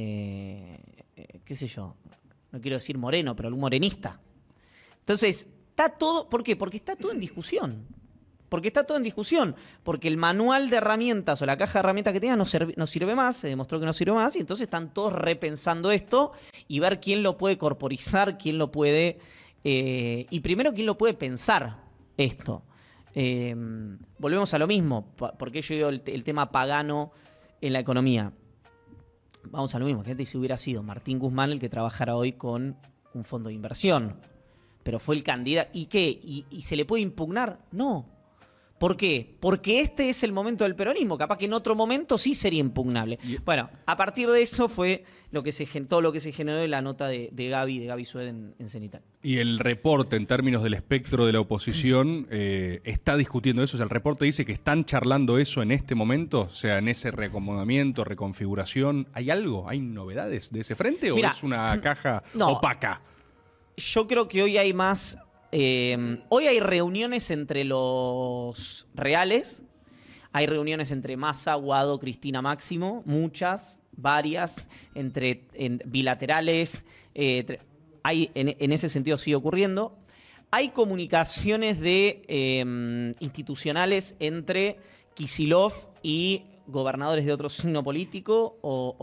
qué sé yo, no quiero decir Moreno, pero algún morenista. Entonces, está todo... ¿Por qué? Porque está todo en discusión. Porque está todo en discusión. Porque el manual de herramientas o la caja de herramientas que tenía no sirve más, se demostró que no sirve más, y entonces están todos repensando esto y ver quién lo puede corporizar, quién lo puede... y primero, quién lo puede pensar esto. Volvemos a lo mismo, porque yo digo el tema pagano en la economía. Vamos a lo mismo, gente, si hubiera sido Martín Guzmán el que trabajara hoy con un fondo de inversión, pero fue el candidato. ¿Y qué? ¿Y se le puede impugnar? No. ¿Por qué? Porque este es el momento del peronismo. Capaz que en otro momento sí sería impugnable. Bueno, a partir de eso fue todo lo que se generó en la nota de Gaby Sued en Cenital. Y el reporte, en términos del espectro de la oposición, está discutiendo eso. O sea, el reporte dice que están charlando eso en este momento, o sea, en ese reacomodamiento, reconfiguración. ¿Hay algo? ¿Hay novedades de ese frente o es una caja opaca? Yo creo que hoy hay más... hoy hay reuniones entre los reales, hay reuniones entre Massa, Guado, Cristina Máximo, muchas, varias, bilaterales, en ese sentido sigue ocurriendo. Hay comunicaciones institucionales entre Kicillof y gobernadores de otro signo político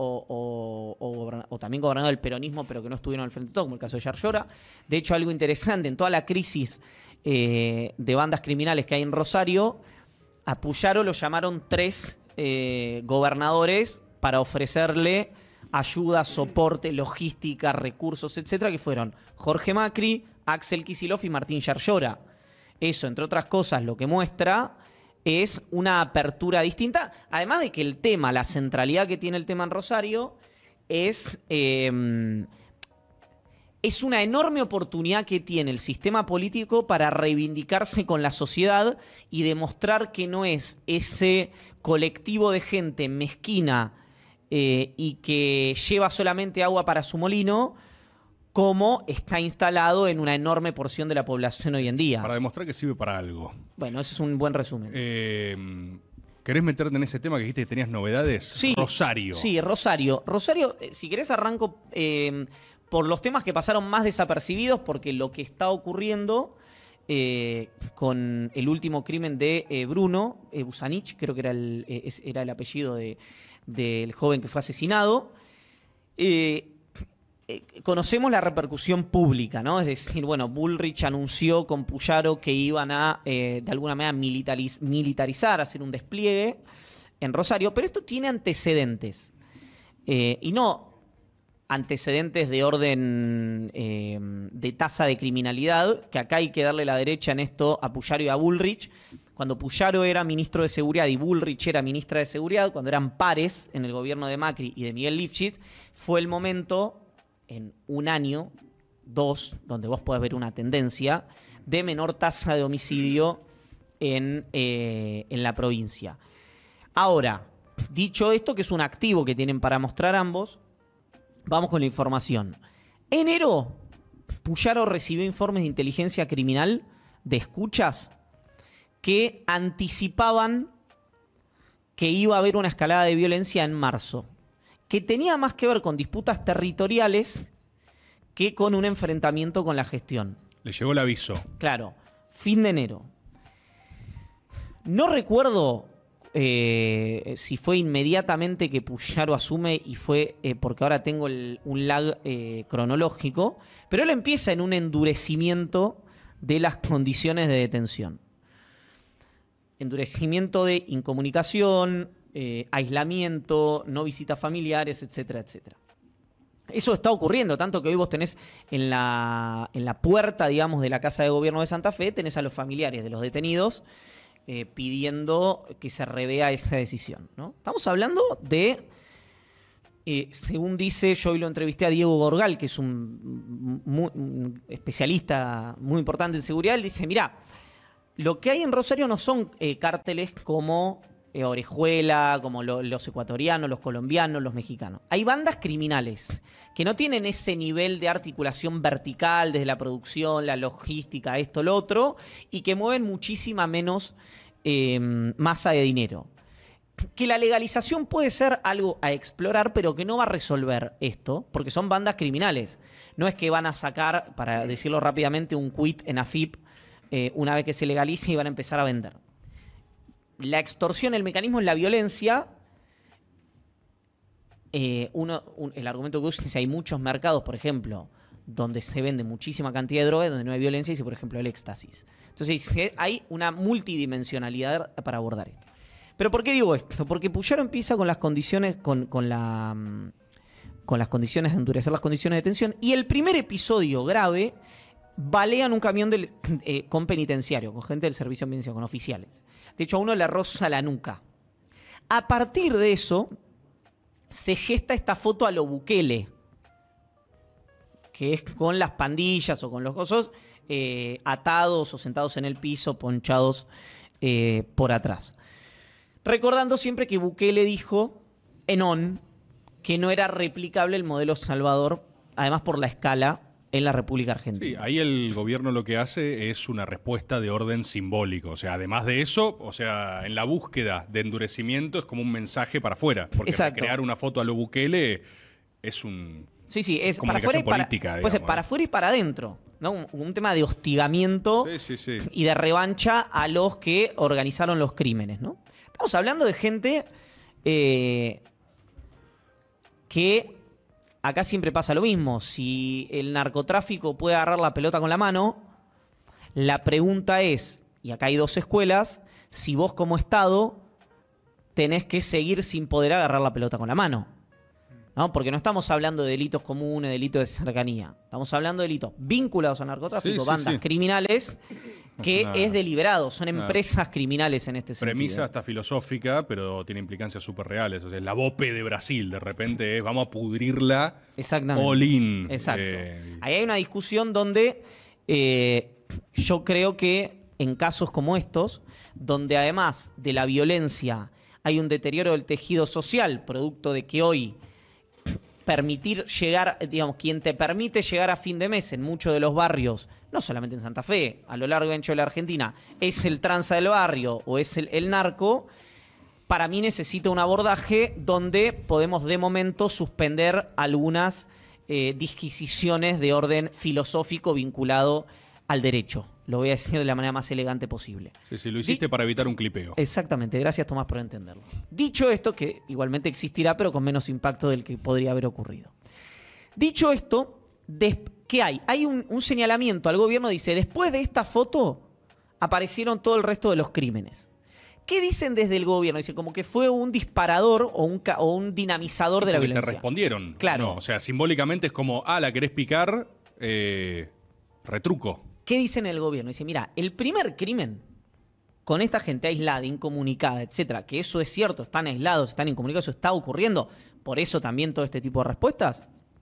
o también gobernadores del peronismo, pero que no estuvieron al frente de todo, como el caso de Yarlora. De hecho, algo interesante, en toda la crisis de bandas criminales que hay en Rosario, a Puyaro lo llamaron 3 gobernadores para ofrecerle ayuda, soporte, logística, recursos, etcétera, que fueron Jorge Macri, Axel Kicillof y Martín Yarlora. Eso, entre otras cosas, lo que muestra es una apertura distinta, además de que el tema, la centralidad que tiene el tema en Rosario, es una enorme oportunidad que tiene el sistema político para reivindicarse con la sociedad y demostrar que no es ese colectivo de gente mezquina y que lleva solamente agua para su molino, como está instalado en una enorme porción de la población hoy en día. Para demostrar que sirve para algo. Bueno, ese es un buen resumen. ¿Querés meterte en ese tema que dijiste que tenías novedades? Sí, Rosario. Sí, Rosario. Rosario, si querés arranco por los temas que pasaron más desapercibidos, porque lo que está ocurriendo con el último crimen de Bruno Busanich, creo que era el apellido del joven que fue asesinado, conocemos la repercusión pública, ¿no? Es decir, bueno, Bullrich anunció con Puyaro que iban a, de alguna manera, militarizar, hacer un despliegue en Rosario, pero esto tiene antecedentes. Y no antecedentes de orden de tasa de criminalidad, que acá hay que darle la derecha en esto a Puyaro y a Bullrich. Cuando Puyaro era ministro de Seguridad y Bullrich era ministra de Seguridad, cuando eran pares en el gobierno de Macri y de Miguel Lifchitz, fue el momento, en un año, 2, donde vos podés ver una tendencia de menor tasa de homicidio en la provincia. Ahora, dicho esto, que es un activo que tienen para mostrar ambos, vamos con la información. Enero, Puyaro recibió informes de inteligencia criminal de escuchas que anticipaban que iba a haber una escalada de violencia en marzo, que tenía más que ver con disputas territoriales que con un enfrentamiento con la gestión. Le llegó el aviso. Claro, fin de enero. No recuerdo si fue inmediatamente que Puyaro asume y fue porque ahora tengo un lag cronológico, pero él empieza en un endurecimiento de las condiciones de detención. Endurecimiento de incomunicación, aislamiento, no visitas familiares, etcétera, etcétera. Eso está ocurriendo, tanto que hoy vos tenés en la puerta, digamos, de la Casa de Gobierno de Santa Fe, tenés a los familiares de los detenidos pidiendo que se revea esa decisión, ¿no? Estamos hablando de, según dice, yo hoy lo entrevisté a Diego Gorgal, que es un especialista muy importante en seguridad, él dice, mirá, lo que hay en Rosario no son cárteles como Orejuela, como los ecuatorianos, los colombianos, los mexicanos. Hay bandas criminales que no tienen ese nivel de articulación vertical desde la producción, la logística, esto, lo otro, y que mueven muchísima menos masa de dinero. que la legalización puede ser algo a explorar, pero que no va a resolver esto, porque son bandas criminales. No es que van a sacar, para decirlo rápidamente, un quit en AFIP una vez que se legalice y van a empezar a vender. La extorsión, el mecanismo es la violencia. El argumento que usa es que hay muchos mercados, por ejemplo, donde se vende muchísima cantidad de droga, donde no hay violencia, dice, por ejemplo, el éxtasis. Entonces hay una multidimensionalidad para abordar esto. ¿Pero por qué digo esto? Porque Puyaro empieza con las condiciones, con las condiciones de endurecer las condiciones de detención, y el primer episodio grave balean un camión con penitenciario, con gente del servicio penitenciario, con oficiales. De hecho, a uno le roza la nuca. A partir de eso, se gesta esta foto a lo Bukele, que es con las pandillas o con los gozos atados o sentados en el piso, ponchados por atrás. Recordando siempre que Bukele dijo que no era replicable el modelo Salvador, además por la escala en la República Argentina. Sí, ahí el gobierno lo que hace es una respuesta de orden simbólico. O sea, además de eso, o sea, en la búsqueda de endurecimiento es como un mensaje para afuera. Porque crear una foto a lo Bukele es un... Sí, es para afuera y política, pues para afuera y para adentro, ¿no? Un tema de hostigamiento y de revancha a los que organizaron los crímenes, ¿no? Estamos hablando de gente que acá siempre pasa lo mismo. Si el narcotráfico puede agarrar la pelota con la mano, la pregunta es, y acá hay dos escuelas, si vos como Estado tenés que seguir sin poder agarrar la pelota con la mano, ¿no? Porque no estamos hablando de delitos comunes, delitos de cercanía. Estamos hablando de delitos vinculados al narcotráfico, bandas criminales, que es deliberado. Son empresas criminales en este sentido. Premisa hasta filosófica, pero tiene implicancias súper reales. O sea, la BOPE de Brasil, de repente, vamos a pudrirla all in. Exacto. Ahí hay una discusión donde yo creo que en casos como estos, donde además de la violencia hay un deterioro del tejido social, producto de que hoy permitir llegar, digamos, quien te permite llegar a fin de mes en muchos de los barrios, no solamente en Santa Fe, a lo largo y ancho de la Argentina, es el tranza del barrio o es el narco, para mí necesita un abordaje donde podemos de momento suspender algunas disquisiciones de orden filosófico vinculado al derecho. Lo voy a decir de la manera más elegante posible. Sí, lo hiciste para evitar un clipeo. Exactamente, gracias Tomás por entenderlo. Dicho esto, que igualmente existirá, pero con menos impacto del que podría haber ocurrido. Dicho esto, ¿qué hay? Hay un señalamiento al gobierno, dice, después de esta foto aparecieron todo el resto de los crímenes. ¿Qué dicen desde el gobierno? Dicen como que fue un disparador o un dinamizador de la violencia. Te respondieron. Claro. No, o sea, simbólicamente es como, la querés picar, retruco. ¿Qué dicen el gobierno? Dice, mira, el primer crimen con esta gente aislada, incomunicada, etcétera, que eso es cierto, están aislados, están incomunicados, eso está ocurriendo, por eso también todo este tipo de respuestas,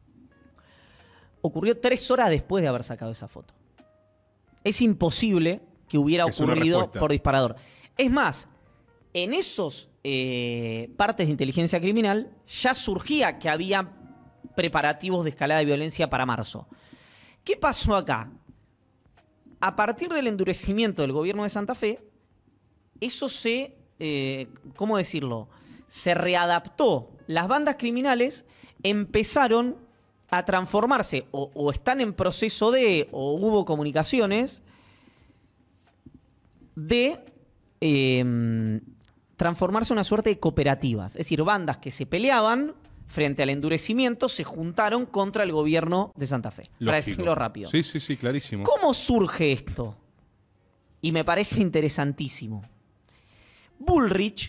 ocurrió 3 horas después de haber sacado esa foto. Es imposible que hubiera ocurrido por disparador. Es más, en esos partes de inteligencia criminal ya surgía que había preparativos de escalada de violencia para marzo. ¿Qué pasó acá? A partir del endurecimiento del gobierno de Santa Fe, eso se, ¿cómo decirlo? Se readaptó. Las bandas criminales empezaron a transformarse, o están en proceso de, o hubo comunicaciones, de transformarse en una suerte de cooperativas. Es decir, bandas que se peleaban frente al endurecimiento, se juntaron contra el gobierno de Santa Fe. Lógico. Para decirlo rápido. Sí, clarísimo. ¿Cómo surge esto? Y me parece interesantísimo. Bullrich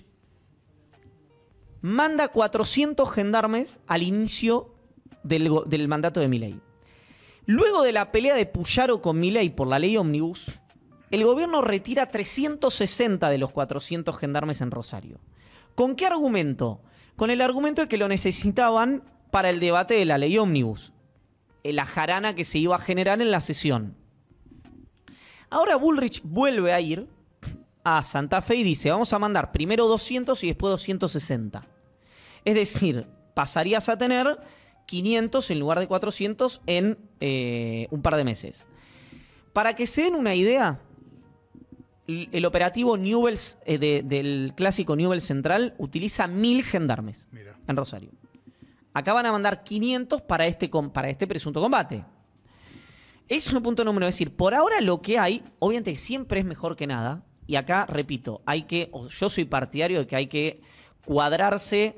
manda 400 gendarmes al inicio del mandato de Milei. Luego de la pelea de Puyaro con Milei por la ley Ómnibus, el gobierno retira 360 de los 400 gendarmes en Rosario. ¿Con qué argumento? Con el argumento de que lo necesitaban para el debate de la ley Ómnibus, la jarana que se iba a generar en la sesión. Ahora Bullrich vuelve a ir a Santa Fe y dice, vamos a mandar primero 200 y después 260. Es decir, pasarías a tener 500 en lugar de 400 en un par de meses. Para que se den una idea, el operativo Newell's, del clásico Newell's Central utiliza 1000 gendarmes en Rosario. Acá van a mandar 500 para este presunto combate. Ese es un punto número uno. Es decir, por ahora lo que hay, obviamente siempre es mejor que nada. Y acá, repito, yo soy partidario de que hay que cuadrarse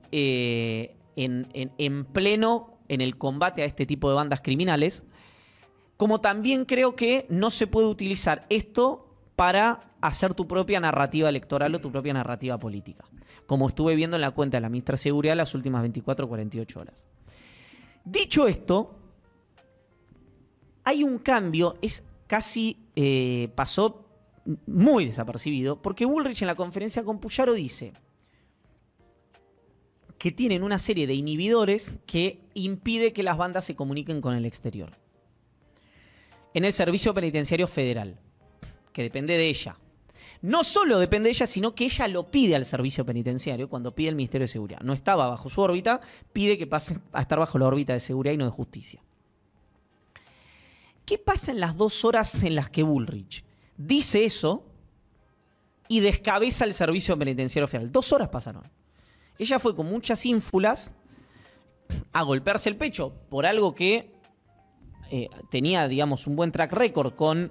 en pleno en el combate a este tipo de bandas criminales. Como también creo que no se puede utilizar esto para hacer tu propia narrativa electoral o tu propia narrativa política. Como estuve viendo en la cuenta de la ministra de Seguridad las últimas 24 o 48 horas. Dicho esto, hay un cambio, pasó muy desapercibido, porque Bullrich en la conferencia con Puyaro dice que tienen una serie de inhibidores que impide que las bandas se comuniquen con el exterior. En el Servicio Penitenciario Federal, que depende de ella. No solo depende de ella, sino que ella lo pide al Servicio Penitenciario cuando pide el Ministerio de Seguridad. No estaba bajo su órbita, pide que pase a estar bajo la órbita de seguridad y no de justicia. ¿Qué pasa en las 2 horas en las que Bullrich dice eso y descabeza el Servicio Penitenciario Federal? 2 horas pasaron. Ella fue con muchas ínfulas a golpearse el pecho por algo que tenía, digamos, un buen track record con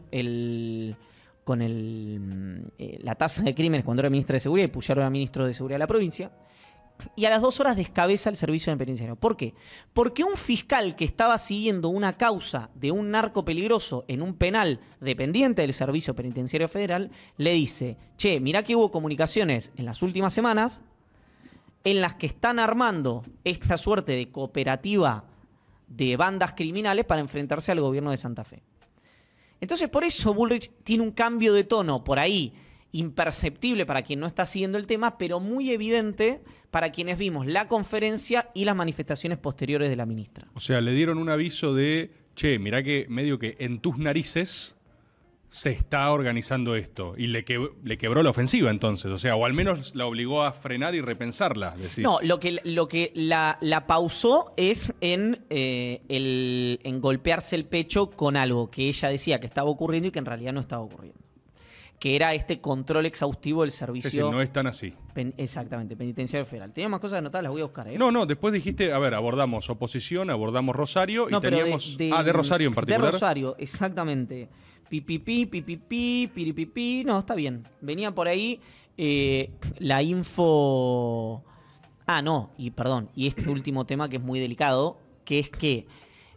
la tasa de crímenes cuando era ministra de Seguridad y Puyaro era ministro de Seguridad de la provincia. Y a las 2 horas descabeza el Servicio Penitenciario. ¿Por qué? Porque un fiscal que estaba siguiendo una causa de un narco peligroso en un penal dependiente del Servicio Penitenciario Federal le dice: che, mirá que hubo comunicaciones en las últimas semanas en las que están armando esta suerte de cooperativa de bandas criminales para enfrentarse al gobierno de Santa Fe. Entonces, por eso Bullrich tiene un cambio de tono por ahí, imperceptible para quien no está siguiendo el tema, pero muy evidente para quienes vimos la conferencia y las manifestaciones posteriores de la ministra. O sea, le dieron un aviso de, che, mirá que medio que en tus narices se está organizando esto. Y le quebró la ofensiva entonces. O sea, o al menos la obligó a frenar y repensarla, decís. No, lo que la pausó es en golpearse el pecho con algo que ella decía que estaba ocurriendo y que en realidad no estaba ocurriendo. Que era este control exhaustivo del servicio. Es decir, no es tan así. Exactamente, penitenciario federal. Tenía más cosas anotadas, las voy a buscar, ¿eh? No, después dijiste, a ver, abordamos oposición, abordamos Rosario y teníamos... de Rosario en particular. De Rosario, exactamente. Piripipí. No, está bien. Venía por ahí la info... Y este último tema que es muy delicado, que es que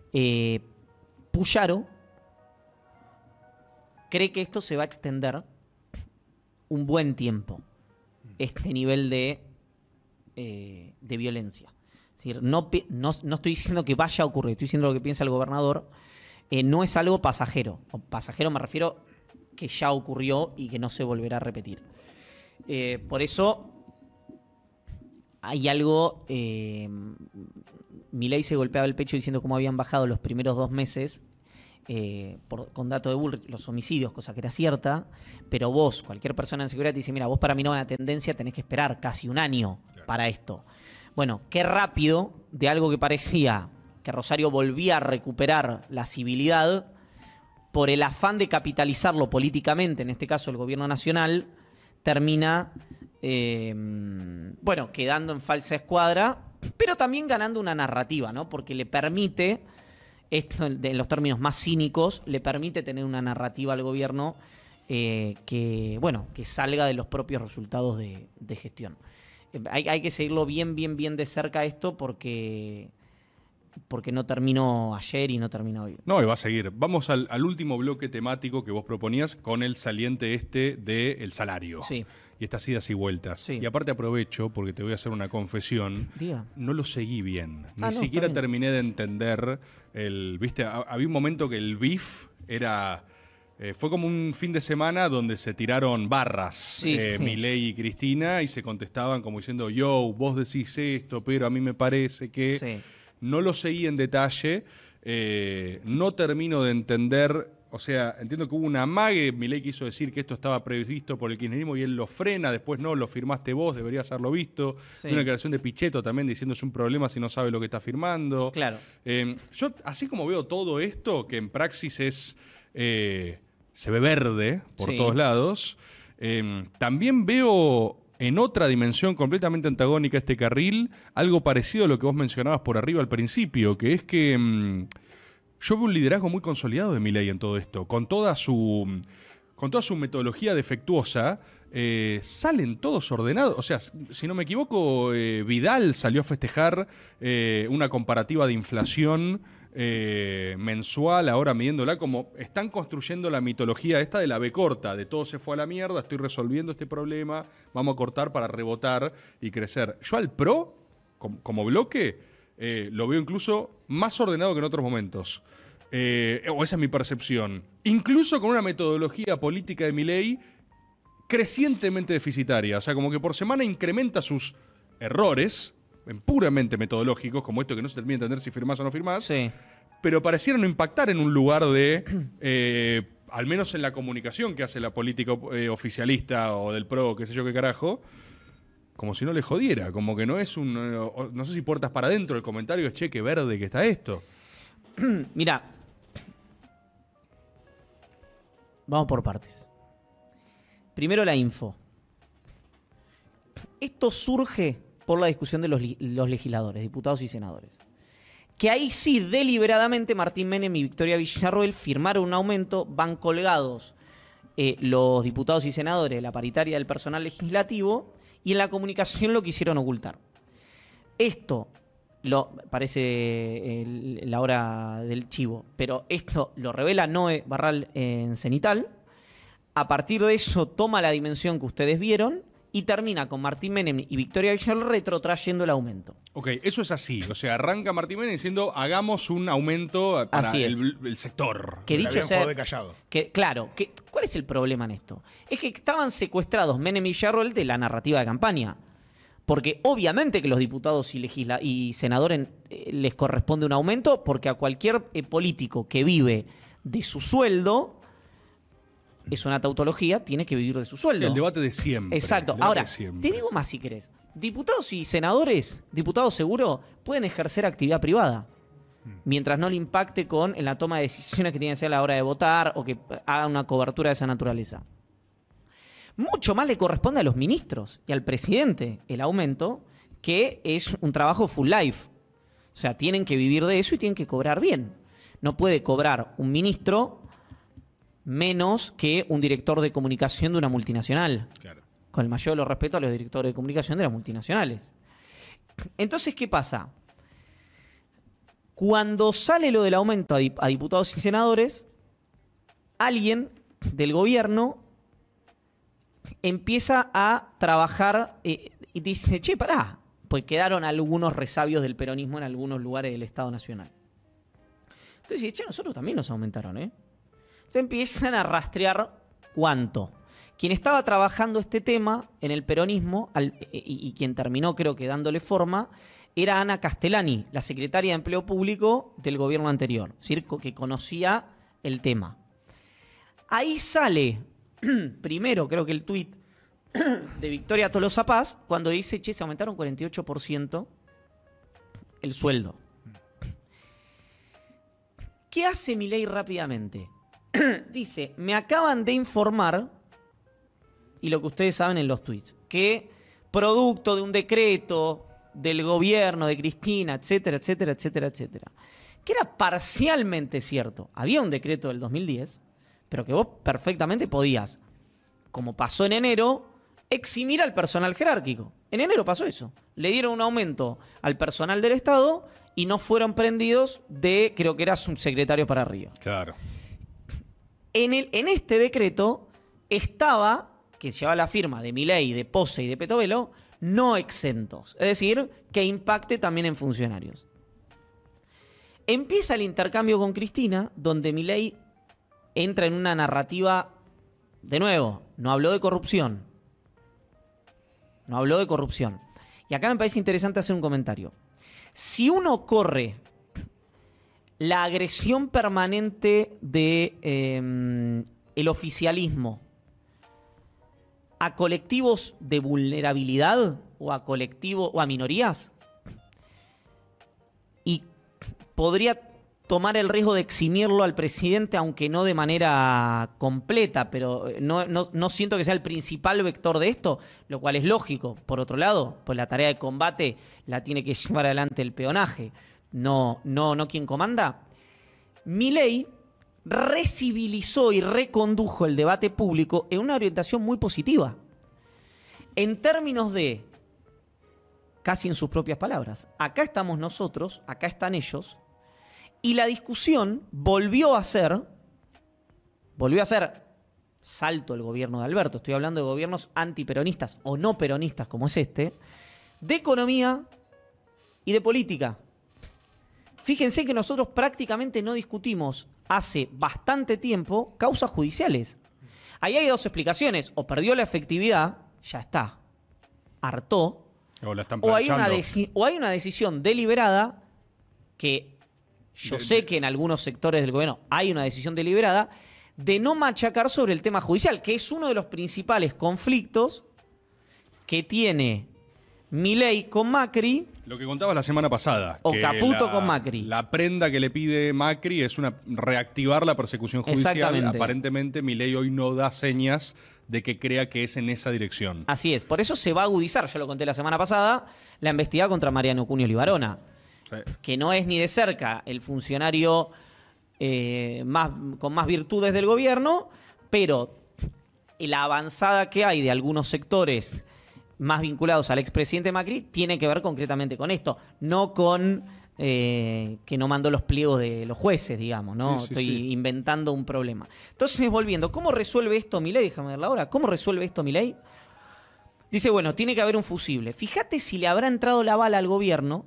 Puyaro cree que esto se va a extender un buen tiempo, este nivel de violencia. Es decir, no estoy diciendo que vaya a ocurrir, estoy diciendo lo que piensa el gobernador. No es algo pasajero. O pasajero me refiero que ya ocurrió y que no se volverá a repetir. Por eso hay algo... Milei se golpeaba el pecho diciendo cómo habían bajado los primeros 2 meses con dato de Bullrich los homicidios, cosa que era cierta, pero vos, cualquier persona en seguridad te dice, mira, vos para mí no va a tendencia, tenés que esperar casi un año para esto. Bueno, qué rápido de algo que parecía que Rosario volvía a recuperar la civilidad por el afán de capitalizarlo políticamente, en este caso el gobierno nacional, termina quedando en falsa escuadra, pero también ganando una narrativa, ¿no? Porque le permite, esto en los términos más cínicos, le permite tener una narrativa al gobierno que salga de los propios resultados de gestión. Hay que seguirlo bien de cerca esto porque no terminó ayer y no terminó hoy. No, y va a seguir. Vamos al último bloque temático que vos proponías con el saliente del salario. Sí. Y estas idas y vueltas. Sí. Y aparte aprovecho, porque te voy a hacer una confesión. Diga. No lo seguí bien. Ni siquiera terminé de entender ¿viste? Había un momento que el beef era... fue como un fin de semana donde se tiraron barras, Milei y Cristina, y se contestaban como diciendo, yo, vos decís esto, pero a mí me parece que... Sí. No lo seguí en detalle, no termino de entender, o sea, entiendo que hubo una amague, Milei quiso decir que esto estaba previsto por el kirchnerismo y él lo frena, después no, lo firmaste vos, deberías haberlo visto. Sí. Una declaración de Pichetto también diciendo es un problema si no sabe lo que está firmando. Claro. Yo, así como veo todo esto, que en praxis es... se ve verde por Sí. todos lados. También veo en otra dimensión completamente antagónica a este carril algo parecido a lo que vos mencionabas por arriba al principio, que es que yo veo un liderazgo muy consolidado de Milei en todo esto, con toda su metodología defectuosa. Salen todos ordenados. O sea, si no me equivoco, Vidal salió a festejar una comparativa de inflación mensual, ahora midiéndola como están construyendo la mitología esta de la B corta, de todo se fue a la mierda, estoy resolviendo este problema, vamos a cortar para rebotar y crecer. Yo al PRO, como bloque, lo veo incluso más ordenado que en otros momentos. O esa es mi percepción. Incluso con una metodología política de Milei crecientemente deficitaria. O sea, como que por semana incrementa sus errores, puramente metodológicos, como esto que no se termina de entender si firmás o no firmás, Sí. pero pareciera no impactar en un lugar de, al menos en la comunicación que hace la política oficialista o del PRO, qué sé yo qué carajo, como si no le jodiera, como que no es un, no sé si puertas para adentro el comentario es che, qué verde que está esto. Mira, vamos por partes. Primero la info. Esto surge por la discusión de los legisladores, diputados y senadores. Que ahí sí, deliberadamente, Martín Menem y Victoria Villarroel firmaron un aumento, van colgados los diputados y senadores de la paritaria del personal legislativo, y en la comunicación lo quisieron ocultar. Esto parece la hora del chivo, pero esto lo revela Noé Barral en Cenital. A partir de eso toma la dimensión que ustedes vieron y termina con Martín Menem y Victoria Villarroel retrotrayendo el aumento. Ok, eso es así. O sea, arranca Martín Menem diciendo hagamos un aumento para Así es. el sector. Que dicho sea, callado. claro, ¿cuál es el problema en esto? Es que estaban secuestrados Menem y Villarroel de la narrativa de campaña. Porque obviamente que los diputados y senadores les corresponde un aumento, porque a cualquier político que vive de su sueldo, es una tautología, tiene que vivir de su sueldo. El debate de siempre. Exacto. El debate Ahora, de siempre. te digo más si querés. Diputados y senadores, diputados seguro, pueden ejercer actividad privada. Mientras no le impacte en la toma de decisiones que tienen que hacer a la hora de votar o que haga una cobertura de esa naturaleza. Mucho más le corresponde a los ministros y al presidente el aumento, que es un trabajo full life. O sea, tienen que vivir de eso y tienen que cobrar bien. No puede cobrar un ministro menos que un director de comunicación de una multinacional. Claro. Con el mayor de los respetos a los directores de comunicación de las multinacionales. Entonces, ¿qué pasa? Cuando sale lo del aumento a diputados y senadores, alguien del gobierno empieza a trabajar y dice, che, pará, pues quedaron algunos resabios del peronismo en algunos lugares del Estado Nacional. Entonces dice, che, nosotros también nos aumentaron, ¿eh? Entonces empiezan a rastrear cuánto. Quien estaba trabajando este tema en el peronismo y quien terminó, creo que dándole forma, era Ana Castellani, la secretaria de Empleo Público del gobierno anterior, es decir, que conocía el tema. Ahí sale, primero creo que el tuit de Victoria Tolosa Paz, cuando dice, che, se aumentaron 48% el sueldo. ¿Qué hace Milei rápidamente? Dice, me acaban de informar, y lo que ustedes saben en los tweets, que producto de un decreto del gobierno de Cristina, etcétera, etcétera, etcétera, etcétera, que era parcialmente cierto. Había un decreto del 2010, pero que vos perfectamente podías, como pasó en enero, eximir al personal jerárquico. En enero pasó eso. Le dieron un aumento al personal del Estado y no fueron prendidos de, creo que era subsecretario para arriba. Claro. En este decreto estaba, que llevaba la firma de Milei, de Pose y de Petovelo, no exentos. Es decir, que impacte también en funcionarios. Empieza el intercambio con Cristina, donde Milei entra en una narrativa, de nuevo, no habló de corrupción. No habló de corrupción. Y acá me parece interesante hacer un comentario. Si uno corre la agresión permanente de el oficialismo a colectivos de vulnerabilidad o a colectivos o a minorías, y podría tomar el riesgo de eximirlo al presidente, aunque no de manera completa, pero no siento que sea el principal vector de esto, lo cual es lógico. Por otro lado, pues la tarea de combate la tiene que llevar adelante el peonaje, no quien comanda. Milei recivilizó y recondujo el debate público en una orientación muy positiva. En términos de, casi en sus propias palabras, acá estamos nosotros, acá están ellos, y la discusión volvió a ser, salto el gobierno de Alberto, estoy hablando de gobiernos antiperonistas o no peronistas como es este, de economía y de política. Fíjense que nosotros prácticamente no discutimos hace bastante tiempo causas judiciales. Ahí hay dos explicaciones, o perdió la efectividad, ya está, hartó, O la están o hay planchando. una decisión deliberada que yo sé que en algunos sectores del gobierno hay una decisión deliberada de no machacar sobre el tema judicial, que es uno de los principales conflictos que tiene Milei con Macri. Lo que contabas la semana pasada. O que Caputo con Macri. La prenda que le pide Macri es reactivar la persecución judicial. Exactamente. Aparentemente Milei hoy no da señas de que crea que es en esa dirección. Así es, por eso se va a agudizar, yo lo conté la semana pasada, la investigada contra Mariano Cunio Libarona, que no es ni de cerca el funcionario con más virtudes del gobierno, pero la avanzada que hay de algunos sectores más vinculados al expresidente Macri tiene que ver concretamente con esto, no con que no mandó los pliegos de los jueces, digamos, ¿no? Estoy inventando un problema. Entonces, volviendo, ¿cómo resuelve esto Milei? Déjame ver la hora. ¿Cómo resuelve esto Milei? Dice, bueno, tiene que haber un fusible. Fíjate si le habrá entrado la bala al gobierno.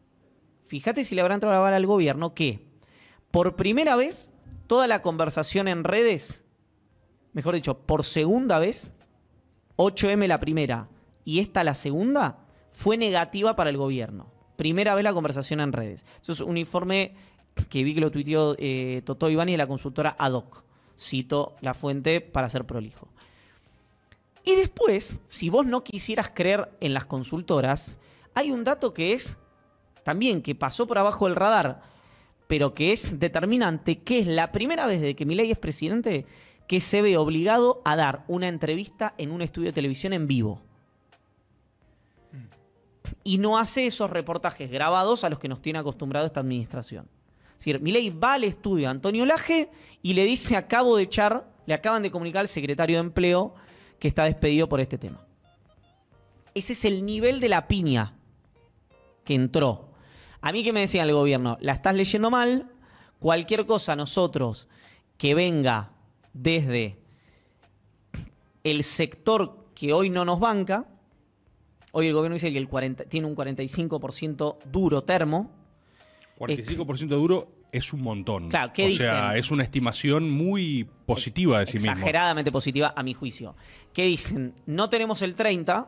Que por primera vez toda la conversación en redes, mejor dicho, por segunda vez, 8M la primera y esta la segunda, fue negativa para el gobierno. Primera vez la conversación en redes. Eso es un informe que vi que lo tuiteó Totó Ivani de la consultora ADOC. Cito la fuente para ser prolijo. Y después, si vos no quisieras creer en las consultoras, hay un dato que es también que pasó por abajo del radar, pero que es determinante, que es la primera vez desde que Milei es presidente que se ve obligado a dar una entrevista en un estudio de televisión en vivo. Y no hace esos reportajes grabados a los que nos tiene acostumbrado esta administración. Es decir, Milei va al estudio a Antonio Laje y le dice, le acaban de comunicar al secretario de Empleo que está despedido por este tema. Ese es el nivel de la piña que entró. A mí que me decían el gobierno, la estás leyendo mal, cualquier cosa nosotros que venga desde el sector que hoy no nos banca. Hoy el gobierno dice que tiene un 45% duro termo. 45% duro es un montón. Claro, ¿qué dicen? O sea, es una estimación muy positiva de sí mismo. Exageradamente positiva a mi juicio. ¿Qué dicen? No tenemos el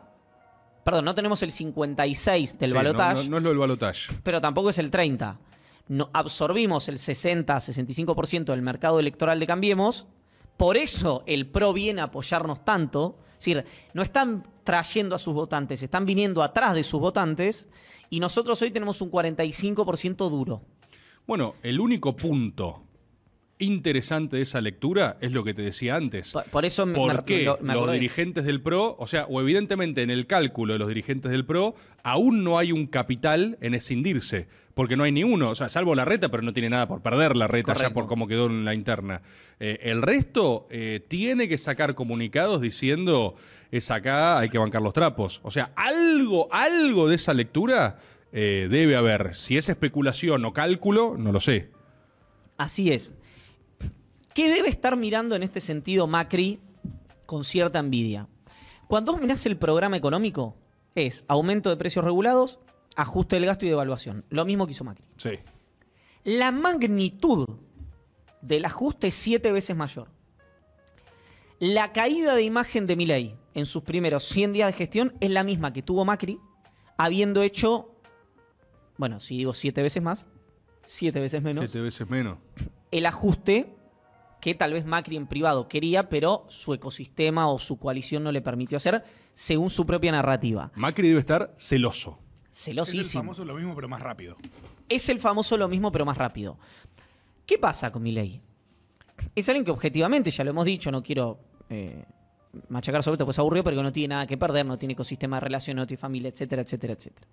56 del balotaje. No es lo del balotaje. Pero tampoco es el 30. No, absorbimos el 60-65% del mercado electoral de Cambiemos. Por eso el PRO viene a apoyarnos tanto. Es decir, no están trayendo a sus votantes, están viniendo atrás de sus votantes y nosotros hoy tenemos un 45% duro. Bueno, el único punto interesante de esa lectura es lo que te decía antes. Por eso porque los dirigentes del PRO, o evidentemente en el cálculo de los dirigentes del PRO, aún no hay un capital en escindirse, porque no hay ni uno, salvo Larreta, pero no tiene nada por perder Larreta. Correcto. Ya por cómo quedó en la interna. El resto tiene que sacar comunicados diciendo, es acá, hay que bancar los trapos. O sea, algo de esa lectura debe haber. Si es especulación o cálculo, no lo sé. Así es. ¿Qué debe estar mirando en este sentido Macri con cierta envidia? Cuando vos mirás el programa económico, es aumento de precios regulados, ajuste del gasto y devaluación. Lo mismo que hizo Macri. Sí. La magnitud del ajuste es 7 veces mayor. La caída de imagen de Milei en sus primeros 100 días de gestión es la misma que tuvo Macri, habiendo hecho, bueno, si digo 7 veces más, 7 veces menos. 7 veces menos. El ajuste que tal vez Macri en privado quería, pero su ecosistema o su coalición no le permitió hacer según su propia narrativa. Macri debe estar celoso. Celosísimo. Es el famoso lo mismo, pero más rápido. Es el famoso lo mismo, pero más rápido. ¿Qué pasa con Milei? Es alguien que objetivamente, ya lo hemos dicho, no quiero machacar sobre esto, pues aburrido, pero que no tiene nada que perder, no tiene ecosistema de relación, no tiene familia, etcétera, etcétera, etcétera.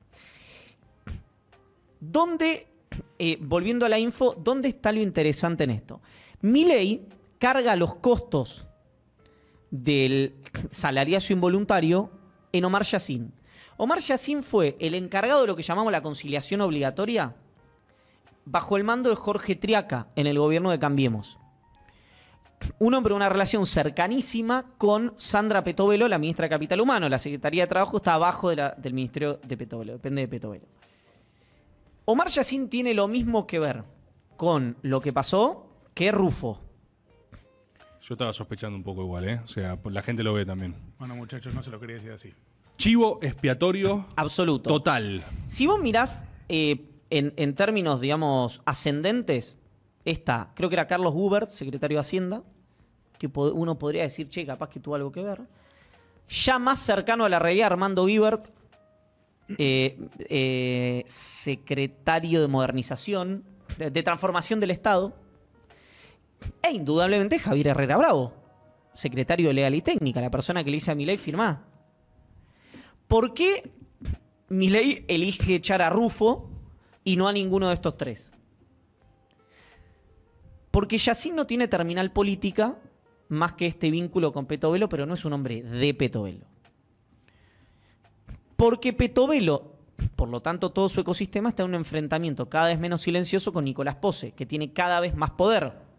¿Dónde, volviendo a la info, dónde está lo interesante en esto? Milei carga los costos del salariazo involuntario en Omar Yassin. Omar Yassin fue el encargado de lo que llamamos la conciliación obligatoria bajo el mando de Jorge Triaca en el gobierno de Cambiemos. Un hombre de una relación cercanísima con Sandra Petovelo, la ministra de Capital Humano. La Secretaría de Trabajo está abajo del Ministerio de Petovelo, depende de Petovelo. Omar Yassin tiene lo mismo que ver con lo que pasó que Rufo. Yo estaba sospechando un poco igual, ¿eh? O sea, la gente lo ve también. Bueno, muchachos, no se lo quería decir así. Chivo expiatorio. Absoluto. Total. Si vos mirás en términos, digamos, ascendentes, creo que era Carlos Gubert, secretario de Hacienda, que uno podría decir, che, capaz que tuvo algo que ver. Ya más cercano a la realidad, Armando Guibert, secretario de Modernización, de Transformación del Estado. E indudablemente Javier Herrera Bravo, secretario de Legal y Técnica, la persona que le dice a Milei firmá. ¿Por qué Milei elige echar a Rufo y no a ninguno de estos tres? Porque Yassin no tiene terminal política más que este vínculo con Petovelo, pero no es un hombre de Petovelo. Porque Petovelo, por lo tanto todo su ecosistema, está en un enfrentamiento cada vez menos silencioso con Nicolás Pose, que tiene cada vez más poder.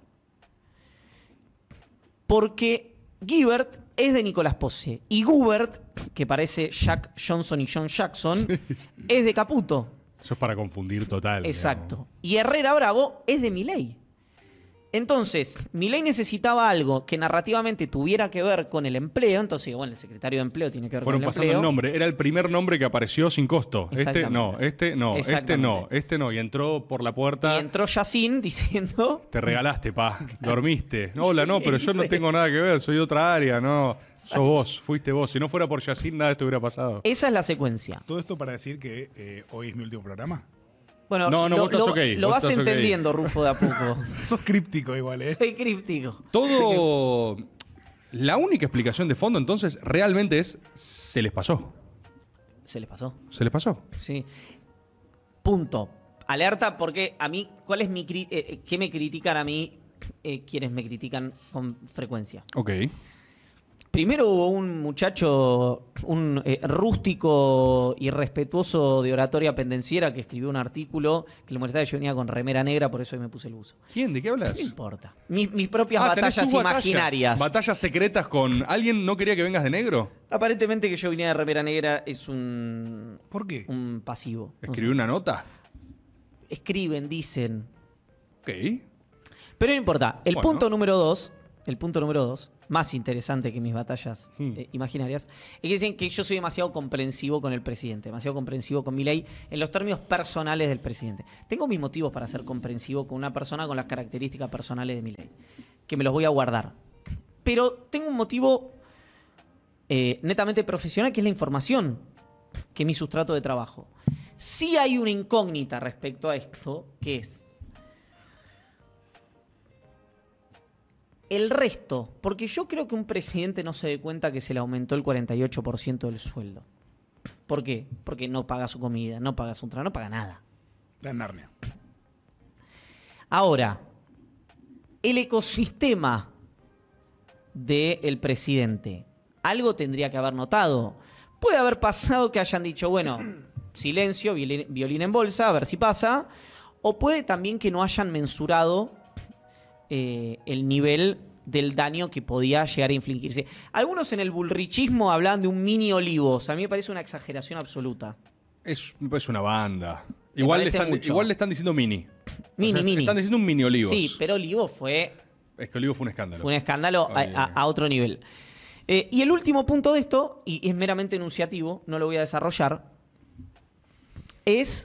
Porque Guibert es de Nicolás Pose y Gubert, que parece Jack Johnson y John Jackson, es de Caputo. Eso es para confundir total. Exacto. Digamos. Y Herrera Bravo es de Milei. Entonces, Milei necesitaba algo que narrativamente tuviera que ver con el empleo. Entonces, bueno, el secretario de Empleo tiene que ver Fueron con el pasando empleo. el nombre. Era el primer nombre que apareció sin costo. Este no, este no, este no, este no. Y entró por la puerta. Y entró Yassin diciendo... Te regalaste, pa. Dormiste. Hola, no, pero yo no tengo nada que ver. Soy de otra área, no. Sos vos, fuiste vos. Si no fuera por Yassin, nada de esto hubiera pasado. Esa es la secuencia. Todo esto para decir que hoy es mi último programa. Bueno, no, vos estás okay. Lo vas entendiendo, okay. Rufo, de a poco. Sos críptico igual, ¿eh? Soy críptico. Todo... La única explicación de fondo, entonces, realmente es... Se les pasó. Se les pasó. Se les pasó. Sí. Punto. Alerta porque a mí... ¿Cuál es mi... ¿Qué me critican a mí quienes me critican con frecuencia? Ok. Primero hubo un muchacho, un rústico y respetuoso de oratoria pendenciera que escribió un artículo que le molestaba que yo venía con remera negra, por eso hoy me puse el buzo. ¿Quién? ¿De qué hablas? No importa. Mis propias batallas imaginarias. ¿Batallas secretas con... ¿Alguien no quería que vengas de negro? Aparentemente que yo viniera de remera negra es un... ¿Por qué? Un pasivo. ¿Escribió una nota? Escriben, dicen. Ok. Pero no importa. El punto número dos, más interesante que mis batallas imaginarias, es que dicen que yo soy demasiado comprensivo con el presidente, demasiado comprensivo con Milei en los términos personales del presidente. Tengo mis motivos para ser comprensivo con una persona con las características personales de Milei, que me los voy a guardar. Pero tengo un motivo netamente profesional, que es la información, que es mi sustrato de trabajo. Sí hay una incógnita respecto a esto, que es el resto, porque yo creo que un presidente no se dé cuenta que se le aumentó el 48% del sueldo. ¿Por qué? Porque no paga su comida, no paga su trabajo, no paga nada. La Narnia. Ahora, el ecosistema del presidente, algo tendría que haber notado. Puede haber pasado que hayan dicho, bueno, silencio, violín en bolsa, a ver si pasa. O puede también que no hayan mensurado el nivel del daño que podía llegar a infligirse. Algunos en el bullrichismo hablaban de un mini Olivos. A mí me parece una exageración absoluta. Es una banda. Igual le están diciendo mini. Mini. Están diciendo un mini Olivos. Sí, pero Olivos fue... Es que Olivos fue un escándalo. Fue un escándalo a otro nivel. Y el último punto de esto, y es meramente enunciativo, no lo voy a desarrollar, es...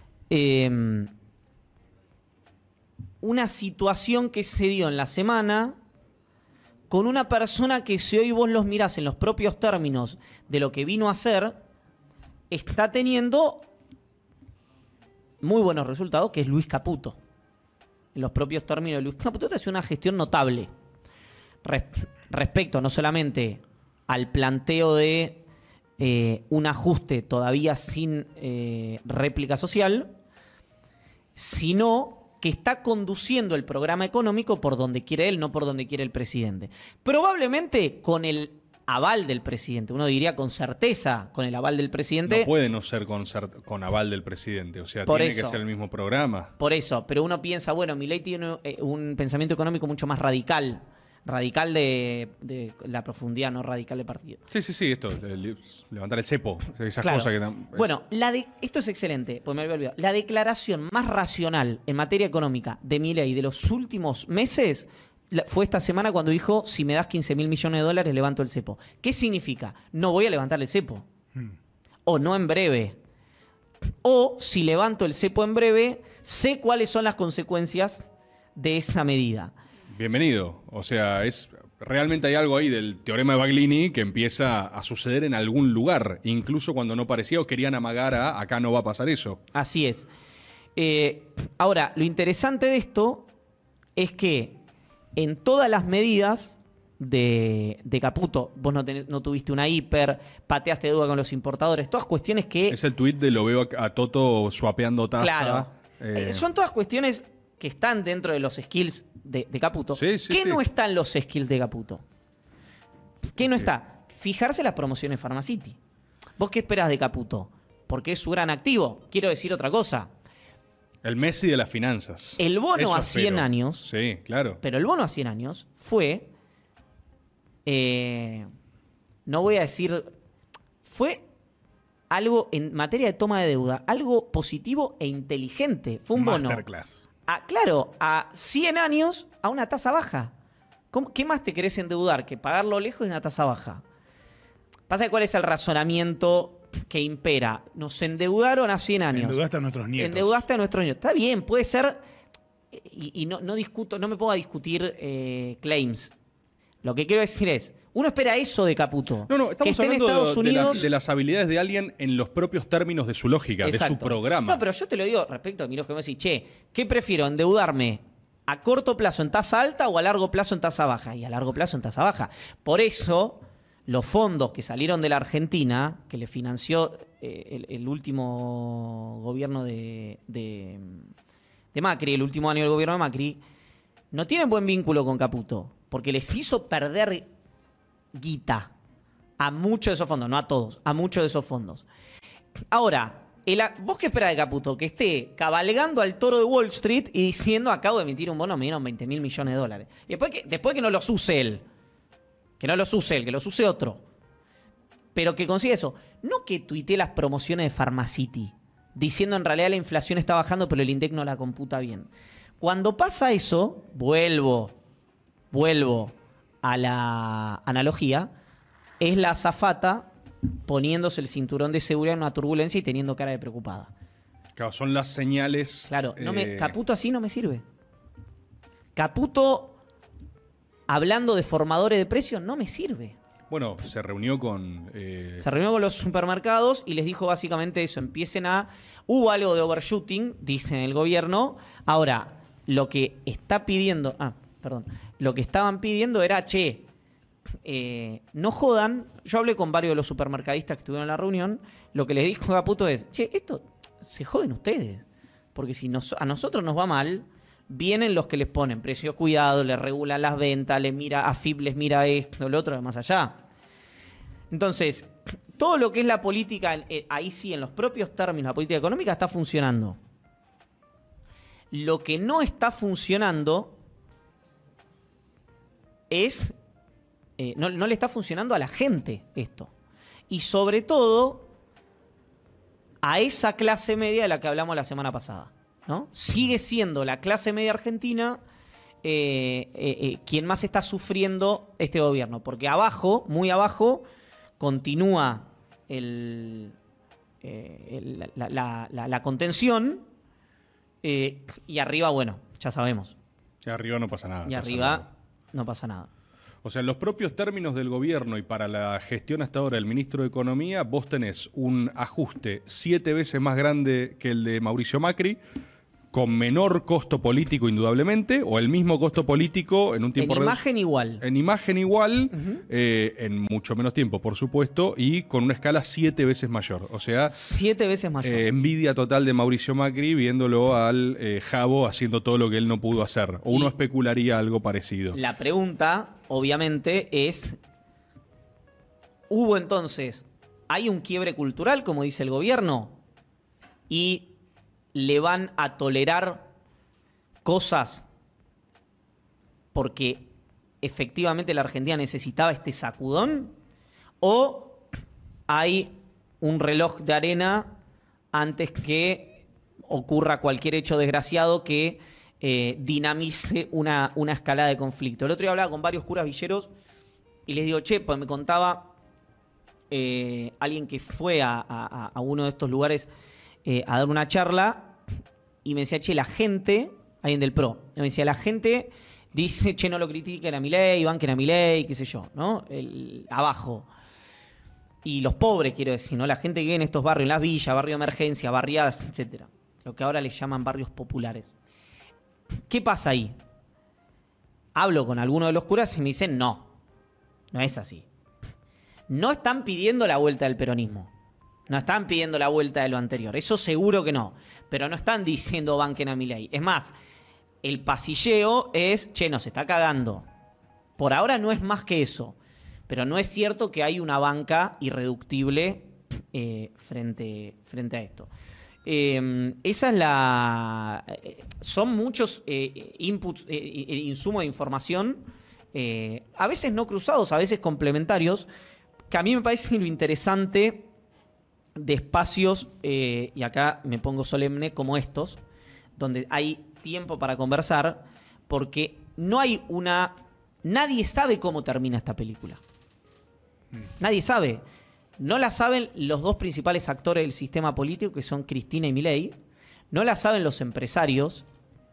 una situación que se dio en la semana con una persona que, si hoy vos los mirás en los propios términos de lo que vino a hacer, está teniendo muy buenos resultados, que es Luis Caputo. en los propios términos de Luis Caputo, hace una gestión notable respecto no solamente al planteo de un ajuste todavía sin réplica social, sino que está conduciendo el programa económico por donde quiere él, no por donde quiere el presidente. Probablemente con el aval del presidente, uno diría con certeza con el aval del presidente. No puede no ser con aval del presidente, o sea, Por tiene eso. que ser el mismo programa. Por eso, pero uno piensa, bueno, Milei tiene un pensamiento económico mucho más radical de la profundidad, no radical de partido. Sí, esto, levantar el cepo, esas Claro. cosas que... Bueno, esto es excelente, pues me había olvidado. La declaración más racional en materia económica de Milei de los últimos meses fue esta semana cuando dijo, si me das 15.000 millones de dólares, levanto el cepo. ¿Qué significa? No voy a levantar el cepo. O no en breve. O si levanto el cepo en breve, sé cuáles son las consecuencias de esa medida. Bienvenido. O sea, realmente hay algo ahí del teorema de Baglini que empieza a suceder en algún lugar, incluso cuando no parecía o querían amagar acá no va a pasar eso. Así es. Ahora, lo interesante de esto es que en todas las medidas de Caputo, vos no tuviste una hiper, pateaste deuda con los importadores, todas cuestiones que... Es el tuit de lo veo a Toto swapeando tasa. Claro. Son todas cuestiones que están dentro de los skills de Caputo. ¿Qué no está en los skills de Caputo? ¿Qué no está? Fijarse las promociones Pharmacity. ¿Vos qué esperás de Caputo? Porque es su gran activo. Quiero decir otra cosa. El Messi de las finanzas. El bono Eso a 100 espero. años. Sí, claro. Pero el bono a 100 años fue... no voy a decir... Fue algo en materia de toma de deuda, algo positivo e inteligente. Fue un bono... Masterclass. Claro, a 100 años a una tasa baja. ¿Qué más te querés endeudar que pagarlo lejos de una tasa baja? Pasa que cuál es el razonamiento que impera. Nos endeudaron a 100 años. Endeudaste a nuestros nietos. Endeudaste a nuestros nietos. Está bien, puede ser... Y no discuto, no me pongo a discutir claims. Lo que quiero decir es, uno espera eso de Caputo. No, que estamos esté en hablando Estados Unidos. de las habilidades de alguien en los propios términos de su lógica, de su Exacto. programa. No, pero yo te lo digo respecto a mi lógica. Me decís, che, ¿qué prefiero? ¿Endeudarme a corto plazo en tasa alta o a largo plazo en tasa baja? Y a largo plazo en tasa baja. Por eso, los fondos que salieron de la Argentina, que le financió el último gobierno de Macri, el último año del gobierno de Macri, no tienen buen vínculo con Caputo, porque les hizo perder guita a muchos de esos fondos, no a todos, a muchos de esos fondos. Ahora, ¿vos qué esperás de Caputo? Que esté cabalgando al toro de Wall Street y diciendo, acabo de emitir un bono, me dieron 20.000 millones de dólares. Y después que no los use él, que los use otro, pero que consiga eso. No que tuitee las promociones de Pharmacity, diciendo en realidad la inflación está bajando, pero el INDEC no la computa bien. Cuando pasa eso, vuelvo a la analogía, es la azafata poniéndose el cinturón de seguridad en una turbulencia y teniendo cara de preocupada. Claro, son las señales... Claro, Caputo así no me sirve. Caputo, hablando de formadores de precios, no me sirve. Bueno, se reunió con... Se reunió con los supermercados y les dijo básicamente eso. Hubo algo de overshooting, dice el gobierno. Ahora, lo que está pidiendo... Lo que estaban pidiendo era, no jodan. Yo hablé con varios de los supermercadistas que estuvieron en la reunión. Lo que les dijo Caputo es, esto se joden ustedes. Porque si a nosotros nos va mal, vienen los que les ponen precios cuidados, les regulan las ventas, AFIP les mira esto, lo otro, más allá. Entonces, todo lo que es la política, ahí sí, en los propios términos, la política económica está funcionando. Lo que no está funcionando es... no le está funcionando a la gente esto. Y sobre todo a esa clase media de la que hablamos la semana pasada, ¿no? Sigue siendo la clase media argentina quien más está sufriendo este gobierno. Porque abajo, muy abajo, continúa la contención y arriba, bueno, ya sabemos. Y arriba no pasa nada. Y arriba no pasa nada. O sea, en los propios términos del gobierno y para la gestión hasta ahora del ministro de Economía, vos tenés un ajuste 7 veces más grande que el de Mauricio Macri, con menor costo político indudablemente, o el mismo costo político en un tiempo... En imagen igual. En imagen igual, en mucho menos tiempo, por supuesto, y con una escala 7 veces mayor. O sea... 7 veces mayor. Envidia total de Mauricio Macri viéndolo al Jabo haciendo todo lo que él no pudo hacer. O uno especularía algo parecido. La pregunta, obviamente, es... ¿Hubo entonces... ¿Hay un quiebre cultural, como dice el gobierno? Y... ¿le van a tolerar cosas porque efectivamente la Argentina necesitaba este sacudón? ¿O hay un reloj de arena antes que ocurra cualquier hecho desgraciado que dinamice una escalada de conflicto? El otro día hablaba con varios curas villeros y les digo, che, pues me contaba alguien que fue a uno de estos lugares a dar una charla y me decía, che, la gente, alguien del PRO, me decía, la gente dice, che, no lo critiquen a Milei, banquen a Milei, qué sé yo, ¿no? Abajo. Y los pobres, quiero decir, ¿no? La gente que vive en estos barrios, en las villas, barrio de emergencia, barriadas, etcétera. Lo que ahora les llaman barrios populares. ¿Qué pasa ahí? Hablo con algunos de los curas y me dicen, no es así. No están pidiendo la vuelta del peronismo. No están pidiendo la vuelta de lo anterior. Eso seguro que no. Pero no están diciendo banquen a Milei. Es más, el pasilleo es, che, nos está cagando. Por ahora no es más que eso. Pero no es cierto que hay una banca irreductible frente a esto. Esa es la... son muchos inputs, insumos de información, a veces no cruzados, a veces complementarios, que a mí me parece lo interesante de espacios, y acá me pongo solemne, como estos, donde hay tiempo para conversar, porque no hay una... Nadie sabe cómo termina esta película. Nadie sabe. No la saben los dos principales actores del sistema político, que son Cristina y Milei. No la saben los empresarios.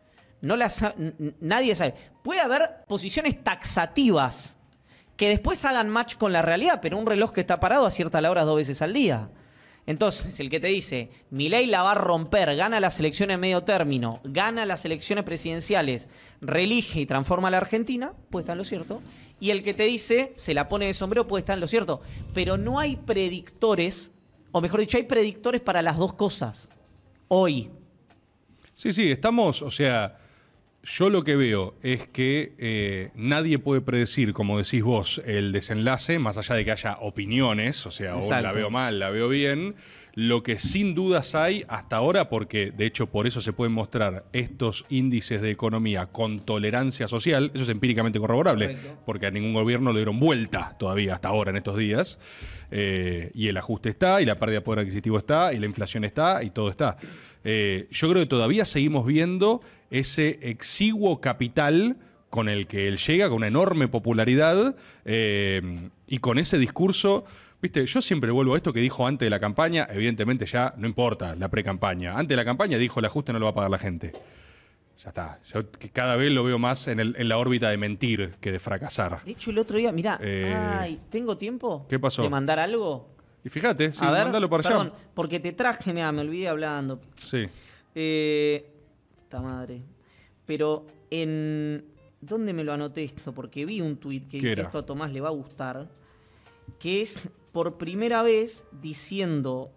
Nadie sabe. Puede haber posiciones taxativas que después hagan match con la realidad, pero un reloj que está parado acierta la hora 2 veces al día. Entonces, el que te dice, Milei la va a romper, gana las elecciones de medio término, gana las elecciones presidenciales, reelige y transforma a la Argentina, puede estar en lo cierto. Y el que te dice, se la pone de sombrero, puede estar en lo cierto. Pero no hay predictores, o mejor dicho, hay predictores para las dos cosas. Hoy. Sí, estamos, o sea, yo lo que veo es que nadie puede predecir, como decís vos, el desenlace, más allá de que haya opiniones, o sea, o la veo mal, la veo bien. Lo que sin dudas hay hasta ahora, porque de hecho por eso se pueden mostrar estos índices de economía con tolerancia social, eso es empíricamente corroborable, porque a ningún gobierno le dieron vuelta todavía hasta ahora en estos días, y el ajuste está, y la pérdida de poder adquisitivo está, y la inflación está, y todo está. Yo creo que todavía seguimos viendo ese exiguo capital con el que él llega, con una enorme popularidad, y con ese discurso... Viste, yo siempre vuelvo a esto que dijo antes de la campaña, evidentemente ya no importa la pre-campaña. Antes de la campaña dijo el ajuste no lo va a pagar la gente. Ya está. Yo cada vez lo veo más en la órbita de mentir que de fracasar. De hecho, el otro día, mirá, ¿tengo tiempo? ¿Qué pasó? ¿De mandar algo? Y fíjate, sí, a ver, mandalo para perdón, allá. porque te traje, me olvidé hablando. Sí. Puta madre. Pero ¿dónde me lo anoté esto? Porque vi un tuit que dije, esto a Tomás le va a gustar, que es por primera vez diciendo...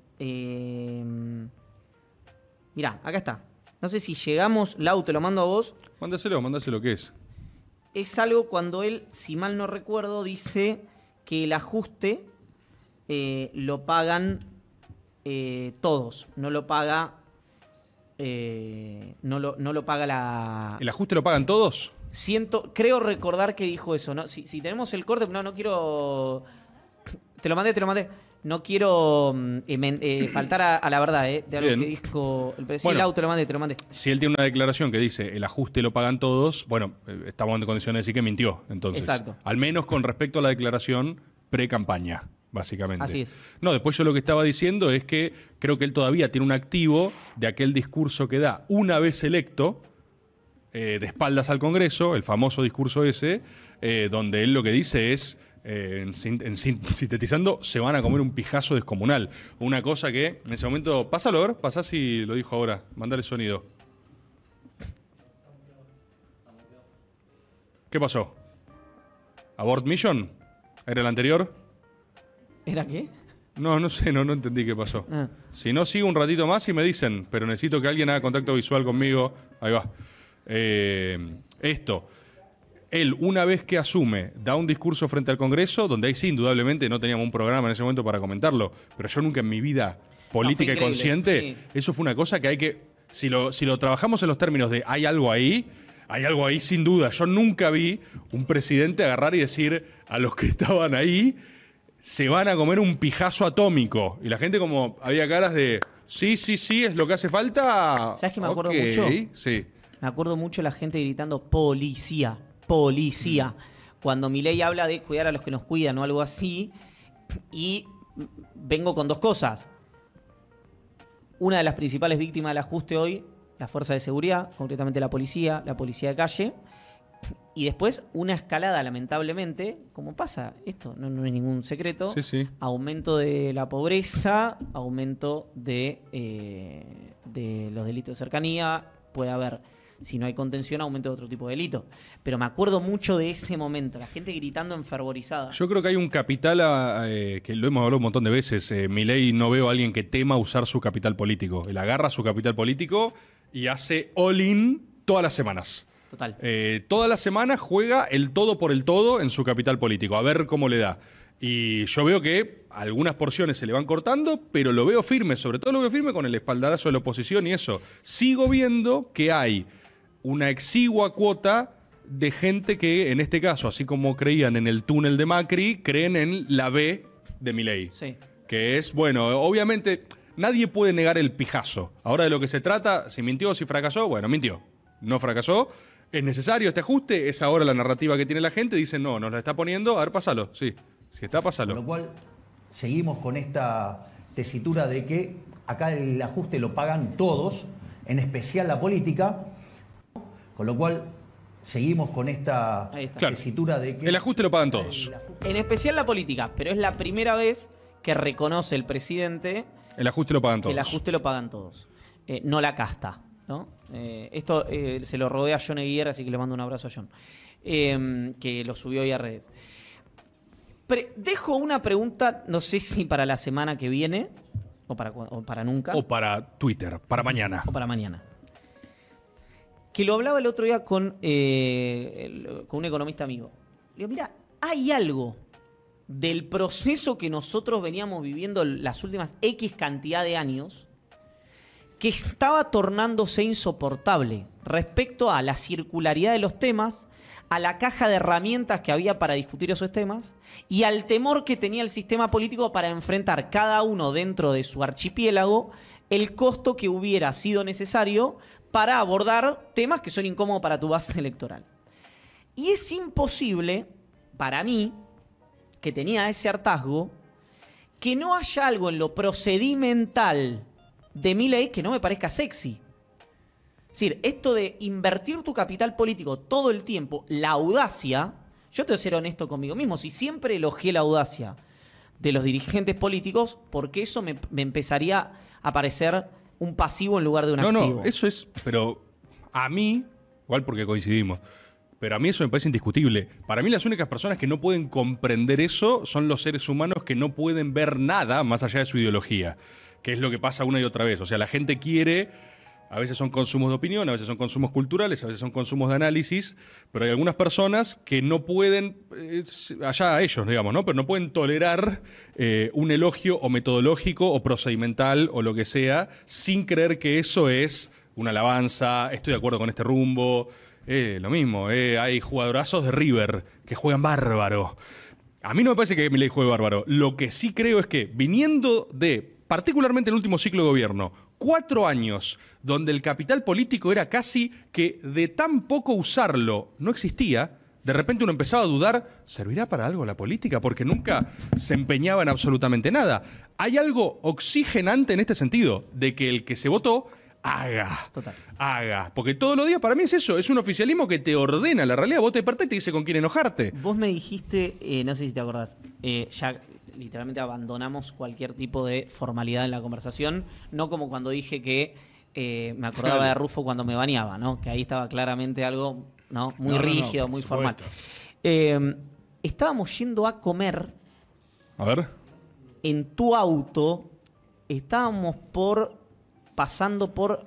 mirá, acá está. No sé si llegamos... Lau, te lo mando a vos. Mándaselo, ¿qué es? Es algo cuando él, si mal no recuerdo, dice que el ajuste lo pagan todos. No lo paga... no lo paga la... ¿El ajuste lo pagan todos? Creo recordar que dijo eso, ¿no? Si tenemos el corte, no quiero... Te lo mandé. No quiero faltar a la verdad, de algo que dijo el presidente. Bueno, te lo mandé. Si él tiene una declaración que dice el ajuste lo pagan todos, bueno, estamos en condiciones de decir que mintió. Entonces, exacto. Al menos con respecto a la declaración pre-campaña, básicamente. Así es. No, después yo lo que estaba diciendo es que creo que él todavía tiene un activo de aquel discurso que da una vez electo, de espaldas al Congreso, el famoso discurso ese, donde él lo que dice es... sintetizando, se van a comer un pijazo descomunal. Una cosa que en ese momento... Pásalo, a ver, pasá si lo dijo ahora. Mandale sonido. ¿Qué pasó? ¿Abort Mission? ¿Era el anterior? ¿Era qué? No sé, no entendí qué pasó. Ah. Si no, sigo un ratito más y me dicen, pero necesito que alguien haga contacto visual conmigo. Ahí va. Esto. Él, una vez que asume, da un discurso frente al Congreso, donde ahí sí, indudablemente, no teníamos un programa en ese momento para comentarlo, pero yo nunca en mi vida política y increíble, consciente, sí. eso fue una cosa que hay que... Si lo trabajamos en los términos de hay algo ahí sin duda. Yo nunca vi un presidente agarrar y decir a los que estaban ahí, se van a comer un pijazo atómico. Y la gente como, había caras de, sí, es lo que hace falta. ¿Sabes qué me acuerdo Ok, mucho? Sí. Me acuerdo mucho la gente gritando policía, policía. Cuando Milei habla de cuidar a los que nos cuidan o algo así, y vengo con dos cosas. Una de las principales víctimas del ajuste hoy, la fuerza de seguridad, concretamente la policía de calle, y después una escalada, lamentablemente, como pasa, esto no es ningún secreto, Sí. aumento de la pobreza, aumento de los delitos de cercanía, puede haber, si no hay contención, aumento de otro tipo de delito. Pero me acuerdo mucho de ese momento, la gente gritando enfervorizada. Yo creo que hay un capital, que lo hemos hablado un montón de veces, Milei no veo a alguien que tema usar su capital político. Él agarra su capital político y hace all-in todas las semanas. Total. Toda la semana juega el todo por el todo en su capital político, a ver cómo le da. Y yo veo que algunas porciones se le van cortando, pero lo veo firme, sobre todo lo veo firme con el espaldarazo de la oposición y eso. Sigo viendo que hay una exigua cuota de gente que, en este caso, así como creían en el túnel de Macri, creen en la B de Milei. Sí. Que es, bueno, obviamente nadie puede negar el pijazo. Ahora de lo que se trata, si mintió, si fracasó, bueno, mintió. No fracasó. ¿Es necesario este ajuste? Es ahora la narrativa que tiene la gente. Dicen, no, nos la está poniendo. A ver, pásalo. Sí. Si está, pásalo. Con lo cual, seguimos con esta tesitura de que acá el ajuste lo pagan todos, en especial la política. Con lo cual, seguimos con esta tesitura de que... El ajuste lo pagan todos. En especial la política, pero es la primera vez que reconoce el presidente El ajuste lo pagan que todos. el ajuste lo pagan todos. No la casta, ¿no? Esto se lo rodea a John Eguier, así que le mando un abrazo a John, que lo subió hoy a redes. Dejo una pregunta, no sé si para la semana que viene, o para nunca. O para Twitter, para mañana. O para mañana. Que lo hablaba el otro día con un economista amigo. Le digo, mira, hay algo del proceso que nosotros veníamos viviendo las últimas X cantidad de años que estaba tornándose insoportable respecto a la circularidad de los temas, a la caja de herramientas que había para discutir esos temas y al temor que tenía el sistema político para enfrentar cada uno dentro de su archipiélago el costo que hubiera sido necesario para abordar temas que son incómodos para tu base electoral. Y es imposible, para mí, que tenía ese hartazgo, que no haya algo en lo procedimental de Milei que no me parezca sexy. Es decir, esto de invertir tu capital político todo el tiempo, la audacia, yo te voy a ser honesto conmigo mismo, si siempre elogié la audacia de los dirigentes políticos, porque eso me empezaría a parecer un pasivo en lugar de un activo. No, eso es, pero a mí, igual porque coincidimos, pero a mí eso me parece indiscutible. Para mí las únicas personas que no pueden comprender eso son los seres humanos que no pueden ver nada más allá de su ideología, que es lo que pasa una y otra vez. O sea, la gente quiere, a veces son consumos de opinión, a veces son consumos culturales, a veces son consumos de análisis, pero hay algunas personas que no pueden, allá ellos, digamos, ¿no? Pero no pueden tolerar un elogio o metodológico o procedimental o lo que sea, sin creer que eso es una alabanza, estoy de acuerdo con este rumbo. Lo mismo, hay jugadorazos de River que juegan bárbaro. A mí no me parece que Milei juegue bárbaro. Lo que sí creo es que viniendo de, particularmente el último ciclo de gobierno, 4 años donde el capital político era casi que de tan poco usarlo no existía, de repente uno empezaba a dudar, ¿servirá para algo la política? Porque nunca se empeñaba en absolutamente nada. Hay algo oxigenante en este sentido, de que el que se votó haga. Total. Haga. Porque todos los días para mí es eso, es un oficialismo que te ordena la realidad, vos te despertás y te dice con quién enojarte. Vos me dijiste, no sé si te acordás, ya literalmente abandonamos cualquier tipo de formalidad en la conversación, no como cuando dije que me acordaba de Rufo cuando me bañaba, ¿no? Que ahí estaba claramente algo ¿no? Muy No, rígido, por muy supuesto. formal. Estábamos yendo a comer A ver. en tu auto. Estábamos pasando por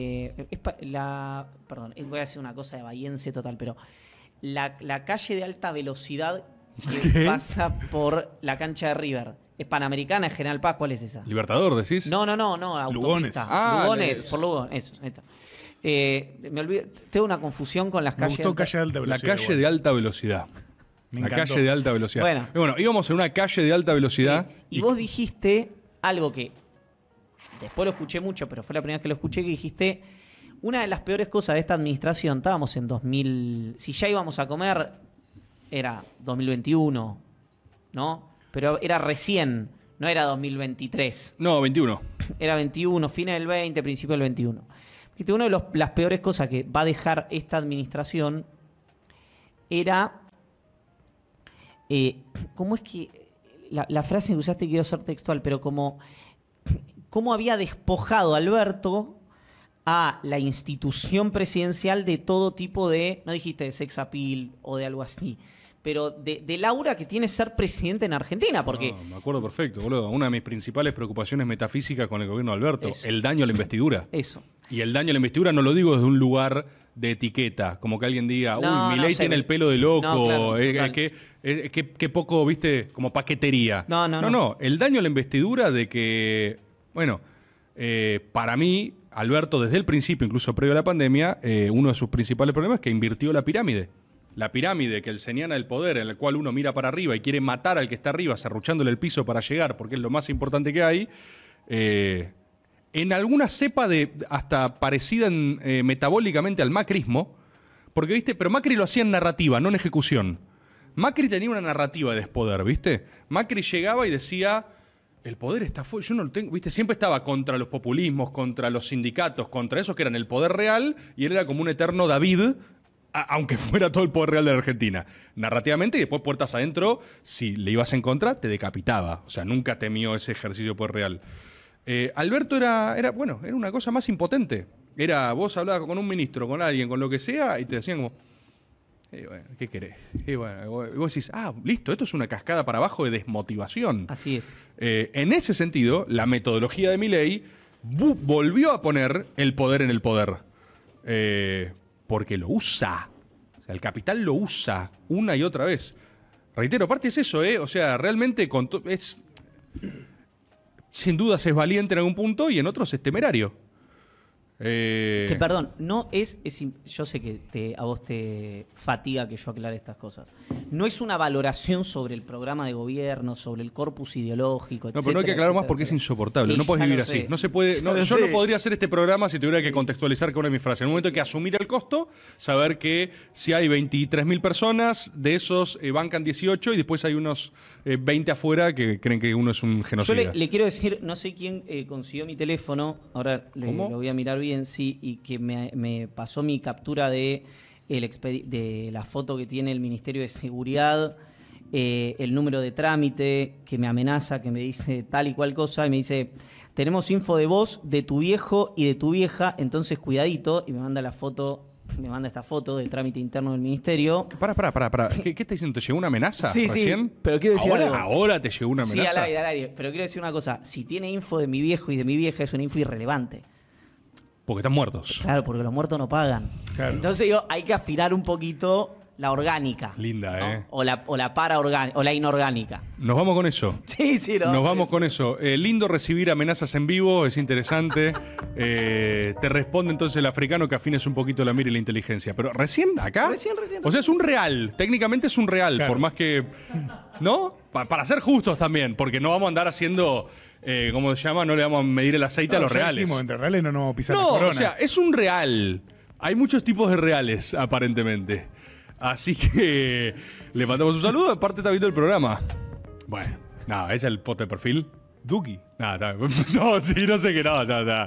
perdón, voy a decir una cosa de bahiense total, pero la calle de alta velocidad que pasa por la cancha de River. ¿Es Panamericana, es General Paz? ¿Cuál es esa? Libertador, decís. No, autopista. Lugones. Lugones, por Lugones, eso, ahí está. Me olvidé, tengo una confusión con las Me calles. gustó calle de alta La velocidad. calle de alta velocidad. Me La encantó. calle de alta velocidad. Bueno. Íbamos en una calle de alta velocidad. Sí, y vos dijiste algo que después lo escuché mucho, pero fue la primera vez que lo escuché, que dijiste, una de las peores cosas de esta administración, estábamos en 2000, si ya íbamos a comer, era 2021, ¿no? Pero era recién, no era 2023. No, 21. Era 21, fines del 20, principio del 21. Dijiste, una de las peores cosas que va a dejar esta administración era... ¿cómo es que la frase que usaste quiero ser textual, pero cómo había despojado Alberto a la institución presidencial de todo tipo de, no dijiste de sex appeal o de algo así, pero del aura que tiene ser presidente en Argentina, porque... No, me acuerdo perfecto, boludo. Una de mis principales preocupaciones metafísicas con el gobierno de Alberto, Eso. el daño a la investidura. Eso. Y el daño a la investidura no lo digo desde un lugar de etiqueta, como que alguien diga, No, uy, no Milei sé. tiene el pelo de loco, No, claro, total. que poco, viste, como paquetería. No. El daño a la investidura de que, bueno, para mí, Alberto, desde el principio, incluso previo a la pandemia, uno de sus principales problemas es que invirtió la pirámide. La pirámide que el señala del poder, en la cual uno mira para arriba y quiere matar al que está arriba, serruchándole el piso para llegar, porque es lo más importante que hay, en alguna cepa de hasta parecida metabólicamente al macrismo, porque, ¿viste? Pero Macri lo hacía en narrativa, no en ejecución. Macri tenía una narrativa de despoder, ¿viste? Macri llegaba y decía, el poder está fuera, yo no lo tengo, ¿viste? Siempre estaba contra los populismos, contra los sindicatos, contra esos que eran el poder real, y él era como un eterno David, aunque fuera todo el poder real de la Argentina. Narrativamente, y después puertas adentro, si le ibas en contra, te decapitaba. O sea, nunca temió ese ejercicio de poder real. Alberto era una cosa más impotente. Vos hablabas con un ministro, con alguien, con lo que sea, y te decían como, bueno, ¿qué querés? Y vos decís, listo, esto es una cascada para abajo de desmotivación. Así es. En ese sentido, la metodología de Milei volvió a poner el poder en el poder. Porque lo usa. O sea, el capital lo usa una y otra vez. Reitero, aparte es eso, O sea, realmente sin dudas es valiente en algún punto y en otros es temerario. Que perdón, no yo sé que a vos te fatiga que yo aclare estas cosas. No es una valoración sobre el programa de gobierno, sobre el corpus ideológico, No, pero no hay que aclarar más porque es insoportable. No puedes vivir así. No se puede. Yo no podría hacer este programa si tuviera que contextualizar con una de mis frases. En un momento hay que asumir el costo, saber que si hay 23.000 personas, de esos bancan 18 y después hay unos 20 afuera que creen que uno es un genocida. Yo le quiero decir, no sé quién consiguió mi teléfono, ahora lo voy a mirar bien, sí, y que me pasó mi captura de la foto que tiene el Ministerio de Seguridad, el número de trámite, que me amenaza, que me dice tal y cual cosa, y me dice, tenemos info de vos, de tu viejo y de tu vieja, entonces cuidadito, y me manda esta foto del trámite interno del ministerio. Pará. ¿Qué te diciendo? ¿Te llegó una amenaza Sí, recién? sí, pero quiero decir algo. ¿Ahora te llegó una amenaza? Sí, al aire, pero quiero decir una cosa, si tiene info de mi viejo y de mi vieja, es una info irrelevante. Porque están muertos. Claro, porque los muertos no pagan. Claro. Entonces hay que afinar un poquito la orgánica. Linda, ¿no? O la paraorgánica, o la inorgánica. Nos vamos con eso. Sí, ¿no? Nos vamos con eso. Lindo recibir amenazas en vivo, es interesante. Te responde entonces el africano que afines un poquito la mira y la inteligencia. Pero recién acá. Recién. O sea, es un real. Técnicamente es un real, Claro. por más que. ¿No? Para ser justos también, porque no vamos a andar haciendo. ¿Cómo se llama? No le vamos a medir el aceite a los ya reales. dijimos, entre reales no nos vamos a pisar la No, corona. o sea, es un real. Hay muchos tipos de reales, aparentemente. Así que le mandamos un saludo. Aparte está viendo el programa. Bueno, nada, ese es el foto de perfil. Duki. Nada, no, sí, no sé qué, no, ya.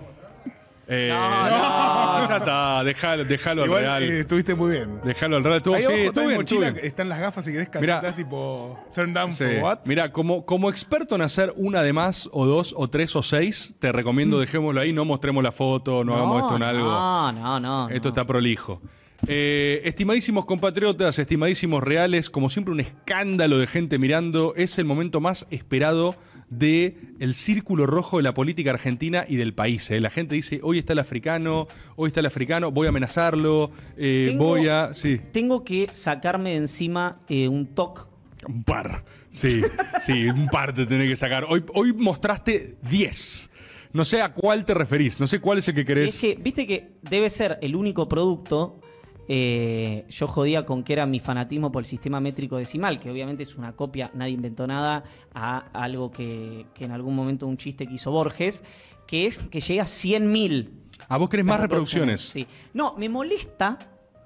Ya está, déjalo Igual, al real. estuviste muy bien. Déjalo al real. Estuvo, Ahí sí, abajo está estuvo en bien, mochila, estuvo bien. están las gafas si querés Mirá. casetas tipo turn down Sí. for what. Mira, como experto en hacer una de más, o dos, o tres, o seis, te recomiendo dejémoslo ahí, no mostremos la foto, no hagamos esto en algo. No. Esto está prolijo. Estimadísimos compatriotas, estimadísimos reales, como siempre un escándalo de gente mirando, es el momento más esperado de el círculo rojo de la política argentina y del país. La gente dice, hoy está el africano, voy a amenazarlo, Sí. Tengo que sacarme de encima un TOC. Un par. Sí, un par te tenés que sacar. Hoy mostraste 10. No sé a cuál te referís, no sé cuál es el que querés. Es que, viste que debe ser el único producto. Yo jodía con que era mi fanatismo por el sistema métrico decimal, que obviamente es una copia, nadie inventó nada, a algo que en algún momento un chiste que hizo Borges, que es que llega a 100.000. ¿A vos querés más reproducciones? Sí. No, me molesta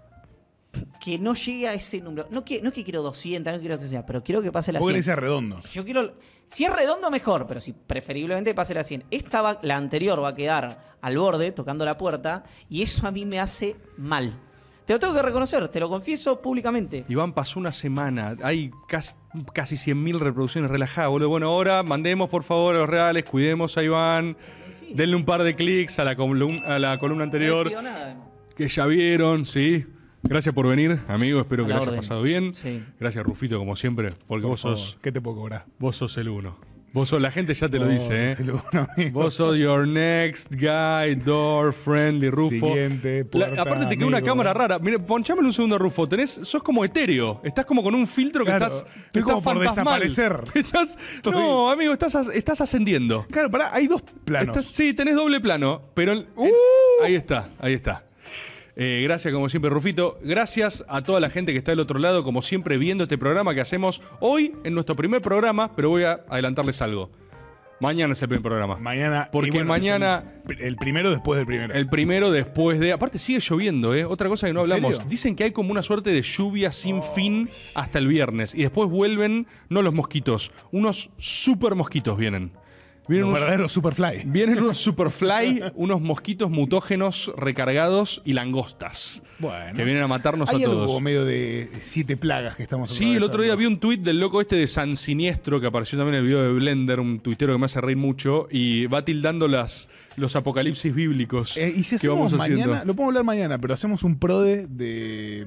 que no llegue a ese número. No es que quiero 200, no quiero 300, pero quiero que pase la 100. Vos querés ser redondo. Yo quiero... Si es redondo, mejor, pero si preferiblemente pase la 100. La anterior va a quedar al borde, tocando la puerta, y eso a mí me hace mal. Te lo tengo que reconocer, te lo confieso públicamente. Iván, pasó una semana, hay casi 100.000 reproducciones relajadas, boludo. Bueno, ahora mandemos por favor a los reales, cuidemos a Iván, denle un par de clics a la columna anterior. No pido nada. Que ya vieron, sí. Gracias por venir, amigo, espero que lo hayas pasado bien. Sí. Gracias, Rufito, como siempre, porque Por vos favor, sos... ¿qué te puedo cobrar? Vos sos el uno. La gente ya te lo dice, sos el uno, amigo. Vos sos your next guy, door, friendly, Rufo. Siguiente, puerta, aparte te queda una amigo. cámara rara. Mira, ponchámelo un segundo, Rufo. Sos como etéreo. Estás como con un filtro que Claro, estoy como por fantasmal. desaparecer. No, amigo, estás ascendiendo. Claro, pará, hay dos planos. Sí, tenés doble plano, pero... Ahí está. Gracias, como siempre, Rufito. Gracias a toda la gente que está del otro lado, como siempre, viendo este programa que hacemos hoy en nuestro primer programa, pero voy a adelantarles algo. Mañana es el primer programa. Mañana. Porque y bueno, mañana... El primero después del primero. El primero después de... Aparte sigue lloviendo, ¿eh? Otra cosa que no ¿En hablamos. serio? Dicen que hay como una suerte de lluvia sin fin hasta el viernes. Y después vuelven, no los mosquitos, unos super mosquitos vienen. Los verdaderos Superfly. Vienen unos Superfly, unos mosquitos mutógenos recargados y langostas. Bueno. Que vienen a matarnos Hay a todos. algo medio de 7 plagas que estamos Sí, el otro día vi un tuit del loco este de San Siniestro, que apareció también en el video de Blender, un tuitero que me hace reír mucho, y va tildando los apocalipsis bíblicos y si que hacemos vamos mañana, haciendo. lo podemos hablar mañana, pero hacemos un prode de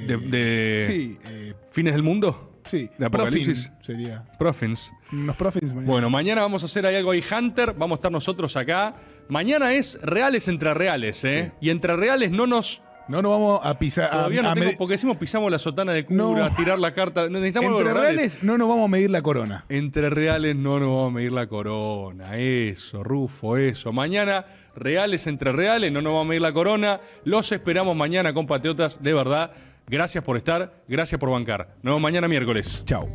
sí, ¿Fines del mundo? Sí, ¿De apocalipsis? Profins sería. Profins. Unos Profins mañana. Bueno, mañana vamos a hacer ahí algo ahí Hunter, vamos a estar nosotros acá. Mañana es reales entre reales, ¿eh? Sí. Y entre reales no nos vamos a pisar. Todavía no tengo, porque decimos pisamos la sotana de cura, tirar la carta. Necesitamos entre reales no nos vamos a medir la corona. Entre reales no nos vamos a medir la corona. Eso, Rufo, eso. Mañana, reales entre reales, no nos vamos a medir la corona. Los esperamos mañana, compatriotas, de verdad. Gracias por estar, gracias por bancar. Nos vemos mañana miércoles. Chao.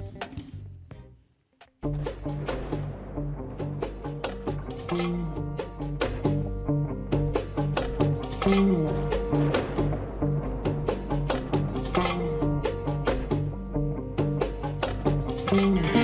Thank you.